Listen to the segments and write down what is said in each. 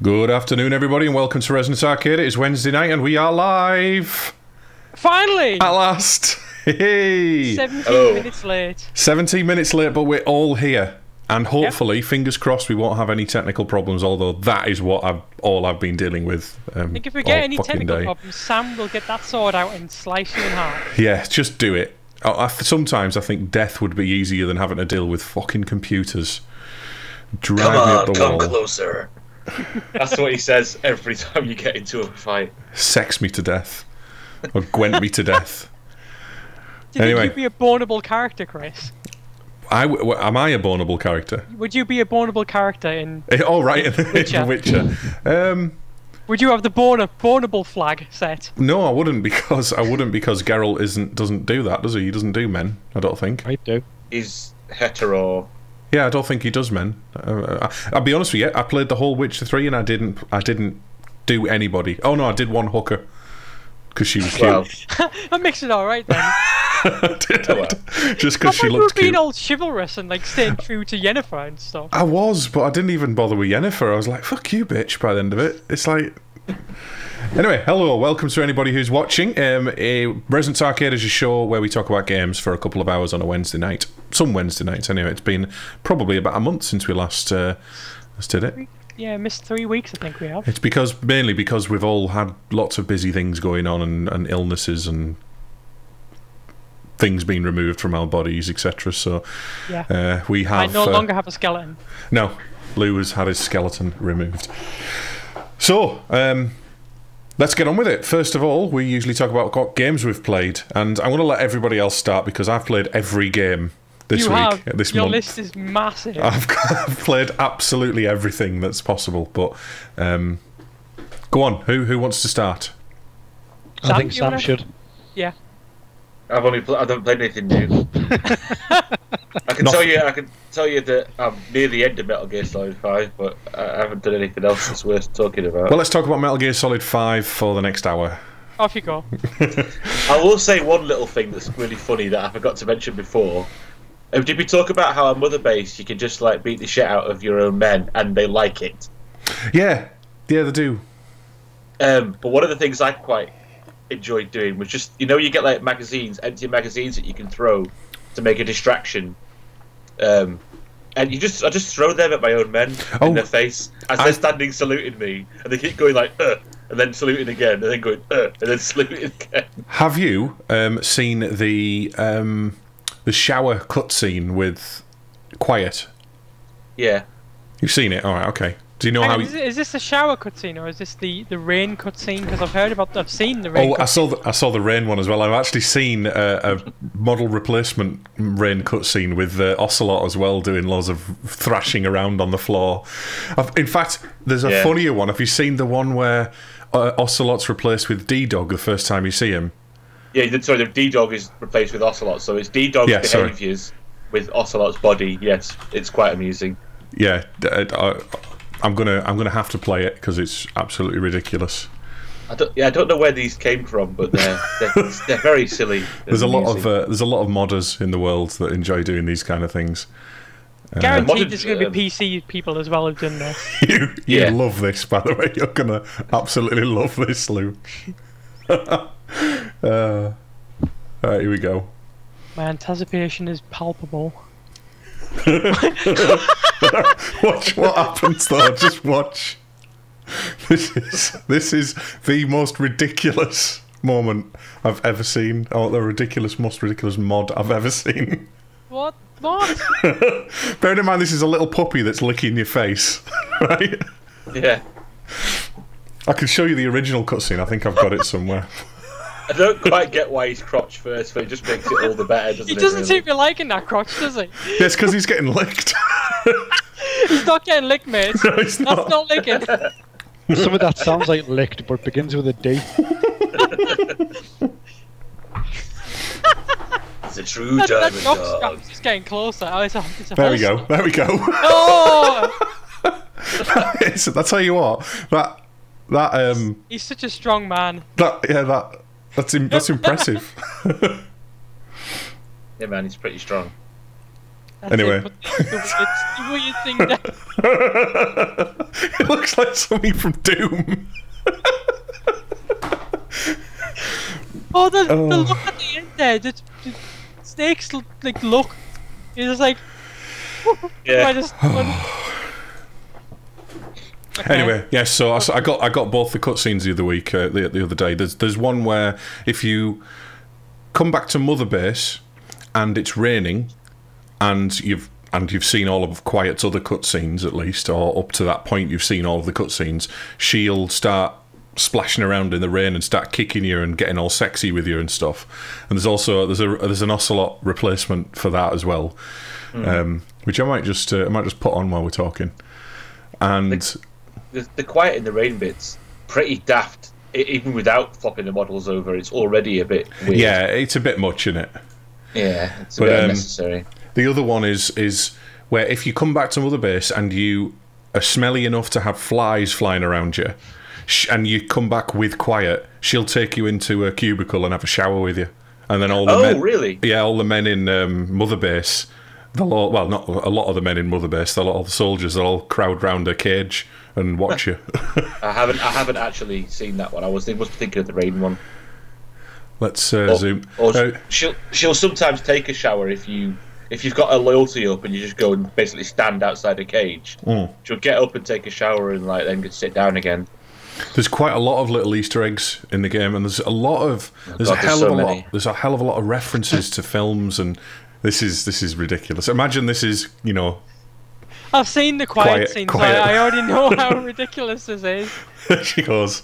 Good afternoon, everybody, and welcome to Resonance Arcade. It is Wednesday night, and we are live! Finally! At last! Hey! 17 minutes late. 17 minutes late, but we're all here. And hopefully, fingers crossed, we won't have any technical problems, although that is what I've been dealing with. I think if we get any technical problems, Sam will get that sword out and slice you in half. Yeah, just do it. Sometimes I think death would be easier than having to deal with fucking computers. Drag me up the wall. Come closer. That's what he says every time you get into a fight. Sex me to death. Or Gwent me to death. Do you think you'd be a bornable character, Chris? Am I a bornable character? Would you be a bornable character in Oh, right, in Witcher. Would you have the bornable flag set? No, I wouldn't because Geralt doesn't do that, does he? He doesn't do men, I don't think. I do. He's hetero. Yeah, I don't think he does men. I'll be honest with you, I played the whole Witcher 3 and I didn't do anybody. Oh no, I did one hooker. Because she was cute. That makes it alright then. Just because she looked cute. You were being all chivalrous and like staying true to Yennefer and stuff. I was, but I didn't even bother with Yennefer. I was like, fuck you, bitch, by the end of it. It's like... Anyway, hello, welcome to anybody who's watching. Resonance Arcade is a show where we talk about games for a couple of hours on a Wednesday night. Some Wednesday nights, anyway. It's been probably about a month since we last did it. Yeah, missed 3 weeks, I think we have. It's mainly because we've all had lots of busy things going on and illnesses and things being removed from our bodies, etc. So yeah. We have... I no longer have a skeleton. No, Lou has had his skeleton removed. So, let's get on with it. First of all, we usually talk about what games we've played, and I'm going to let everybody else start because I've played every game this week. This Your month. list is massive. I've played absolutely everything that's possible, but go on. Who wants to start? I think Sam should. Yeah. I don't play anything new. I can tell you that I'm near the end of Metal Gear Solid 5, but I haven't done anything else that's worth talking about. Well, let's talk about Metal Gear Solid 5 for the next hour. Off you go. I will say one little thing that's really funny that I forgot to mention before. Did we talk about how on Mother Base you can just like beat the shit out of your own men and they like it? Yeah, they do. But one of the things I quite enjoyed doing was just, you get like empty magazines that you can throw to make a distraction. And I just throw them at my own men in their face as they're standing saluting me, and they keep going like, and then saluting again, and then going, and then saluting again. Have you seen the shower cutscene with Quiet? Yeah. You've seen it? All right, okay. Do you know how? Is this the shower cutscene or is this the rain cutscene? Because I've seen the rain. Oh, I saw the rain one as well. I've actually seen a model replacement rain cutscene with Ocelot as well, doing loads of thrashing around on the floor. In fact, there's a funnier one. Have you seen the one where Ocelot's replaced with D-Dog the first time you see him? Yeah, sorry, the D-Dog is replaced with Ocelot, so it's D-Dog's behaviours with Ocelot's body. Yes, it's quite amusing. Yeah, I'm gonna have to play it because it's absolutely ridiculous. I don't know where these came from, but they're very silly. There's a lot of modders in the world that enjoy doing these kind of things. Guaranteed, there's going to be PC people as well who've done this. you love this, by the way. You're gonna absolutely love this, Lou. Alright, here we go. My anticipation is palpable. Watch what happens though. Just watch. This is the most ridiculous moment I've ever seen. Oh, the most ridiculous mod I've ever seen. What? Bearing in mind this is a little puppy that's licking your face, right? Yeah. I can show you the original cutscene. I think I've got it somewhere. I don't quite get why he's crotch first, but it just makes it all the better, doesn't it? He doesn't seem to be liking that crotch, does he? Yes, because he's getting licked. He's not getting licked, mate. No, he's not. That's not licking. Some of that sounds like licked, but begins with a D. It's a true German dog. It's getting closer. Oh, it's a there we go. There we go. Oh! I tell you what, that he's such a strong man. That's impressive. Yeah, man, he's pretty strong. That's Anyway. it, put the weird thing down. It looks like something from Doom. Oh, the look at the end there. The snakes like look. It's just like. Yeah. Okay. Anyway, yes. So I got both the cutscenes the other week, the other day. There's one where if you come back to Mother Base and it's raining, and you've seen all of Quiet's other cutscenes at least, or up to that point you've seen all of the cutscenes, she'll start splashing around in the rain and start kicking you and getting all sexy with you and stuff. And there's an Ocelot replacement for that as well, which I might just put on while we're talking. And the Quiet in the Rain bit's pretty daft. Even without flopping the models over, it's already a bit weird. yeah, it's a bit much, isn't it? Yeah, it's a bit unnecessary. The other one is where if you come back to Mother Base and you are smelly enough to have flies flying around you, and you come back with Quiet, she'll take you into a cubicle and have a shower with you. And then all the men, really? Yeah, all the men in Mother Base, well, not a lot of the men in Mother Base, a lot of the soldiers, they'll all crowd round a cage and watch you. I haven't actually seen that one. I was thinking of the Rain one. Let's zoom. Or she'll sometimes take a shower if you've got a loyalty up and you just go and basically stand outside a cage. She'll get up and take a shower and then sit down again. There's quite a lot of little Easter eggs in the game, and there's a hell of a lot of references to films, and this is ridiculous. Imagine this is, I've seen the quiet scenes. Quiet. I already know how ridiculous this is. She goes.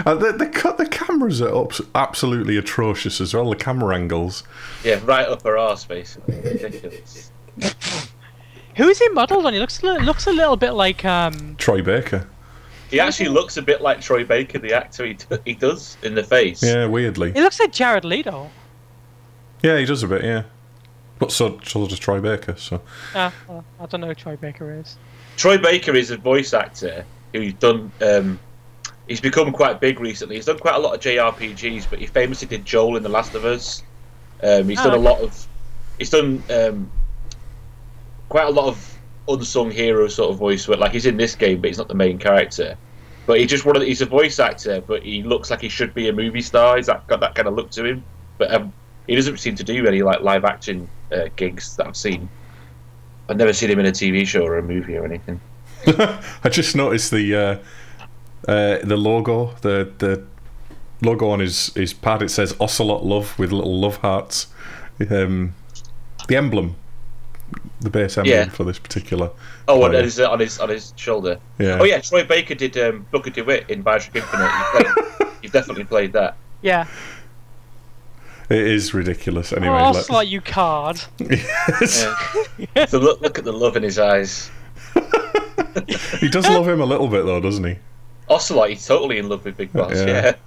The cameras are absolutely atrocious as well. The camera angles. Yeah, right up her arse, basically. Ridiculous. Who's he modelled on? He looks a little bit like Troy Baker. He actually looks a bit like Troy Baker, the actor. He does in the face. Yeah, weirdly. He looks like Jared Leto. Yeah, he does a bit. Yeah, but so does Troy Baker. So. Well, I don't know who Troy Baker is. Troy Baker is a voice actor who's done. He's become quite big recently. He's done quite a lot of JRPGs, but he famously did Joel in The Last of Us. He's done a lot of. He's done quite a lot of unsung hero sort of voice work. Like he's in this game, but he's not the main character. But he's a voice actor, but he looks like he should be a movie star. He's got that kind of look to him. But he doesn't seem to do any live action gigs that I've seen. I've never seen him in a TV show or a movie or anything. I just noticed the logo, the logo on his pad. It says Ocelot Love with little love hearts. The emblem, the base emblem for this particular. Oh, on his shoulder. Yeah. Oh yeah, Troy Baker did Booker DeWitt in Bioshock Infinite. You've definitely played that. Yeah. It is ridiculous. Anyway, Ocelot, you card. Yes. Yeah. So look at the love in his eyes. He does love him a little bit though, doesn't he? Ocelot, he's totally in love with Big Boss. Yeah. Yeah.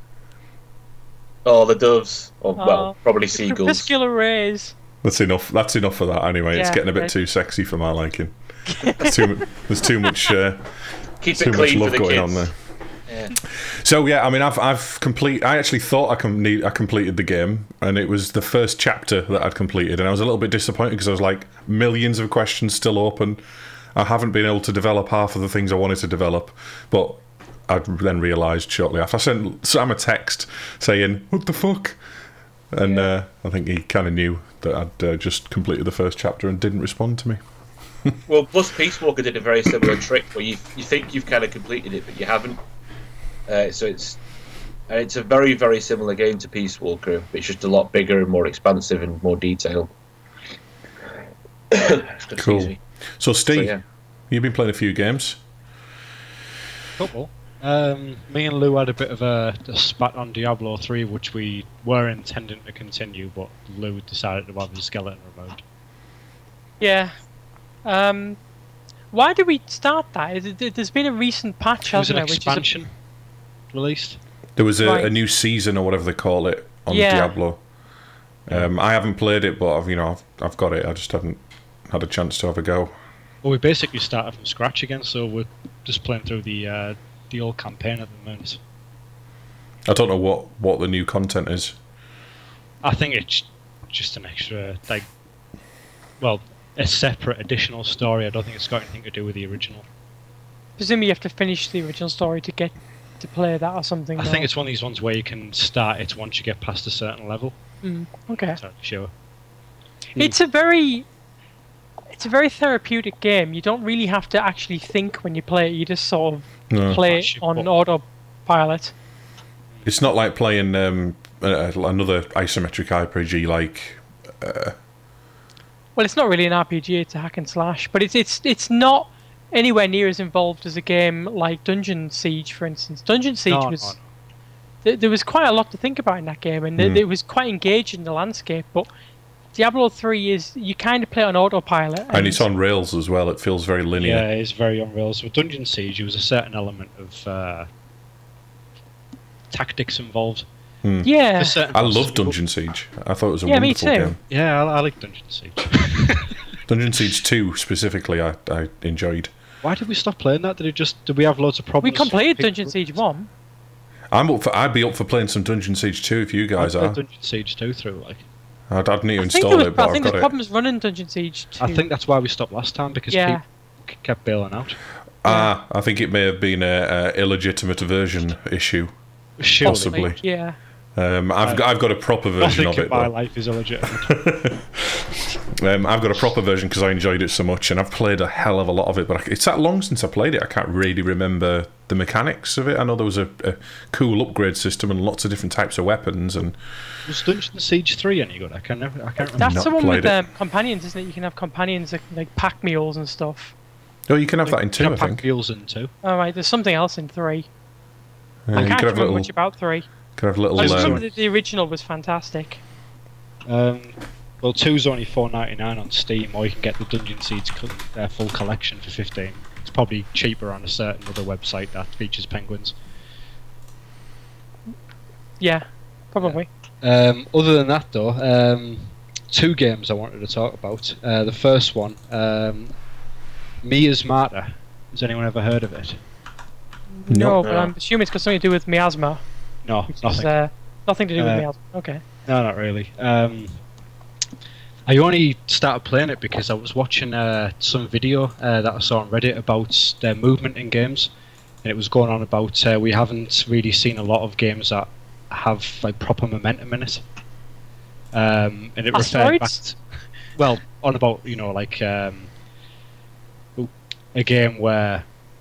Oh, the doves. Well, probably seagulls. Crepuscular rays. That's enough. That's enough for that. Anyway, it's getting a bit too sexy for my liking. There's too much. Keep too it much clean love for the going kids. on there. Yeah. So yeah, I mean, I actually thought I completed the game, and it was the first chapter that I'd completed, and I was a little bit disappointed because I was like, millions of questions still open. I haven't been able to develop half of the things I wanted to develop, but I then realised shortly after I sent Sam a text saying, "What the fuck?" And I think he kind of knew that I'd just completed the first chapter and didn't respond to me. Well, plus Peace Walker did a very similar trick where you think you've kind of completed it, but you haven't. So it's a very, very similar game to Peace Walker. It's just a lot bigger and more expansive and more detailed. Cool. So Steve, you've been playing a few games. Couple. Me and Lou had a bit of a spat on Diablo 3, which we were intending to continue, but Lou decided to have the skeleton removed. Yeah. Why did we start that? There's been a recent patch, hasn't there? It was an expansion released. There was a new season or whatever they call it on Diablo. I haven't played it, but I've got it. I just haven't had a chance to have a go. Well, we basically started from scratch again, so we're just playing through the old campaign at the moment. I don't know what the new content is. I think it's just an extra, a separate additional story. I don't think it's got anything to do with the original. Presumably you have to finish the original story to get to play that or something. I think it's one of these ones where you can start it once you get past a certain level. Okay. So, sure. It's a very therapeutic game. You don't really have to actually think when you play it. You just sort of play Mash your on button. autopilot. It's not like playing another isometric RPG like. Well, it's not really an RPG. It's a hack and slash, but it's not anywhere near as involved as a game like Dungeon Siege, for instance. Dungeon Siege was. There was quite a lot to think about in that game, and it was quite engaged in the landscape. But Diablo 3 is you kind of play on autopilot, And it's on rails as well. It feels very linear. Yeah, it's very on rails. With Dungeon Siege, there was a certain element of tactics involved. Yeah, I love Dungeon Siege. I thought it was a me wonderful too. game. Yeah, I like Dungeon Siege. Dungeon Siege 2 specifically, I enjoyed. Why did we stop playing that? Did we have loads of we problems? completed Dungeon Siege 1. I'd be up for playing some Dungeon Siege 2 if you guys I are. played Dungeon Siege 2 through, like. I'd need to I think install it, but I think I've got there's it. problems running Dungeon Siege 2. I think that's why we stopped last time, because Yeah. people kept bailing out. I think it may have been a illegitimate version issue. Surely. Possibly. Yeah. I've got a proper version Nothing of in it. my Though. life is illegitimate. I've got a proper version because I enjoyed it so much, and I've played a hell of a lot of it. But it's that long since I played it, I can't really remember the mechanics of it. I know there was a cool upgrade system and lots of different types of weapons. And Was Dungeon Siege 3 any good? I can't remember. That's not the one played with it. companions, isn't it? You can have companions like pack mules and stuff. oh, you can have that in 2, I Pack think. mules in 2. All right, there's something else in 3. You I could can't have remember little, much about 3. could have little. I just Um, remember that the original was fantastic. Well, 2's only $4.99 on Steam, or you can get the Dungeon Siege full collection for $15. It's probably cheaper on a certain other website that features penguins. Yeah, probably. Other than that, though, 2 games I wanted to talk about. The first one, Mia's Martyr. Has anyone ever heard of it? No, No. but I'm assuming it's got something to do with miasma. No, Which nothing. is, nothing to do with Uh, miasma. Okay. No, not really. I only started playing it because I was watching some video that I saw on Reddit about their movement in games, and it was going on about we haven't really seen a lot of games that have like proper momentum in it. And it referred back Asteroids? well on about like a game where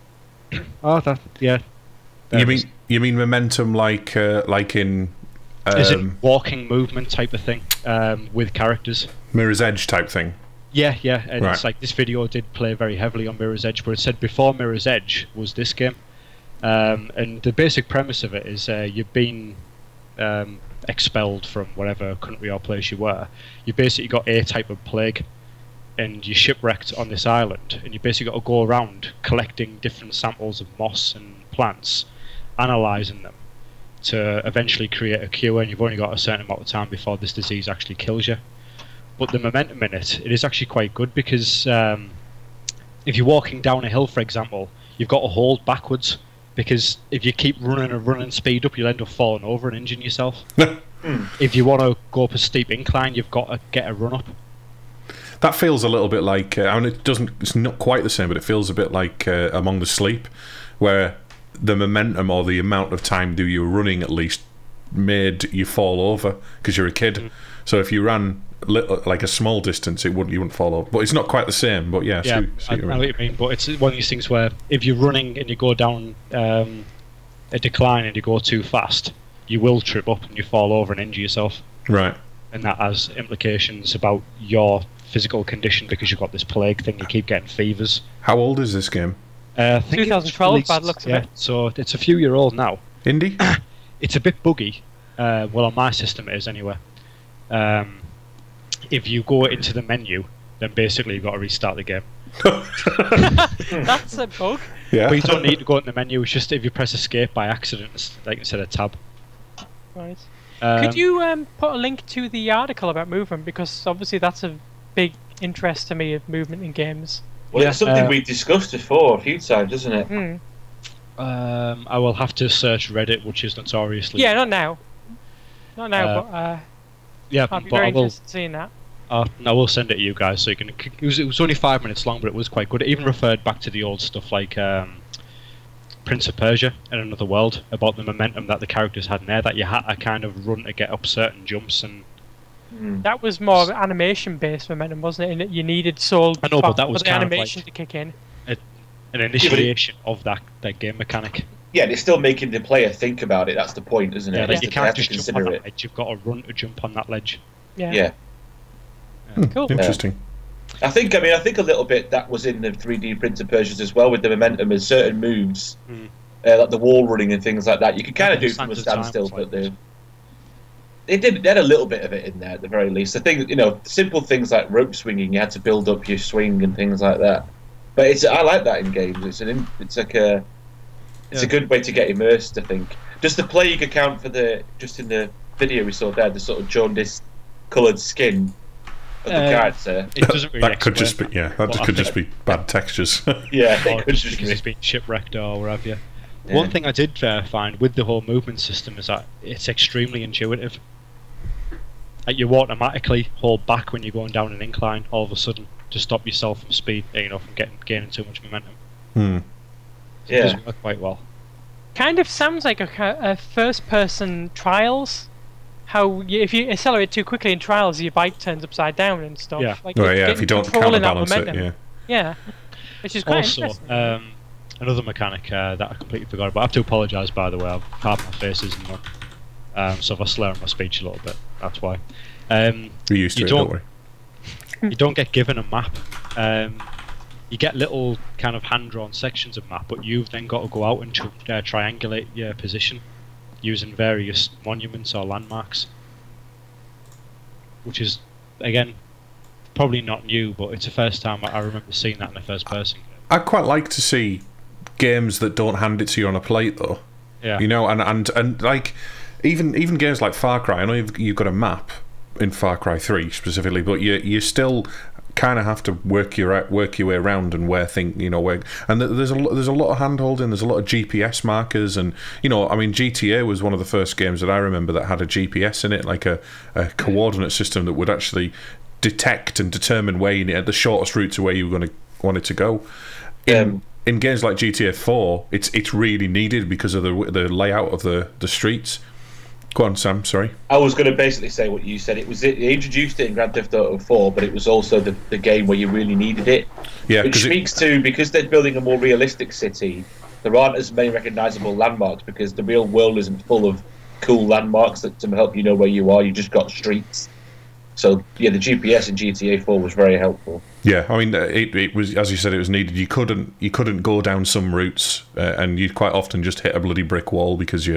You mean momentum like in is it walking movement type of thing with characters. Mirror's Edge type thing? Yeah, and Right. it's like this video did play very heavily on Mirror's Edge, but it said before Mirror's Edge was this game, and the basic premise of it is you've been expelled from whatever country or place you were. You basically got a type of plague, and you shipwrecked on this island, and you basically got to go around collecting different samples of moss and plants, analysing them to eventually create a cure, and you've only got a certain amount of time before this disease actually kills you. But the momentum in it is actually quite good, because if you're walking down a hill, for example, you've got to hold backwards, because if you keep running and running speed up, you'll end up falling over and injuring yourself. If you want to go up a steep incline, you've got to get a run up. That feels a little bit like it's not quite the same, but it feels a bit like Among the Sleep, where the momentum or the amount of time that you were running at least made you fall over because you're a kid. So if you ran like a small distance, you wouldn't fall over. But it's not quite the same. But yeah, Yeah, see I what you know mean. what you mean, but it's one of these things where if you're running and you go down a decline and you go too fast, you will trip up and you fall over and injure yourself. Right. And that has implications about your physical condition, because you've got this plague thing, you keep getting fevers. How old is this game? I think it was 2012 released- by the looks of yeah, it. so it's a few year old now. Indie? It's a bit buggy. Well, on my system it is anyway. If you go into the menu, then basically you've got to restart the game. That's a bug. Yeah. But you don't need to go into the menu. It's just if you press escape by accident, it's like instead of tab. Right. Um, Could you put a link to the article about movement, because obviously that's a big interest to me of movement in games. Well, Yeah, it's something we've discussed before a few times, isn't it? Hmm. I will have to search Reddit, which is notoriously Yeah, not now. Not now, Uh, but yeah, I'd be but very I will. interested in seeing that. I will send it to you guys so you can. It was only 5 minutes long, but it was quite good. It even referred back to the old stuff like Prince of Persia and Another World, about the momentum that the characters had in there, that you had to kind of run to get up certain jumps and. That was more animation-based momentum, wasn't it? And you needed soul I know, but that was for the kind of animation like to kick in. an initiation of that game mechanic. Yeah, and it's still making the player think about it. That's the point, isn't it? Yeah, like you They can't have to just jump on consider that ledge. You've got to run to jump on that ledge. Yeah. Cool. Interesting. I think a little bit that was in the 3D printed Persians as well, with the momentum and certain moves, like the wall running and things like that. You could kind of do from a standstill, but they had a little bit of it in there at the very least. The thing, simple things like rope swinging, you had to build up your swing and things like that. But I like that in games. It's a good way to get immersed, I think. Just the plague account just in the video we saw there, the sort of jaundiced coloured skin of the character. It doesn't really That could just be just be bad textures. Yeah, or it could just just because be. it's been shipwrecked or wherever. Yeah. One thing I did find with the whole movement system is that it's extremely intuitive. Like you automatically hold back when you're going down an incline all of a sudden to stop yourself from speed, from gaining too much momentum. It does work quite well. Kind of sounds like a first-person Trials. How if you accelerate too quickly in Trials, your bike turns upside down and stuff. Yeah. Like if you don't counterbalance it, Yeah, which is quite Also, interesting. another mechanic that I completely forgot about. I have to apologise, by the way. Half my face is in mud, so if I slur on my speech a little bit, that's why. We're used to it, don't worry. You don't get given a map. You get little kind of hand-drawn sections of map, but you've then got to go out and triangulate your position using various monuments or landmarks, which is, again, probably not new, but it's the first time I remember seeing that in a first-person game. I'd quite like to see games that don't hand it to you on a plate, though. Yeah. And like even games like Far Cry. I know you've got a map in Far Cry 3 specifically, but you still kind of have to work your way around and where and there's a lot of hand holding. There's a lot of GPS markers, and GTA was one of the first games that I remember that had a GPS in it, like a coordinate system that would actually detect and determine where you need the shortest route to where you were going to want it to go. In games like GTA 4, it's really needed because of the layout of the streets. Go on, Sam. Sorry. I was going to basically say what you said. They introduced it in Grand Theft Auto 4, but it was also the game where you really needed it. Yeah, which speaks to, because they're building a more realistic city, there aren't as many recognisable landmarks because the real world isn't full of cool landmarks that to help you know where you are. You just got streets. So yeah, the GPS in GTA 4 was very helpful. Yeah, I mean, it was, as you said, it was needed. You couldn't go down some routes, and you'd quite often just hit a bloody brick wall because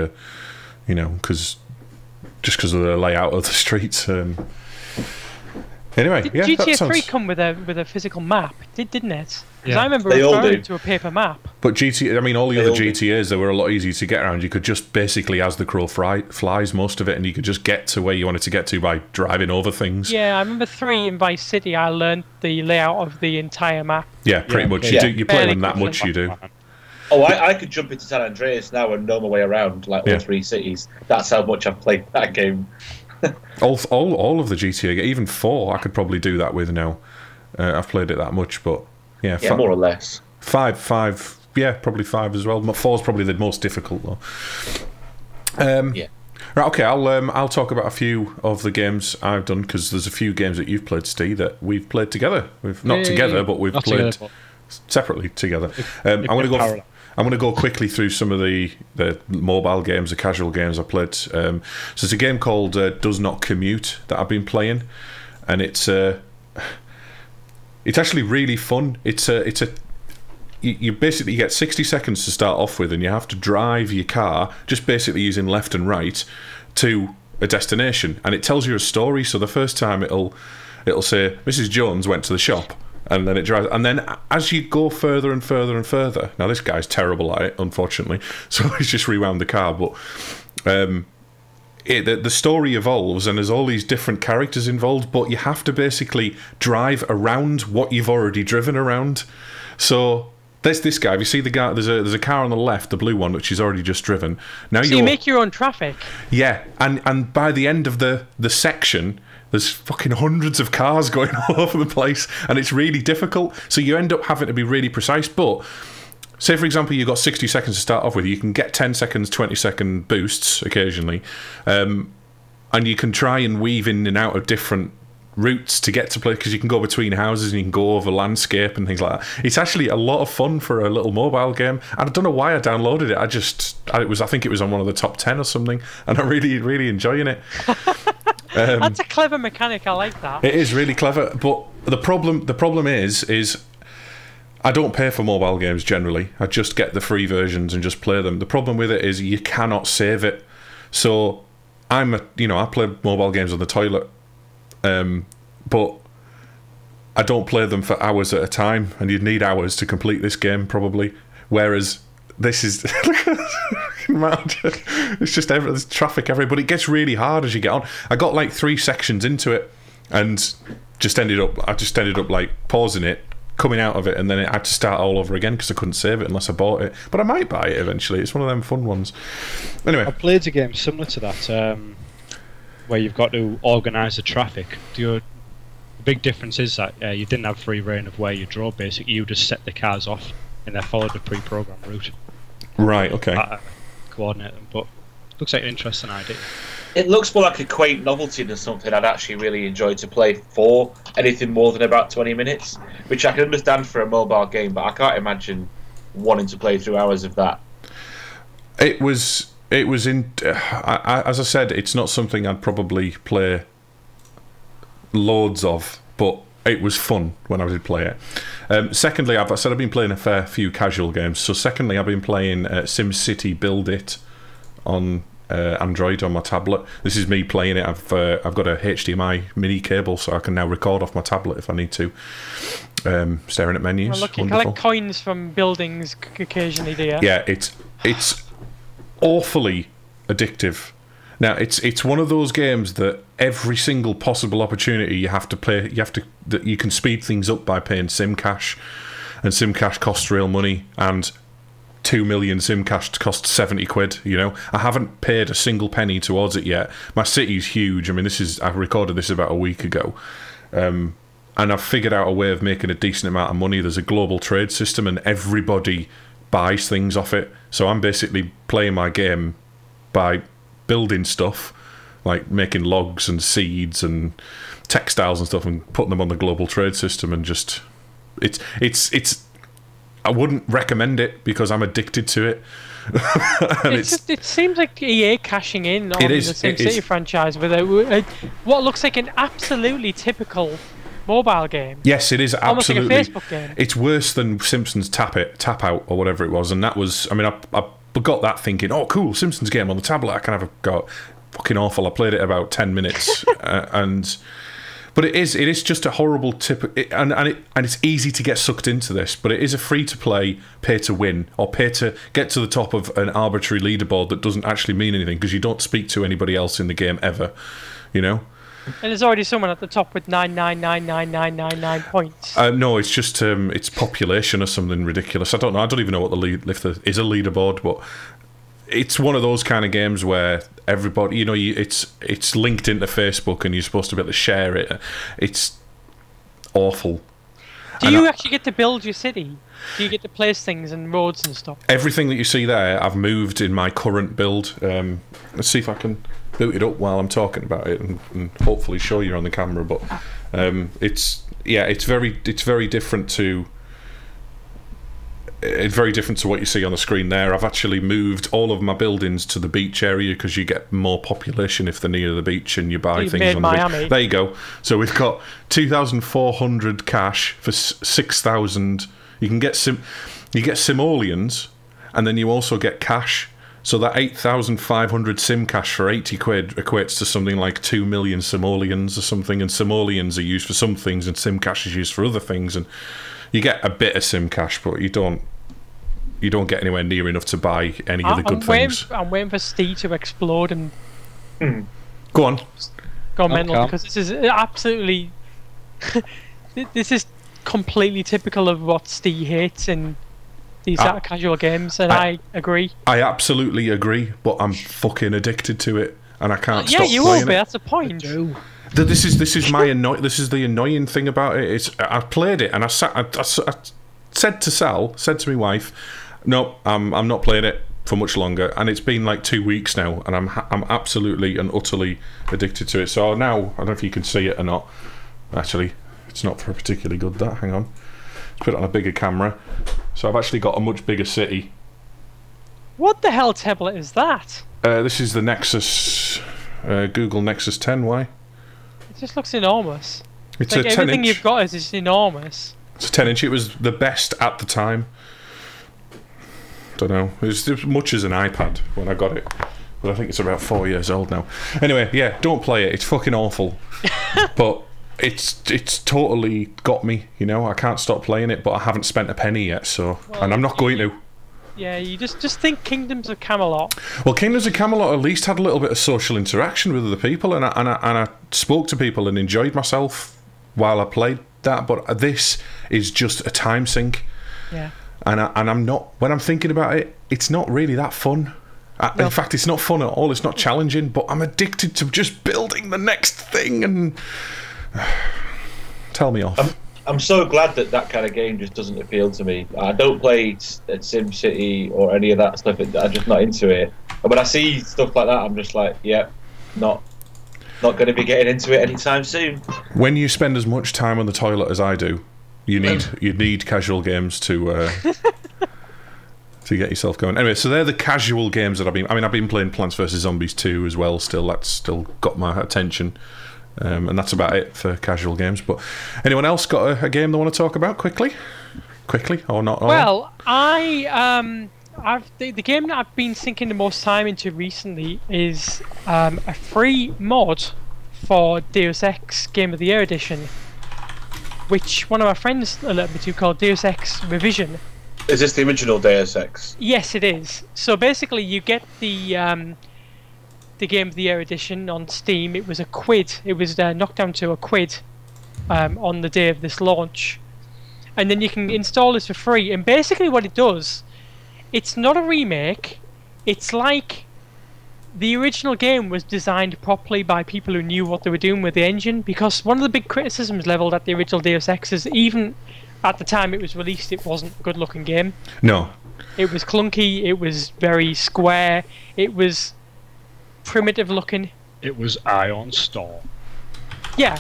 because of the layout of the streets. Anyway, Did yeah, GTA 3 come with a physical map? Didn't it? Because Yeah. I remember They all referring do. to a paper map. But GTA, I mean, all the They other all do. GTAs, they were a lot easier to get around. You could just basically, as the crow flies, most of it, and you could just get to where you wanted to get to by driving over things. Yeah, I remember 3 in Vice City. I learned the layout of the entire map. Yeah, pretty much. yeah. You play them that Fairly much, you do. Oh, I could jump into San Andreas now and know my way around like all Yeah. 3 cities. That's how much I've played that game. All of the GTA, even 4, I could probably do that with now. I've played it that much, but yeah, Yeah, more or less. 5, yeah, probably 5 as well. 4's probably the most difficult though. Yeah. Right, okay, I'll talk about a few of the games I've done because there's a few games that you've played, Steve, that we've played together. We've not together, but we've Not played together, separately together. If I'm in parallel. going to go quickly through some of the mobile games, the casual games I played. So there's a game called Does Not Commute that I've been playing, and it's actually really fun. You basically get 60 seconds to start off with, and you have to drive your car just basically using left and right to a destination, and it tells you a story. So the first time it'll say Mrs. Jones went to the shop, and then it drives, and then as you go further and further and further, now this guy's terrible at it, unfortunately, so he's just rewound the car, but the story evolves and there's all these different characters involved, but you have to basically drive around what you've already driven around. So there's this guy. If you see the guy, there's a car on the left, the blue one, which he's already just driven. Now So you make your own traffic. yeah, and by the end of the section, There's fucking hundreds of cars going all over the place, and it's really difficult. So you end up having to be really precise. But say, for example, you've got 60 seconds to start off with. You can get 10 seconds, 20-second boosts occasionally, and you can try and weave in and out of different routes to get to play, because you can go between houses and you can go over landscape and things like that. It's actually a lot of fun for a little mobile game, and I don't know why I downloaded it. I think it was on one of the top 10 or something, and I'm really enjoying it. That's a clever mechanic. I like that. It is really clever, but the problem is I don't pay for mobile games generally. I just get the free versions and just play them. The problem with it is you cannot save it. So I play mobile games on the toilet, but I don't play them for hours at a time, and you'd need hours to complete this game probably. Whereas this is it's just there's traffic everywhere, but it gets really hard as you get on. I got like 3 sections into it, and just ended up like pausing it, coming out of it, and then I had to start all over again because I couldn't save it unless I bought it. But I might buy it eventually. It's one of them fun ones. Anyway, I played a game similar to that, where you've got to organise the traffic. The big difference is that you didn't have free reign of where you drove. Basically, you just set the cars off and they followed the pre-programmed route. Right. Okay. Coordinate them, but looks like an interesting idea. It looks more like a quaint novelty than something I'd actually really enjoy to play for anything more than about 20 minutes, which I can understand for a mobile game, but I can't imagine wanting to play through hours of that. It was in. As I said, it's not something I'd probably play loads of, but it was fun when I did play it. Secondly, I've been playing a fair few casual games. So secondly, I've been playing SimCity Build It on Android on my tablet. This is me playing it. I've got a HDMI mini cable, so I can now record off my tablet if I need to. Staring at menus. Well, look, you collect coins from buildings occasionally, do you? Yeah, it's awfully addictive. Now, it's one of those games that every single possible opportunity you have to play, that you can speed things up by paying SimCash, and SimCash costs real money, and 2 million SimCash costs 70 quid. You know, I haven't paid a single penny towards it yet. My city's huge. I mean, I recorded this about a week ago, and I've figured out a way of making a decent amount of money. There's a global trade system, and everybody buys things off it. So I'm basically playing my game by building stuff, like making logs and seeds and textiles and stuff, and putting them on the global trade system, and just it's I wouldn't recommend it because I'm addicted to it. It seems like EA cashing in on the SimCity franchise with what looks like an absolutely typical mobile game. Yes, it is absolutely. Almost like a Facebook game. It's worse than Simpsons Tap Out or whatever it was, and that was. I mean, I got that thinking, oh, cool, Simpsons game on the tablet. I can have a go. Fucking awful. I played it about 10 minutes, but it is just a horrible and it's easy to get sucked into this. But it is a free to play, pay to win, or pay to get to the top of an arbitrary leaderboard that doesn't actually mean anything because you don't speak to anybody else in the game ever. You know. And there's already someone at the top with 9999999 points. No, it's just it's population or something ridiculous. I don't know. I don't even know what if there is a leaderboard, but it's one of those kind of games where everybody, you know, it's linked into Facebook and you're supposed to be able to share it. It's awful. Do you actually get to build your city? Do you get to place things and roads and stuff? Everything that you see there, I've moved in my current build. Let's see if I can boot it up while I'm talking about it and hopefully show you on the camera. But it's very different to. It's very different to what you see on the screen there. I've actually moved all of my buildings to the beach area because you get more population if they're near the beach and you buy things on the beach. There you go. So we've got 2,400 cash for 6,000. You can get simoleons, and then you also get cash. So that 8,500 sim cash for 80 quid equates to something like 2 million simoleons or something. And simoleons are used for some things, and sim cash is used for other things. And you get a bit of sim cash, but you don't get anywhere near enough to buy any of the good things. I'm waiting for Steve to explode and go on mental, because this is absolutely this is completely typical of what Steve hates in these casual games, and I agree. I absolutely agree, but I'm fucking addicted to it, and I can't stop playing you will be. it. That's the point. This is this is the annoying thing about it. It's I played it and I said to Sal, said to my wife, no, I'm not playing it for much longer, and it's been like 2 weeks now, and I'm absolutely and utterly addicted to it. So now I don't know if you can see it or not. Actually, it's not for particularly good. That hang on, let's put it on a bigger camera. So I've actually got a much bigger city. What the hell tablet is that? This is the Nexus, Google Nexus 10. Why? It just looks enormous. It's like a 10 everything inch. you've got is just enormous. It's a 10 inch. It was the best at the time. Don't know. It was as much as an iPad when I got it, but I think it's about 4 years old now. Anyway, yeah, don't play it. It's fucking awful. But it's totally got me. You know, I can't stop playing it, but I haven't spent a penny yet. So, Well, and I'm not going to. Yeah, you just think Kingdoms of Camelot. Well, Kingdoms of Camelot at least had a little bit of social interaction with other people, and I spoke to people and enjoyed myself while I played that. But this is just a time sink. Yeah. And I'm not, when I'm thinking about it, it's not really that fun. No. In fact, it's not fun at all. It's not challenging, but I'm addicted to just building the next thing and tell me off. I'm so glad that kind of game just doesn't appeal to me. I don't play SimCity or any of that stuff. I'm just not into it. And when I see stuff like that, I'm just like, yeah, not going to be getting into it anytime soon. When you spend as much time on the toilet as I do, you need casual games to get yourself going. Anyway, so they're the casual games that I've been playing Plants vs Zombies 2 as well. That's still got my attention, and that's about it for casual games. But anyone else got a game they want to talk about quickly or not? Well, the game that I've been sinking the most time into recently is a free mod for Deus Ex Game of the Year Edition, which one of my friends alerted me to, called Deus Ex Revision. Is this the original Deus Ex? Yes, it is. So basically, you get the Game of the Year edition on Steam. It was a quid. It was knocked down to a quid on the day of this launch, and then you can install this for free. And basically, what it does, it's not a remake. It's like the original game was designed properly by people who knew what they were doing with the engine. Because one of the big criticisms leveled at the original Deus Ex is, even at the time it was released, it wasn't a good-looking game. No. It was clunky. It was very square. It was primitive-looking. It was Ion Storm. Yeah.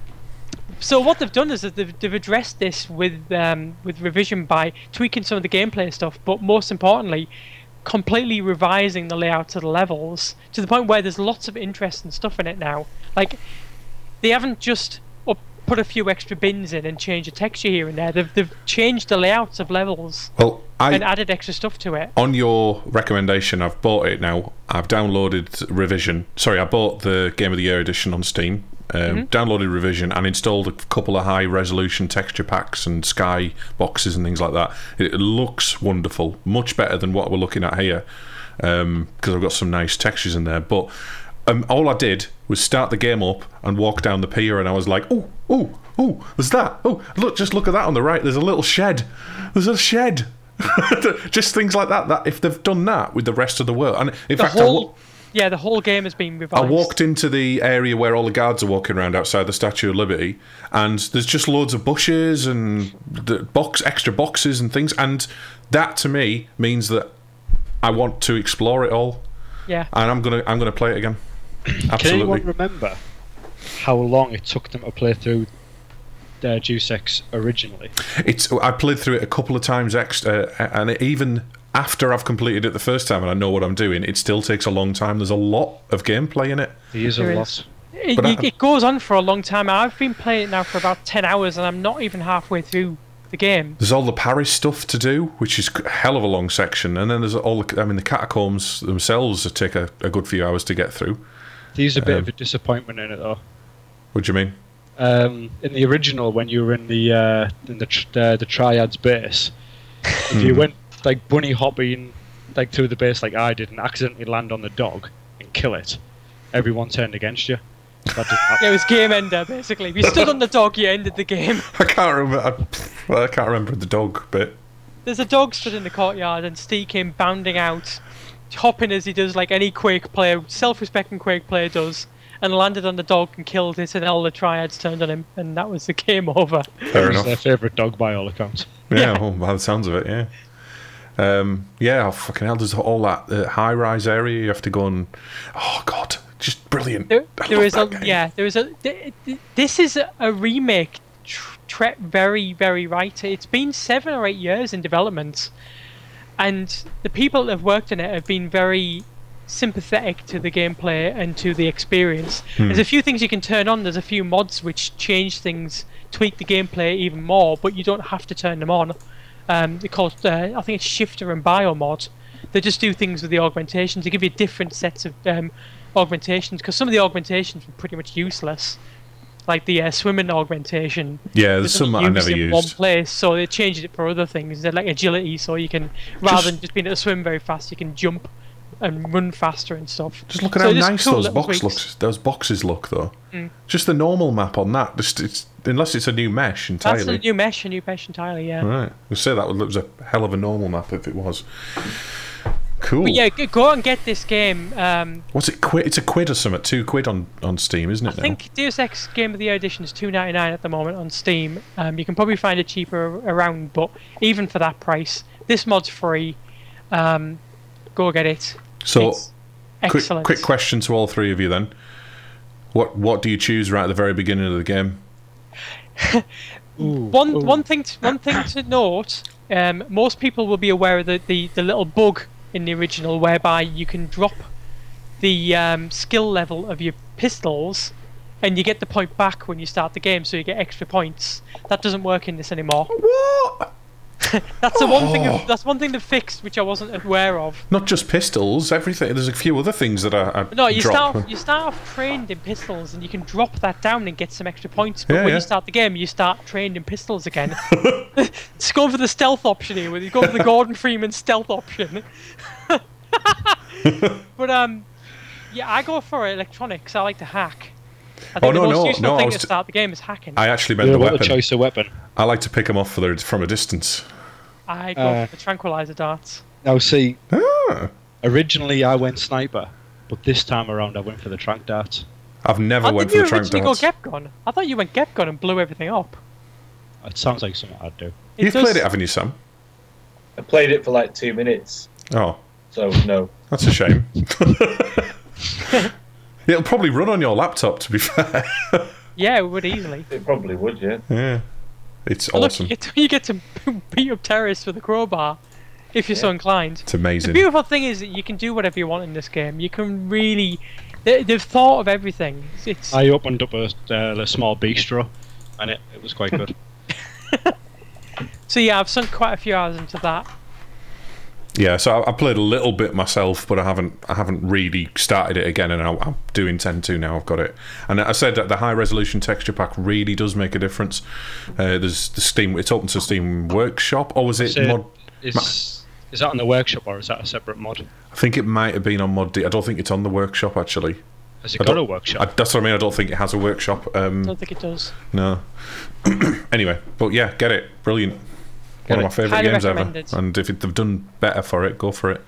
So what they've done is that they've addressed this with Revision by tweaking some of the gameplay stuff, but most importantly, completely revising the layouts of the levels to the point where there's lots of interesting stuff in it now. Like, they haven't just put a few extra bins in and changed the texture here and there. They've changed the layouts of levels and added extra stuff to it. On your recommendation, I've bought it now. I've downloaded Revision. Sorry, I bought the Game of the Year edition on Steam. Downloaded Revision and installed a couple of high-resolution texture packs and sky boxes and things like that. It looks wonderful, much better than what we're looking at here, because I've got some nice textures in there. But all I did was start the game up and walk down the pier, and I was like, oh, there's that. Oh, look at that on the right. There's a little shed. There's a shed. Just things like that. That if they've done that with the rest of the world, and in fact, the whole game has been revised. I walked into the area where all the guards are walking around outside the Statue of Liberty, and there's just loads of bushes and extra boxes and things, and that to me means that I want to explore it all. Yeah. And I'm gonna play it again. Absolutely. Can anyone remember how long it took them to play through Deus Ex originally? I played through it a couple of times, and even after I've completed it the first time and I know what I'm doing, it still takes a long time. There's a lot of gameplay in it. There is. It goes on for a long time. I've been playing it now for about 10 hours and I'm not even halfway through the game. There's all the Paris stuff to do, which is a hell of a long section, and then there's the catacombs themselves take a good few hours to get through. There's a bit of a disappointment in it, though. What do you mean? In the original, when you were in the Triad's base, if you went like bunny hopping like through the base like I did and accidentally land on the dog and kill it, everyone turned against you. That didn't happen. It was game ender, basically. If you stood on the dog, you ended the game. I can't remember the dog bit. There's a dog stood in the courtyard and Steve came bounding out hopping as he does, like any Quake player, self-respecting Quake player does, and landed on the dog and killed it, and all the triads turned on him, and that was the game over. Fair It was enough. their favourite dog by all accounts. Yeah, well, by the sounds of it, yeah. Yeah, oh, fucking hell, there's all that high-rise area you have to go and... Oh, God, just brilliant. There is this is a remake very, very right. It's been 7 or 8 years in development, and the people that have worked on it have been very sympathetic to the gameplay and to the experience. There's a few things you can turn on. There's a few mods which change things, tweak the gameplay even more, but you don't have to turn them on. They're called, I think it's Shifter and Biomod. They just do things with the augmentations. They give you different sets of augmentations, because some of the augmentations were pretty much useless. Like the swimming augmentation. Yeah, there's some I never in used. one place, so they changed it for other things. They're like agility, so you can, rather than just being able to swim very fast, you can jump and run faster and stuff. Just look at So how just nice cool those little boxes tweaks. look. Those boxes look, though. Just the normal map on that. Unless it's a new mesh entirely. That's a new mesh entirely, yeah. Right. We'll say that was a hell of a normal map if it was. Cool. But yeah, go out and get this game. What's it? It's a quid or something. £2 on Steam, isn't it? I think Deus Ex Game of the Year Edition is $2.99 at the moment on Steam. You can probably find it cheaper around, but even for that price, this mod's free. Go get it. So, It's excellent. quick question to all three of you then. What do you choose right at the very beginning of the game? One thing to note. Most people will be aware of the little bug in the original, whereby you can drop the skill level of your pistols, and you get the point back when you start the game, so you get extra points. That doesn't work in this anymore. What? That's the one thing. That's one thing they fixed, which I wasn't aware of. Not just pistols, everything. There's a few other things that are No, you drop. start off trained in pistols, and you can drop that down and get some extra points. But Yeah, when yeah. you start the game, you start trained in pistols again. Just go for the stealth option here. You go for the Gordon Freeman stealth option. But yeah, I go for electronics. I like to hack. I think the most useful thing to start the game is hacking. I actually meant Yeah, the what weapon. a choice of weapon. I like to pick them off from a distance. I go for the tranquilizer darts. Now, see, Ah, originally I went sniper, but this time around I went for the trank darts. I've never How went did for you the trank originally darts. go Gepgon? I thought you went Gepgon and blew everything up. It sounds like something I'd do. You've does- played it, haven't you, Sam? I played it for like 2 minutes, Oh, so no. that's a shame. It'll probably run on your laptop, to be fair. Yeah, it would easily. It probably would, yeah. Yeah, it's Look, awesome. you get to beat up terrorists with a crowbar, if you're so inclined. It's The amazing. beautiful thing is that you can do whatever you want in this game. You can really... They've thought of everything. It's I opened up a small bistro, and it was quite good. So yeah, I've sunk quite a few hours into that. Yeah, so I played a little bit myself, but I haven't really started it again, and I do intend to now. I've got it, and I said that the high resolution texture pack really does make a difference. There's the Steam. It's open to Steam Workshop, or was it So mod? Is that on the workshop or is that a separate mod? I think it might have been on Mod D. I don't think it's on the workshop actually. Has it I got a don't- workshop? That's what I mean. I don't think it has a workshop. I don't think it does. No. Anyway, but yeah, get it. Brilliant. One of my favourite Highly games ever. recommended. And if they've done better for it, go for it.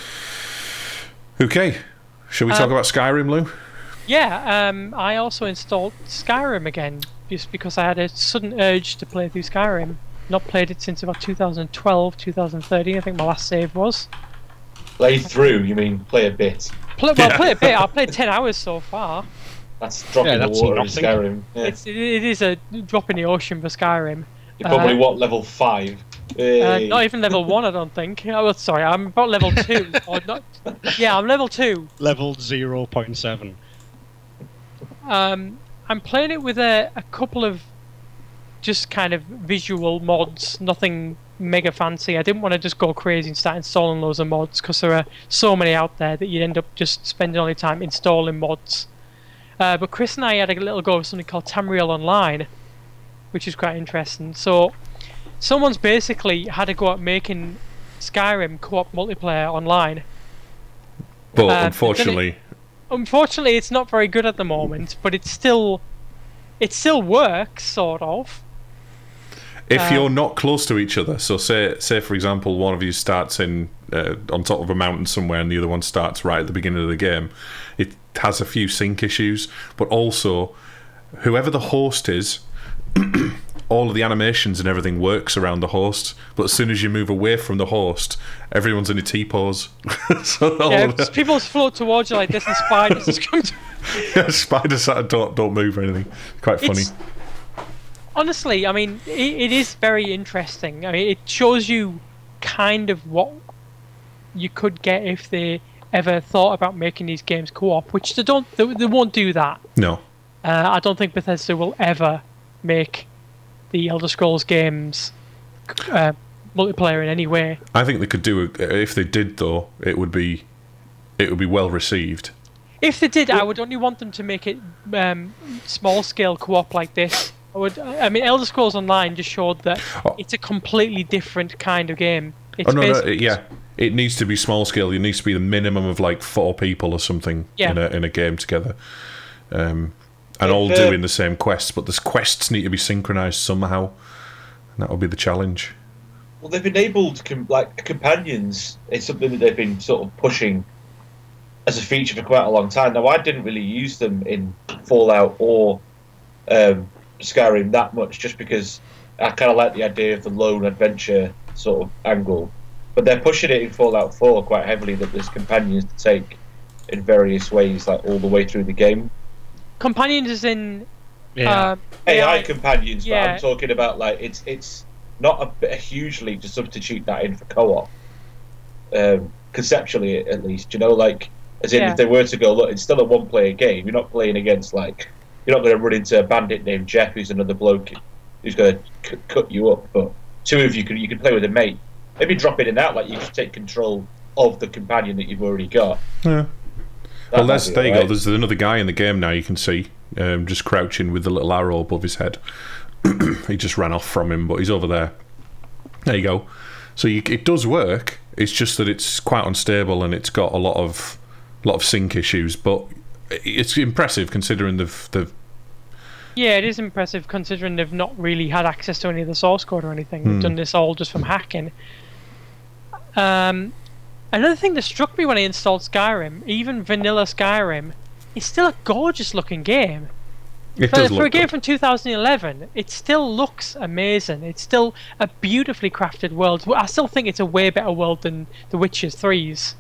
Okay. Shall we talk about Skyrim, Lou? Yeah, I also installed Skyrim again, just because I had a sudden urge to play through Skyrim. Not played it since about 2012, 2013, I think my last save was. Play through, you mean play a bit. Play a bit, I've played 10 hours so far. That's dropping Yeah, the that's water in nothing. Skyrim. Yeah. It is a drop in the ocean for Skyrim. You're probably, level 5? Not even level 1, I don't think. Oh, well, sorry, I'm about level 2. Or not, yeah, I'm level 2. Level 0.7. I'm playing it with a couple of just kind of visual mods, nothing mega fancy. I didn't want to just go crazy and start installing loads of mods, because there are so many out there that you'd end up just spending all your time installing mods. But Chris and I had a little go of something called Tamriel Online, which is quite interesting. So someone's basically had a go at making Skyrim co-op multiplayer online. But unfortunately, Unfortunately, it's not very good at the moment, but it still works, sort of. if you're not close to each other, so say for example, one of you starts in on top of a mountain somewhere, and the other one starts right at the beginning of the game. It has a few sync issues, but also whoever the host is, all of the animations and everything works around the host, but as soon as you move away from the host, everyone's in a T-pose. So people float towards you like this, and spiders just come to... Yeah, spiders don't move or anything. Quite funny. Honestly, I mean, it is very interesting. I mean, it shows you kind of what you could get if they ever thought about making these games co-op, which they won't do that. No. I don't think Bethesda will ever make the Elder Scrolls games multiplayer in any way. I think they could do it. If they did, though, it would be well received. If they did, I would only want them to make it small scale co-op like this. I mean, Elder Scrolls Online just showed that it's a completely different kind of game. It's it needs to be small scale. It needs to be the minimum of like 4 people or something in a game together. And all doing the same quests, but the quests need to be synchronized somehow. And that will be the challenge. Well, they've enabled companions. It's something that they've been sort of pushing as a feature for quite a long time. Now, I didn't really use them in Fallout or Skyrim that much, just because I kind of like the idea of the lone adventure sort of angle. But they're pushing it in Fallout 4 quite heavily, that there's companions to take in various ways, like all the way through the game. Companions is in AI companions, but I'm talking about like it's not a huge leap to substitute that in for co-op. Conceptually, at least, like as in if they were to go, look, it's still a one-player game. You're not playing against you're not going to run into a bandit named Jeff, who's another bloke who's going to cut you up. But 2 of you can play with a mate. Maybe drop in and out, like you just take control of the companion that you've already got. Yeah. Well, there you go. There's another guy in the game now you can see, just crouching with the little arrow above his head. He just ran off from him, but he's over there. There you go. So it does work. It's just that it's quite unstable and it's got a lot of sync issues. But it's impressive considering the. Yeah, it is impressive considering they've not really had access to any of the source code or anything. They've done this all just from hacking. Another thing that struck me when I installed Skyrim, even vanilla Skyrim, it's still a gorgeous looking game. For a game from 2011, it still looks amazing. It's still a beautifully crafted world. I still think it's a way better world than The Witcher 3's.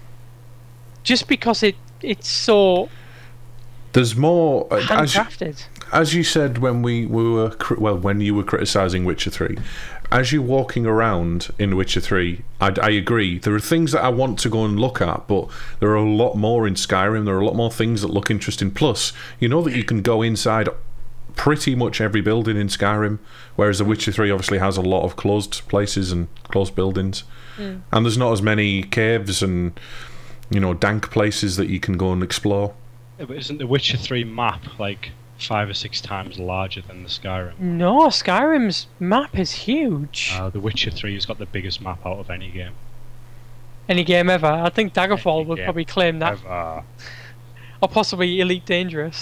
Just because it's so... There's more... handcrafted. As you said when when you were criticising Witcher 3, as you're walking around in Witcher 3, I agree. There are things that I want to go and look at, but there are a lot more in Skyrim. There are a lot more things that look interesting. Plus, you know that you can go inside pretty much every building in Skyrim, whereas The Witcher 3 obviously has a lot of closed places and closed buildings. And there's not as many caves and, dank places that you can go and explore. Yeah, but isn't The Witcher 3 map like 5 or 6 times larger than the Skyrim? No, Skyrim's map is huge. The Witcher 3 has got the biggest map out of any game. Any game ever. I think Daggerfall would probably claim that. Ever. Or possibly Elite Dangerous.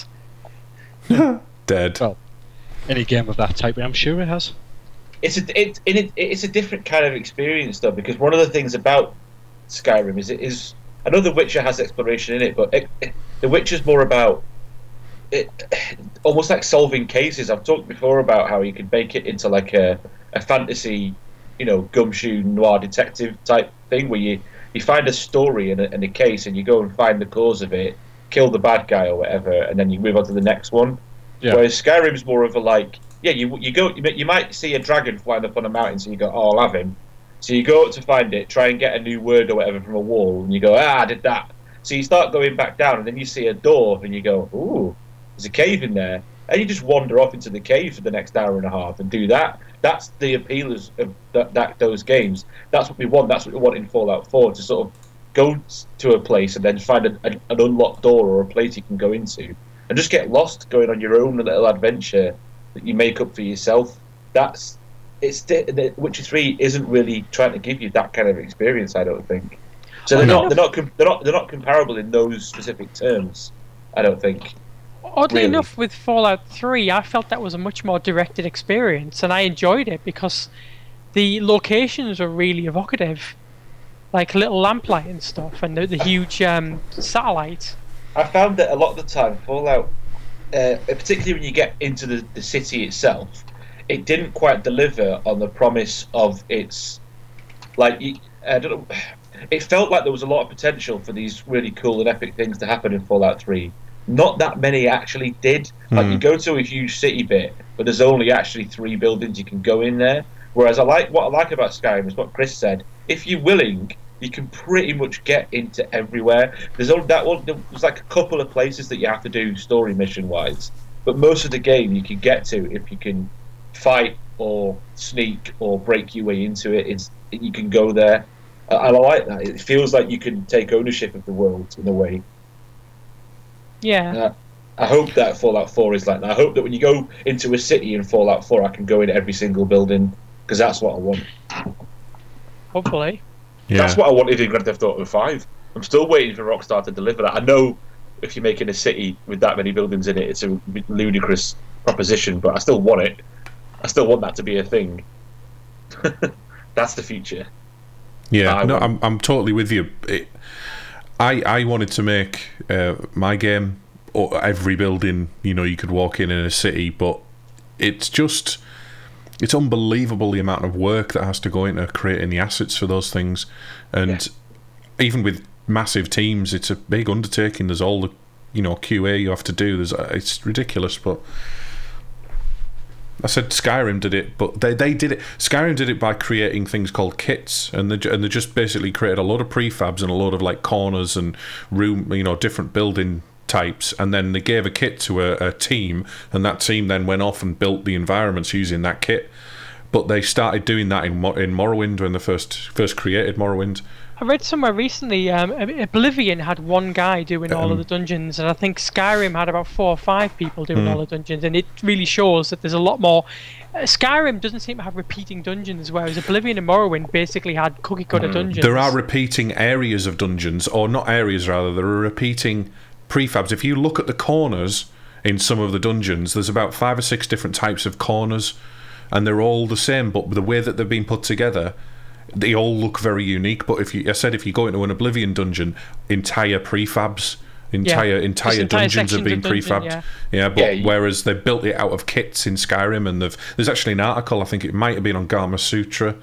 Dead. Well, any game of that type, I'm sure it has. It's a different kind of experience though, because one of the things about Skyrim is I know The Witcher has exploration in it, but The Witcher's more about it, almost like solving cases. I've talked before about how you could make it into like a fantasy, gumshoe noir detective type thing where you find a story and a case and you go and find the cause of it, kill the bad guy or whatever, and then you move on to the next one. Yeah. Whereas Skyrim's more of a you might see a dragon flying up on a mountain, so you go, oh, I'll have him. So you go up to find it, try and get a new word or whatever from a wall, and you go, I did that. So you start going back down, and then you see a door, and you go, ooh, there's a cave in there. And you just wander off into the cave for the next hour and a half and do that. That's the appeal of those games. That's what we want. That's what we want in Fallout 4, to sort of go to a place and then find an unlocked door or a place you can go into. And just get lost going on your own little adventure that you make up for yourself. Witcher 3 isn't really trying to give you that kind of experience, I don't think. So they're not comparable in those specific terms, I don't think. Oddly enough, with Fallout 3, I felt that was a much more directed experience, and I enjoyed it because the locations were really evocative. like little lamplight and stuff, and the huge satellite. I found that a lot of the time, Fallout, particularly when you get into the city itself, it didn't quite deliver on the promise of its, like, I don't know, it felt like there was a lot of potential for these really cool and epic things to happen in Fallout 3. Not that many actually did. Like, you go to a huge city bit, but there's only actually 3 buildings you can go in there. Whereas what I like about Skyrim is what Chris said. If you're willing, you can pretty much get into everywhere. There's like a couple of places that you have to do story mission wise, but most of the game you can get to if you can fight or sneak or break your way into it. You can go there. I like that. It feels like you can take ownership of the world in a way. Yeah. I hope that Fallout 4 is like that. I hope that when you go into a city in Fallout 4, I can go in every single building, because that's what I want. Hopefully. Yeah. That's what I wanted in Grand Theft Auto 5. I'm still waiting for Rockstar to deliver that. I know if you're making a city with that many buildings in it, it's a ludicrous proposition, but I still want it. I still want that to be a thing. That's the future. Yeah, no, I'm totally with you. I wanted to make my game, or every building, you could walk in a city, but it's unbelievable the amount of work that has to go into creating the assets for those things, and even with massive teams, it's a big undertaking. There's all the QA you have to do. It's ridiculous, but. I said Skyrim did it, but they did it. Skyrim did it by creating things called kits, and they just basically created a lot of prefabs and a lot of like corners and room, different building types, and then they gave a kit to a team, and that team then went off and built the environments using that kit. But they started doing that in Morrowind when they first created Morrowind. I read somewhere recently, Oblivion had one guy doing all of the dungeons, and I think Skyrim had about 4 or 5 people doing all the dungeons, and it really shows that there's a lot more. Skyrim doesn't seem to have repeating dungeons, whereas Oblivion and Morrowind basically had cookie-cutter dungeons. There are repeating areas of dungeons, or not areas rather, there are repeating prefabs. If you look at the corners in some of the dungeons, there's about 5 or 6 different types of corners, and they're all the same, but the way that they've been put together, they all look very unique. But if you go into an Oblivion dungeon, entire prefabs, entire dungeons have been prefabbed. Whereas they built it out of kits in Skyrim, and there's actually an article, I think it might have been on Gamer Sutra,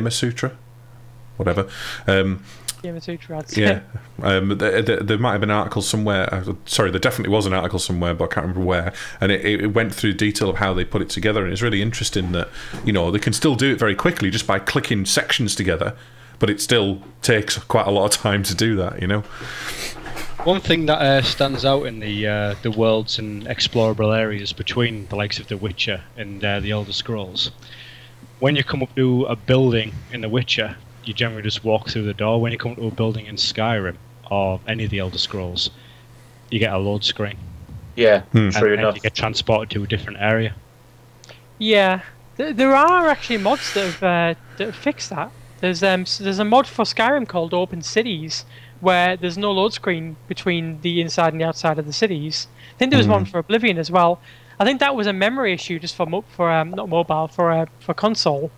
whatever. Gamer Sutra, I'd say. There might have been an article somewhere. Sorry, there definitely was an article somewhere, but I can't remember where. And it went through detail of how they put it together, and it's really interesting that they can still do it very quickly just by clicking sections together, but it still takes quite a lot of time to do that. One thing that stands out in the worlds and explorable areas between the likes of The Witcher and the Elder Scrolls, when you come up to a building in The Witcher, you generally just walk through the door. When you come to a building in Skyrim or any of the Elder Scrolls, you get a load screen. Yeah, true enough. And you get transported to a different area. Yeah, there are actually mods that have fixed that. There's a mod for Skyrim called Open Cities, where there's no load screen between the inside and the outside of the cities. I think there was one for Oblivion as well. I think that was a memory issue just for not mobile, for console.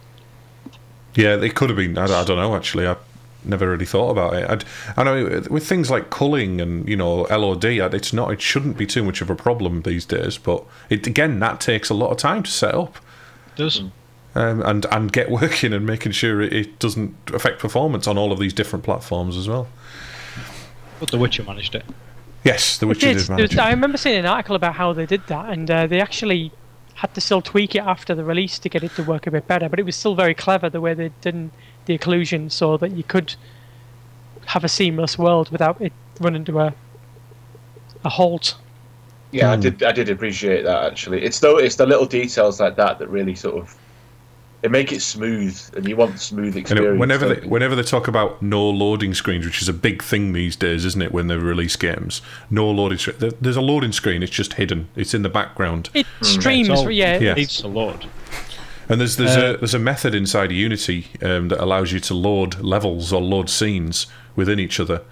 Yeah, it could have been. I don't know, actually. I never really thought about it. I know with things like culling and LOD, it shouldn't be too much of a problem these days. But that takes a lot of time to set up. It does. And get working and making sure it doesn't affect performance on all of these different platforms as well. But The Witcher managed it. Yes, The Witcher did manage it. I remember seeing an article about how they did that, and they actually had to still tweak it after the release to get it to work a bit better, but it was still very clever the way they did the occlusion so that you could have a seamless world without it running to a halt. Yeah, I did appreciate that, actually. It's the little details like that that really sort of make it smooth, and you want smooth experience. Whenever they talk about no loading screens, which is a big thing these days, isn't it? When they release games, no loading screen. There's a loading screen. It's just hidden. It's in the background. It streams. It needs to load. And there's a method inside Unity that allows you to load levels or load scenes within each other.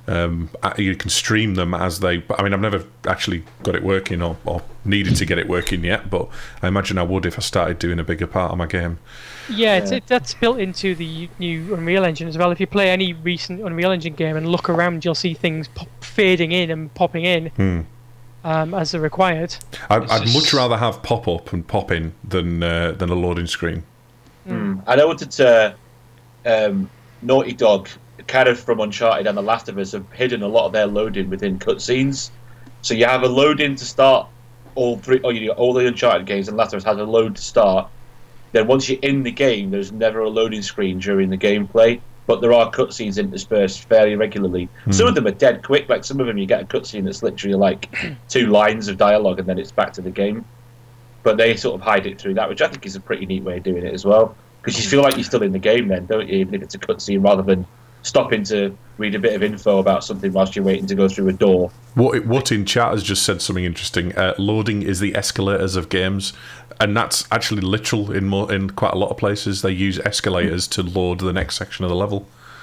You can stream them as they. I mean, I've never actually got it working or needed to get it working yet, but I imagine I would if I started doing a bigger part of my game. Yeah, that's built into the new Unreal Engine as well. If you play any recent Unreal Engine game and look around, you'll see things fading in and popping in as they're required. I'd much rather have pop up and pop in than a loading screen. I know that Naughty Dog, kind of from Uncharted and The Last of Us, have hidden a lot of their loading within cutscenes. So you have a load-in to start all the Uncharted games, and Last of Us has a load to start. Then once you're in the game, there's never a loading screen during the gameplay, but there are cutscenes interspersed fairly regularly. Some of them are dead quick, like some of them you get a cutscene that's literally like 2 lines of dialogue and then it's back to the game. But they sort of hide it through that, which I think is a pretty neat way of doing it as well. Because you feel like you're still in the game then, don't you, even if it's a cutscene, rather than stopping to read a bit of info about something whilst you're waiting to go through a door. What in chat has just said something interesting. Loading is the escalators of games, and that's actually literal in quite a lot of places. They use escalators to load the next section of the level.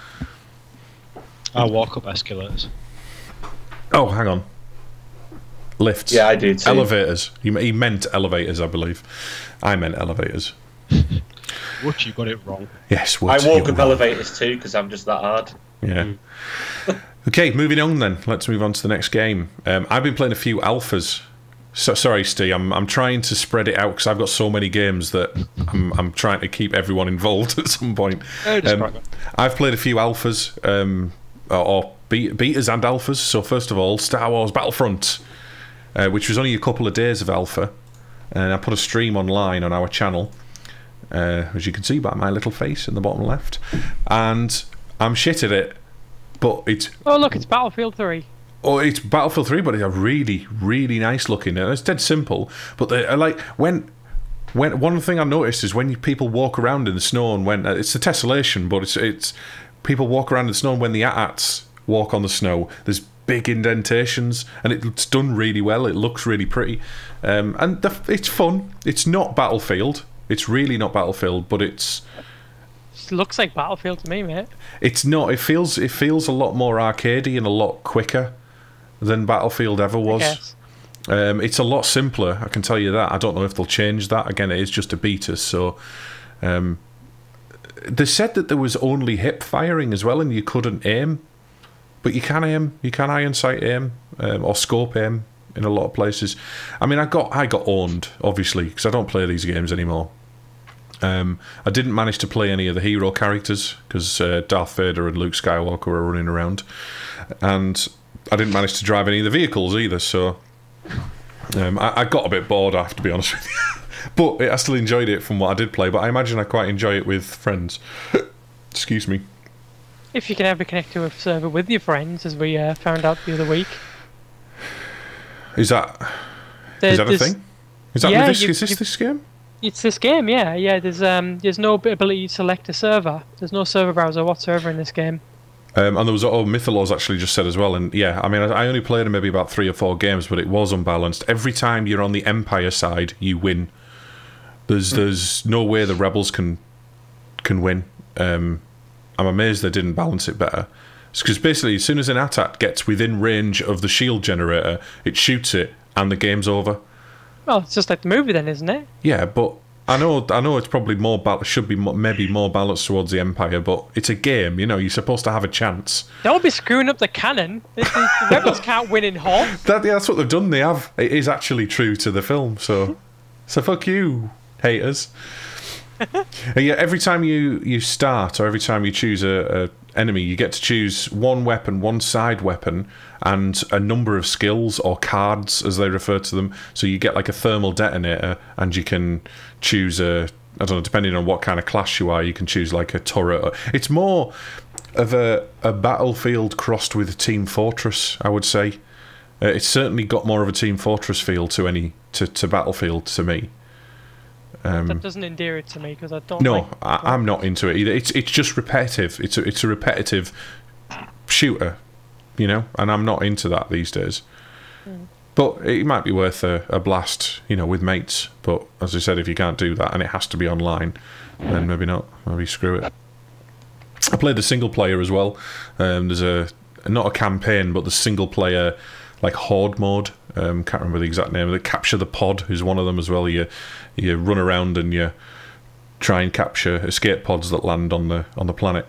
I walk up escalators. Oh, hang on. Lifts. Yeah, I do too. Elevators. He meant elevators, I believe. I meant elevators. What, you got it wrong. Yes, I walk up elevators too because I'm just that hard. Yeah. Okay, moving on then. Let's move on to the next game. I've been playing a few alphas. Sorry, Steve. I'm trying to spread it out because I've got so many games that I'm trying to keep everyone involved at some point. I've played a few alphas, or betas and alphas. So first of all, Star Wars Battlefront, which was only a couple of days of alpha, and I put a stream online on our channel, as you can see by my little face in the bottom left, and I'm shit at it, but it's... Oh look, it's Battlefield 3. Oh, it's Battlefield 3, but it's a really, really nice looking. It's dead simple, but they are like when one thing I noticed is when people walk around in the snow, and when it's the tessellation, but it's people walk around in the snow, and when the AT-ATs walk on the snow, there's big indentations, and it's done really well. It looks really pretty, and it's fun. It's not Battlefield. It's really not Battlefield, but it looks like Battlefield to me, mate. It's not. It feels a lot more arcadey and a lot quicker than Battlefield ever was. It's a lot simpler, I can tell you that. I don't know if they'll change that. Again, it is just a beta, so they said that there was only hip firing as well, and you couldn't aim, but you can aim. You can iron sight aim or scope aim in a lot of places. I mean, I got owned, obviously, because I don't play these games anymore. I didn't manage to play any of the hero characters because Darth Vader and Luke Skywalker were running around, and I didn't manage to drive any of the vehicles either, so I got a bit bored, I have to be honest with you. But I still enjoyed it from what I did play, but I imagine I quite enjoy it with friends. Excuse me. If you can ever connect to a server with your friends, as we found out the other week. Is that a thing? Is that this game? It's this game, yeah. There's no ability to select a server. There's no server browser whatsoever in this game. And there was Mythalos actually just said as well, and yeah, I mean, I only played maybe about 3 or 4 games, but it was unbalanced. Every time you're on the Empire side, you win. There's no way the Rebels can win. I'm amazed they didn't balance it better. Because basically, as soon as an AT-AT gets within range of the shield generator, it shoots it, and the game's over. Well, it's just like the movie then, isn't it? Yeah, but I know it's probably should be maybe more balanced towards the Empire, but it's a game, you know, you're supposed to have a chance. Don't be screwing up the canon. The Rebels can't win in Hoth. That's what they've done. It is actually true to the film, so fuck you, haters. Yeah, every time you start, or every time you choose a enemy, you get to choose one weapon, one side weapon, and a number of skills, or cards as they refer to them. So you get like a thermal detonator, and you can choose I don't know, depending on what kind of class you are, you can choose like a turret. It's more of a Battlefield crossed with Team Fortress, I would say. It's certainly got more of a Team Fortress feel to Battlefield to me. That doesn't endear it to me because I don't. No, I'm not into it either. It's just repetitive. It's a repetitive shooter, you know, and I'm not into that these days. But it might be worth a blast, you know, with mates. But as I said, if you can't do that and it has to be online, then maybe not. Maybe screw it. I played the single player as well. There's a not a campaign, but the single player like horde mode. Can't remember the exact name. The Capture the Pod is one of them as well. You run around and you try and capture escape pods that land on the planet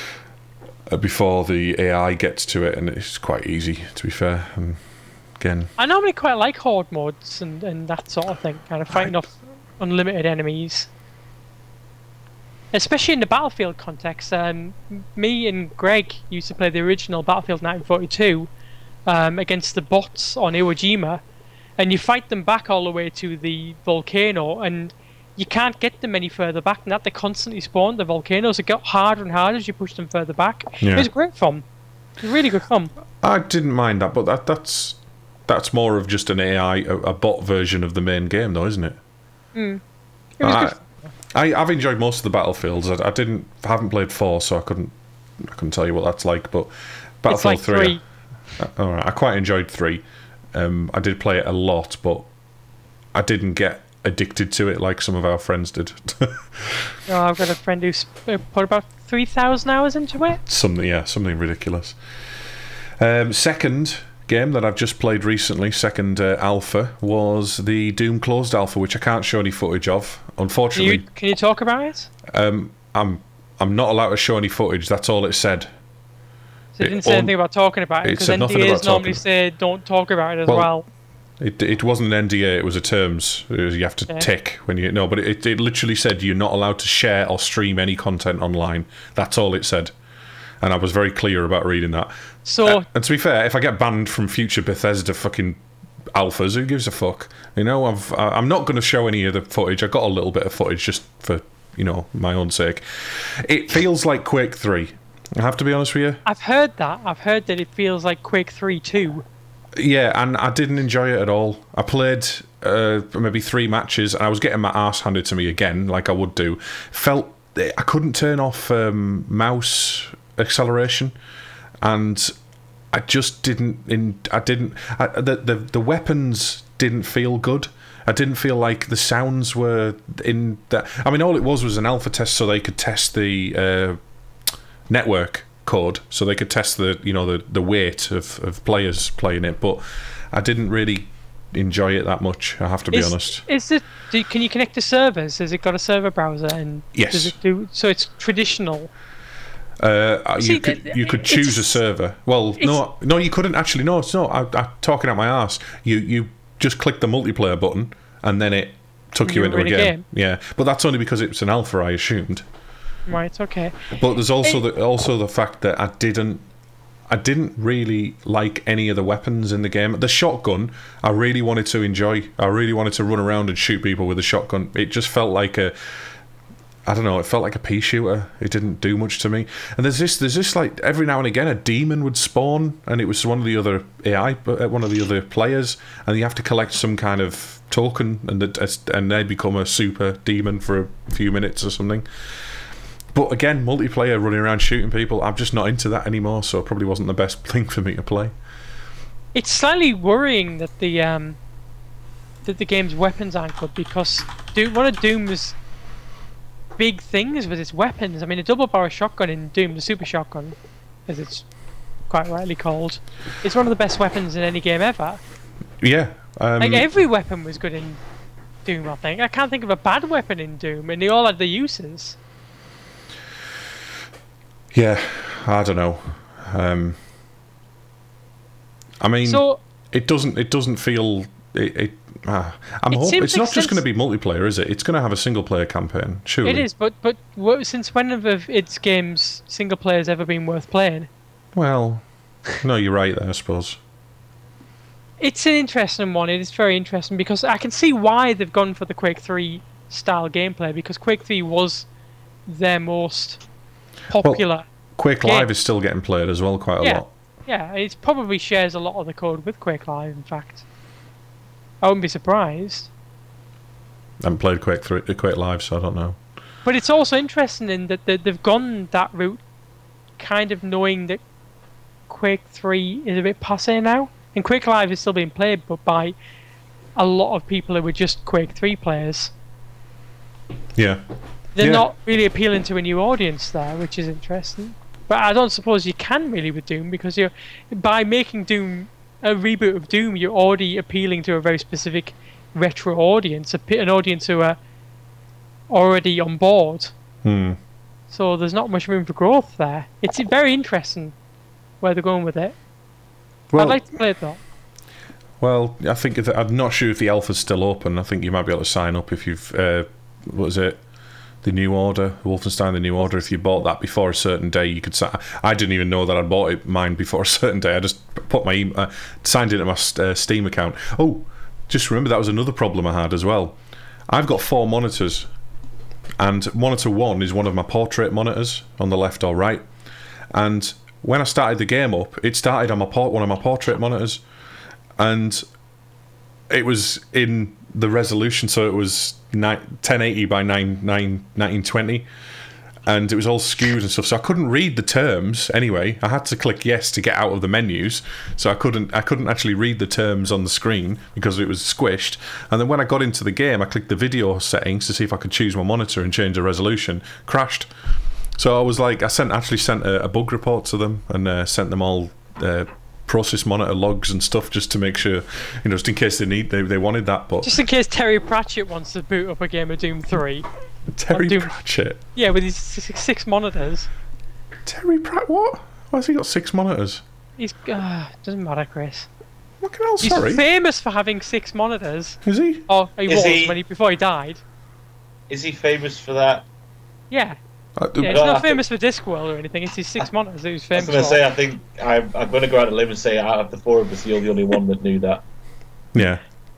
before the AI gets to it, and it's quite easy, to be fair. And again, I normally quite like horde modes and that sort of thing, kind of fighting off unlimited enemies. Especially in the Battlefield context. Me and Greg used to play the original Battlefield 1942 against the bots on Iwo Jima, and you fight them back all the way to the volcano, and you can't get them any further back than that. They constantly spawn the volcanoes. It got harder and harder as you push them further back. Yeah. It was great fun. It was really good fun. I didn't mind that, but that's more of just an AI, a bot version of the main game, though, isn't it? It was good. I've enjoyed most of the Battlefields. I haven't played 4, so I couldn't tell you what that's like. But Battlefield it's like 3. All right, I quite enjoyed 3. I did play it a lot, but I didn't get addicted to it like some of our friends did. I've got a friend who's put about 3,000 hours into it. Something ridiculous. Second game that I've just played recently, second alpha, was the Doom Closed Alpha, which I can't show any footage of, unfortunately. Can you talk about it? I'm not allowed to show any footage. That's all it said. So it didn't say anything about talking about it, because NDAs normally say don't talk about it as well. It wasn't an NDA, it was a terms. You have to tick when you... No, but it literally said you're not allowed to share or stream any content online. That's all it said. And I was very clear about reading that. So, and to be fair, if I get banned from future Bethesda fucking alphas, who gives a fuck? You know, I'm not going to show any of the footage. I got a little bit of footage just for, my own sake. It feels like Quake 3. I have to be honest with you. I've heard that. I've heard that it feels like Quake 3 too. Yeah, and I didn't enjoy it at all. I played maybe 3 matches, and I was getting my arse handed to me again, like I would do. I couldn't turn off mouse acceleration, and I just didn't. The weapons didn't feel good. I didn't feel like the sounds were in that. I mean, all it was an alpha test, so they could test the network code, so they could test the weight of players playing it. But I didn't really enjoy it that much. I have to be honest. Can you connect to servers? Has it got a server browser? And yes. Does it do? So it's traditional. You could choose a server. Well, no, you couldn't actually. No, it's not. I'm talking out my arse. You just clicked the multiplayer button, and then it took you into a game. Yeah, but that's only because it's an alpha, I assumed. Right. Okay. But there's also the fact that I didn't really like any of the weapons in the game. The shotgun, I really wanted to enjoy. I really wanted to run around and shoot people with a shotgun. It just felt like it felt like a pea shooter. It didn't do much to me. And there's this like every now and again a demon would spawn, and it was one of the other AI, one of the other players, and you have to collect some kind of token, and they'd become a super demon for a few minutes or something. But again, multiplayer, running around shooting people, I'm just not into that anymore, so it probably wasn't the best thing for me to play. It's slightly worrying that the game's weapons aren't good, because one of Doom's big things was its weapons. I mean, a double-barrel shotgun in Doom, the super shotgun, as it's quite rightly called, it's one of the best weapons in any game ever. Yeah. Like, every weapon was good in Doom, I think. I can't think of a bad weapon in Doom, and they all had the uses. Yeah, I don't know. I mean, so, it doesn't feel. I'm hoping it's not just going to be multiplayer, is it? It's going to have a single player campaign, surely. It is, but since when have its games single players ever been worth playing? Well, no, you're right there, I suppose. It's an interesting one. It is very interesting, because I can see why they've gone for the Quake 3 style gameplay, because Quake 3 was their most popular. Well, Quake Live is still getting played as well, quite a lot. Yeah, it probably shares a lot of the code with Quake Live, in fact. I wouldn't be surprised. I haven't played Quake Live, so I don't know. But it's also interesting in that they've gone that route, kind of knowing that Quake 3 is a bit passé now. And Quake Live is still being played, but by a lot of people who were just Quake 3 players. Yeah. They're not really appealing to a new audience there, which is interesting. But I don't suppose you can really with Doom, because you're by making Doom a reboot of Doom, you're already appealing to a very specific retro audience, an audience who are already on board. So there's not much room for growth there. It's very interesting where they're going with it. Well, I'd like to play it though. Well, I think I'm not sure if the alpha's still open. I think you might be able to sign up if you've what was it? The New Order, Wolfenstein: The New Order. If you bought that before a certain day, you could. I didn't even know that I'd bought mine before a certain day. I just put my signed into my Steam account. Oh, just remember that was another problem I had as well. I've got 4 monitors, and monitor 1 is one of my portrait monitors on the left or right. And when I started the game up, it started on one of my portrait monitors, and it was in the resolution, so it was 1080 by 1920, and it was all skewed and stuff, so I couldn't read the terms anyway. I had to click yes to get out of the menus, so I couldn't actually read the terms on the screen because it was squished. And then when I got into the game, I clicked the video settings to see if I could choose my monitor and change the resolution. Crashed. So I was like, I actually sent a bug report to them, and sent them all process monitor logs and stuff, just to make sure, just in case they wanted that. But just in case Terry Pratchett wants to boot up a game of Doom 3. Terry Pratchett? Yeah, with his 6 monitors. Terry Pratchett? What? Why has he got 6 monitors? He's doesn't matter, Chris. What the hell? Sorry. He's famous for having 6 monitors. Is he? Oh, before he died. Is he famous for that? Yeah. He's not famous for Discworld or anything. It's his 6 monitors that he's famous for. I was going to say, I think I'm going to go out on a limb and say, out of the 4 of us, you're the only one that knew that. Yeah.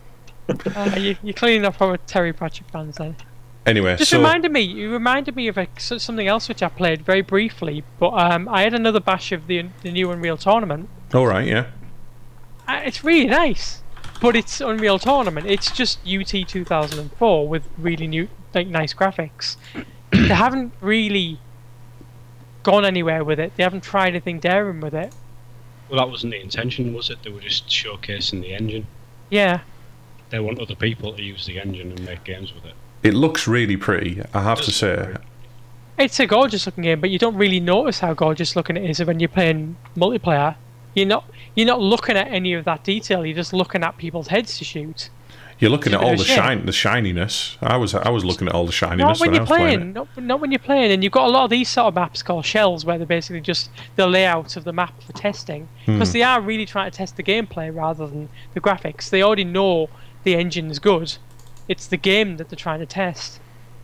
You're cleaning up our Terry Pratchett fans then. Anyway, you reminded me of something else which I played very briefly, but I had another bash of the new Unreal Tournament. Oh right, yeah. It's really nice, but it's Unreal Tournament. It's just UT 2004 with really new, nice graphics. They haven't really gone anywhere with it. They haven't tried anything daring with it. Well, that wasn't the intention, was it? They were just showcasing the engine. Yeah. They want other people to use the engine and make games with it. It looks really pretty, I have to say. It's a gorgeous looking game, but you don't really notice how gorgeous looking it is when you're playing multiplayer. You're not looking at any of that detail. You're just looking at people's heads to shoot. You're looking at all the shininess. I was looking at all the shininess when I was playing. Not when you're playing, and you've got a lot of these sort of maps called shells, where they're basically just the layout of the map for testing, because they are really trying to test the gameplay rather than the graphics. They already know the engine's good. It's the game that they're trying to test.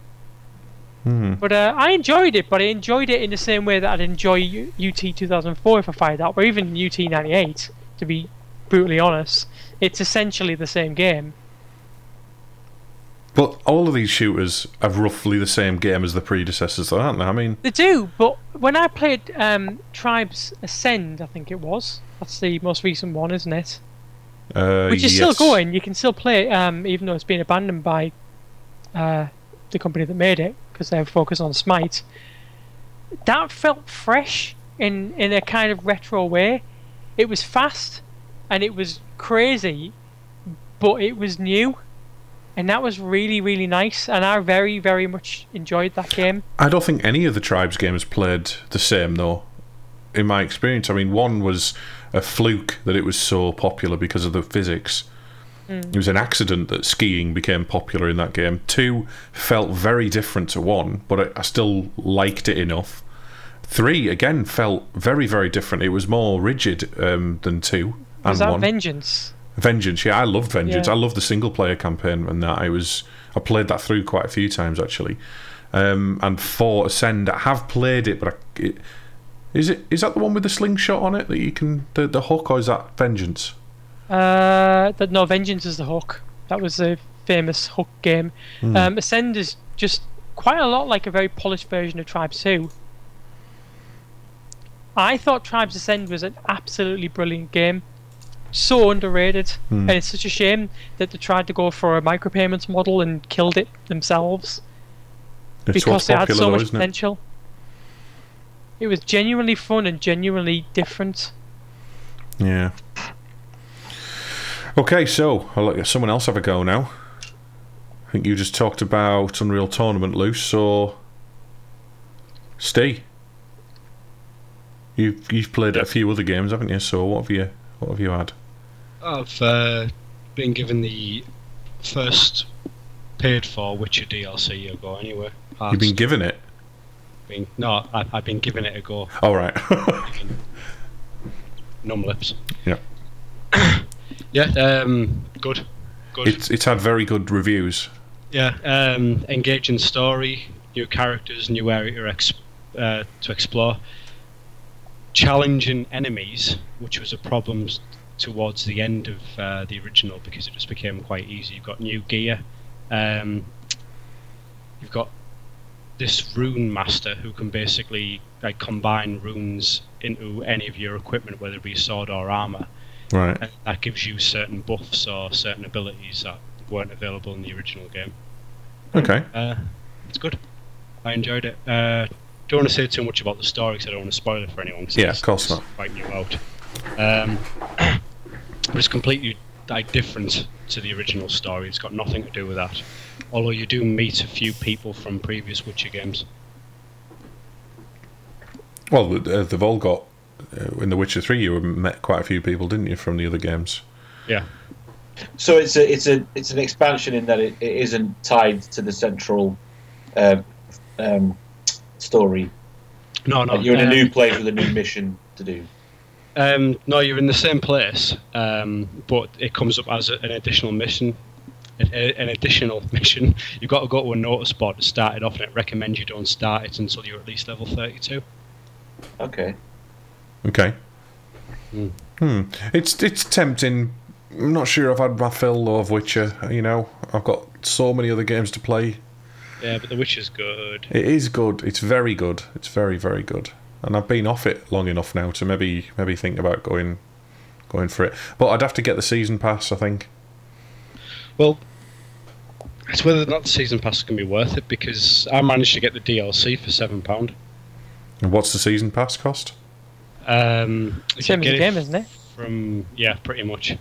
But I enjoyed it, but I enjoyed it in the same way that I'd enjoy UT 2004 if I fired that, or even UT 98, to be brutally honest. It's essentially the same game. But all of these shooters have roughly the same game as the predecessors, though, aren't they? I mean, they do, but when I played Tribes Ascend, I think it was. That's the most recent one, isn't it? Which is still going. You can still play it, even though it's been abandoned by the company that made it, because they're focused on Smite. That felt fresh in a kind of retro way. It was fast and it was crazy, but it was new. And that was really, really nice, and I very, very much enjoyed that game. I don't think any of the Tribes games played the same, though, in my experience. I mean, one was a fluke that it was so popular because of the physics. It was an accident that skiing became popular in that game. 2 felt very different to 1, but I still liked it enough. 3, again, felt very, very different. It was more rigid than 2 and 1. Was that Vengeance? Vengeance, yeah, I loved Vengeance. Yeah. I loved the single player campaign, and that I played that through quite a few times actually. And 4 Ascend, I have played it, but is that the one with the slingshot on it that you can the hook, or is that Vengeance? No, Vengeance is the hook. That was a famous hook game. Ascend is just quite a lot like a very polished version of Tribes 2. I thought Tribes Ascend was an absolutely brilliant game. So underrated, and it's such a shame that they tried to go for a micropayments model and killed it themselves, because it had so much potential. It was genuinely fun and genuinely different. Yeah. Okay, so I'll let someone else have a go now. I think you just talked about Unreal Tournament, Luce, so Steve. You've played a few other games, haven't you? So what have you had? I've been given the first paid for Witcher DLC a go anyway. You've been given it? No, I've been giving it a go. Oh, right. Numb lips. Yeah. Yeah, good. It's had very good reviews. Yeah, engaging story, new characters, new area to explore. Challenging enemies, which was a problem towards the end of the original because it just became quite easy. You've got new gear. You've got this rune master who can basically combine runes into any of your equipment, whether it be sword or armor. Right. And that gives you certain buffs or certain abilities that weren't available in the original game. Okay. It's good. I enjoyed it. Don't want to say too much about the story because I don't want to spoil it for anyone. Yeah, of course not. Quite new out. But it's completely different to the original story. It's got nothing to do with that. Although you do meet a few people from previous Witcher games. Well, they've all got... in The Witcher 3, you met quite a few people, didn't you, from the other games? Yeah. So it's an expansion in that it isn't tied to the central story. No. You're in a new place with a new mission to do. No, you're in the same place, but it comes up as an additional mission. An additional mission. You've got to go to a notice board to start it off, and it recommends you don't start it until you're at least level 32. Okay. It's tempting. I'm not sure I've had my fill of Witcher. You know, I've got so many other games to play. Yeah, but The Witcher's good. It is good. It's very good. It's very, very good. And I've been off it long enough now to maybe think about going for it. But I'd have to get the season pass, I think. Well, it's whether or not the season pass is going to be worth it, because I managed to get the DLC for £7. And what's the season pass cost? Same as the game, isn't it? Yeah, pretty much.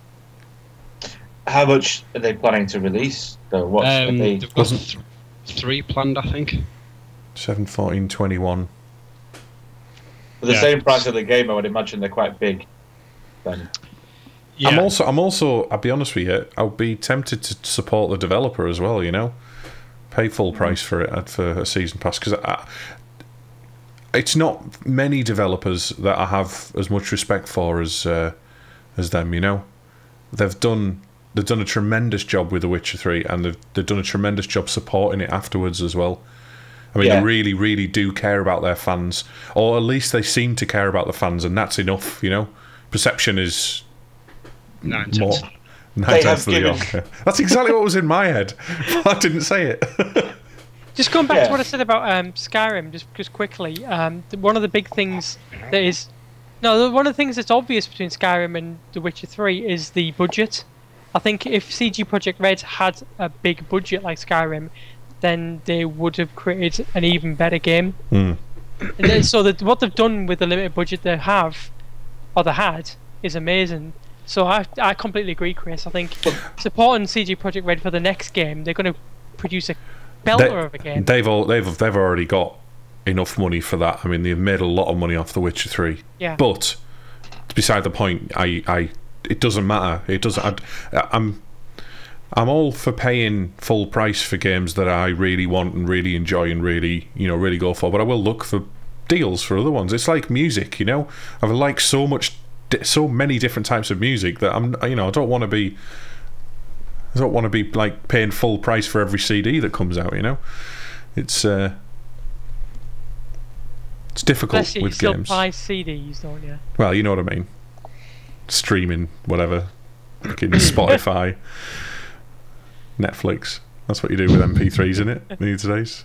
How much are they planning to release? Though, they've got 3 planned, I think. 7, 14, 21. For the same price of the game, I would imagine they're quite big. Then. Yeah. I'm also. I'll be honest with you. I'll be tempted to support the developer as well. You know, pay full price for it for a season pass, because it's not many developers that I have as much respect for as them. You know, they've done a tremendous job with The Witcher 3, and they've done a tremendous job supporting it afterwards as well. I mean, they really, really do care about their fans, or at least they seem to care about the fans, and that's enough. You know, perception is 9 more. 9 tenths of the off. That's exactly what was in my head. I didn't say it. Just going back to what I said about Skyrim, just quickly. One of the big things one of the things that's obvious between Skyrim and The Witcher 3 is the budget. I think if CG Projekt Red had a big budget like Skyrim, then they would have created an even better game. So what they've done with the limited budget they have, or they had, is amazing. So I completely agree, Chris. I think supporting CG Projekt Red for the next game, they're going to produce a belter of a game. They've already got enough money for that. I mean, they've made a lot of money off The Witcher 3. Yeah. But beside the point, it doesn't matter. It doesn't. I'm all for paying full price for games that I really want and really enjoy and really go for. But I will look for deals for other ones. It's like music, you know. I like so many different types of music that I don't want to be like paying full price for every CD that comes out. You know, it's difficult with games. You still buy CDs, don't you? Well, you know what I mean. Streaming, whatever, fucking Spotify, Netflix. That's what you do with MP3s, isn't it? These days.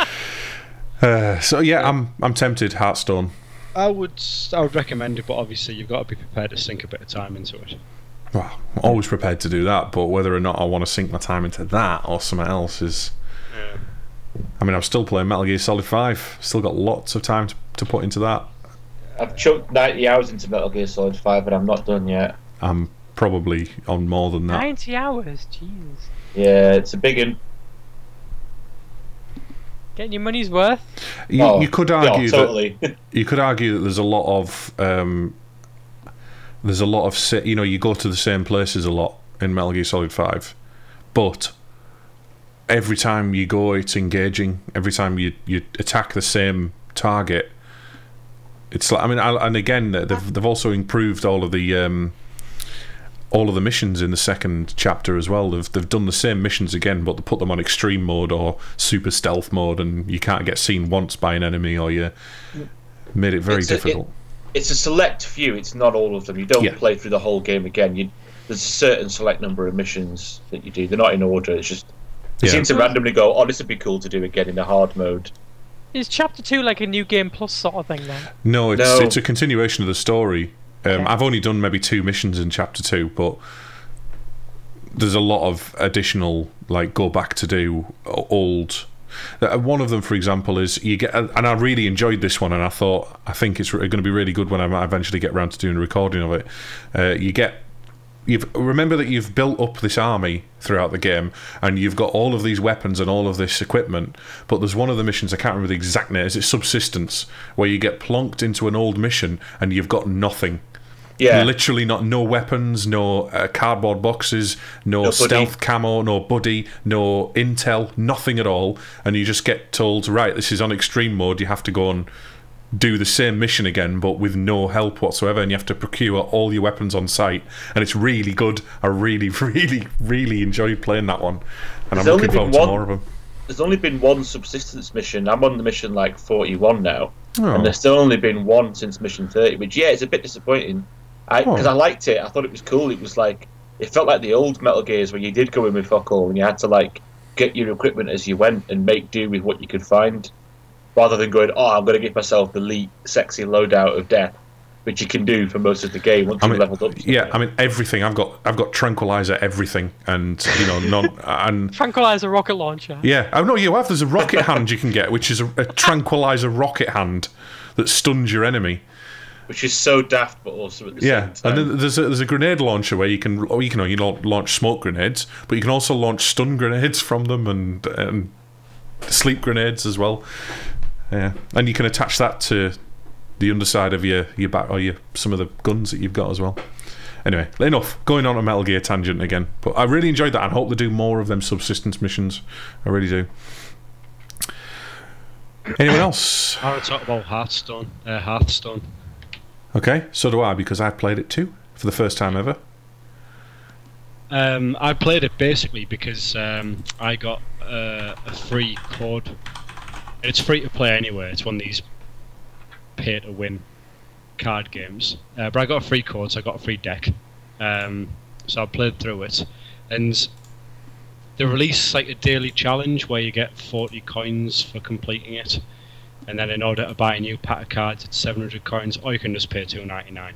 So yeah, I'm tempted. Hearthstone. I would recommend it, but obviously you've got to be prepared to sink a bit of time into it. Well, I'm always prepared to do that, but whether or not I want to sink my time into that or something else is... Yeah. I mean, I'm still playing Metal Gear Solid 5. Still got lots of time to put into that. I've chucked 90 hours into Metal Gear Solid 5, but I'm not done yet. I'm probably on more than that. 90 hours? Jeez. Yeah, it's a big one. Getting your money's worth. You could argue totally. You could argue that there's a lot of you go to the same places a lot in Metal Gear Solid 5, but every time you go, it's engaging. Every time you attack the same target, it's like, I mean, and again, they've also improved all of the missions in the second chapter as well. They've done the same missions again, but they put them on extreme mode or super stealth mode, and you can't get seen once by an enemy, or you made it very difficult. It's a select few. It's not all of them. You don't play through the whole game again. There's a certain select number of missions that you do. They're not in order. It's just you seem to randomly go, "Oh, this would be cool to do again in the hard mode." Is Chapter 2 like a New Game Plus sort of thing then? No, it's a continuation of the story. I've only done maybe 2 missions in Chapter 2, but there's a lot of additional, like, go back to do old. One of them, for example, is you get, and I really enjoyed this one, and I think it's going to be really good when I eventually get around to doing a recording of it. Remember that you've built up this army throughout the game, and you've got all of these weapons and all of this equipment, but there's one of the missions, I can't remember the exact name, it's Subsistence, where you get plonked into an old mission and you've got nothing. Yeah. Literally no weapons, no cardboard boxes, no stealth camo, no buddy, no intel, nothing at all, and you just get told, right, this is on extreme mode, you have to go and do the same mission again, but with no help whatsoever, and you have to procure all your weapons on site, and it's really good. I really, really, really enjoyed playing that one, and I'm looking forward to more of them. There's only been one Subsistence mission. I'm on the mission like 41 now, and there's still only been one since mission 30, which it's a bit disappointing. Because I liked it. I thought it was cool. It was like, it felt like the old Metal Gears where you did go in with fuck all, and you had to like get your equipment as you went and make do with what you could find, rather than going, I'm going to give myself the elite, sexy loadout of death, which you can do for most of the game once you've leveled up. Yeah, I mean everything. I've got tranquilizer everything, and and tranquilizer rocket launcher. Yeah, I know you have. There's a rocket hand you can get, which is a tranquilizer rocket hand that stuns your enemy. Which is so daft, but also at the same time. And then there's a grenade launcher where you can launch smoke grenades, but you can also launch stun grenades from them and sleep grenades as well. Yeah, and you can attach that to the underside of your back or some of the guns that you've got as well. Anyway, enough going on a Metal Gear tangent again. But I really enjoyed that, and hope they do more of them Subsistence missions. I really do. Anyone else? I want to talk about Hearthstone. Okay, so do I, because I played it too for the first time ever. I played it basically because I got a free code. It's free to play anyway. It's one of these pay to win card games. But I got a free code, so I got a free deck. So I played through it, and they release like a daily challenge where you get 40 coins for completing it. And then in order to buy a new pack of cards, it's 700 coins, or you can just pay $2.99.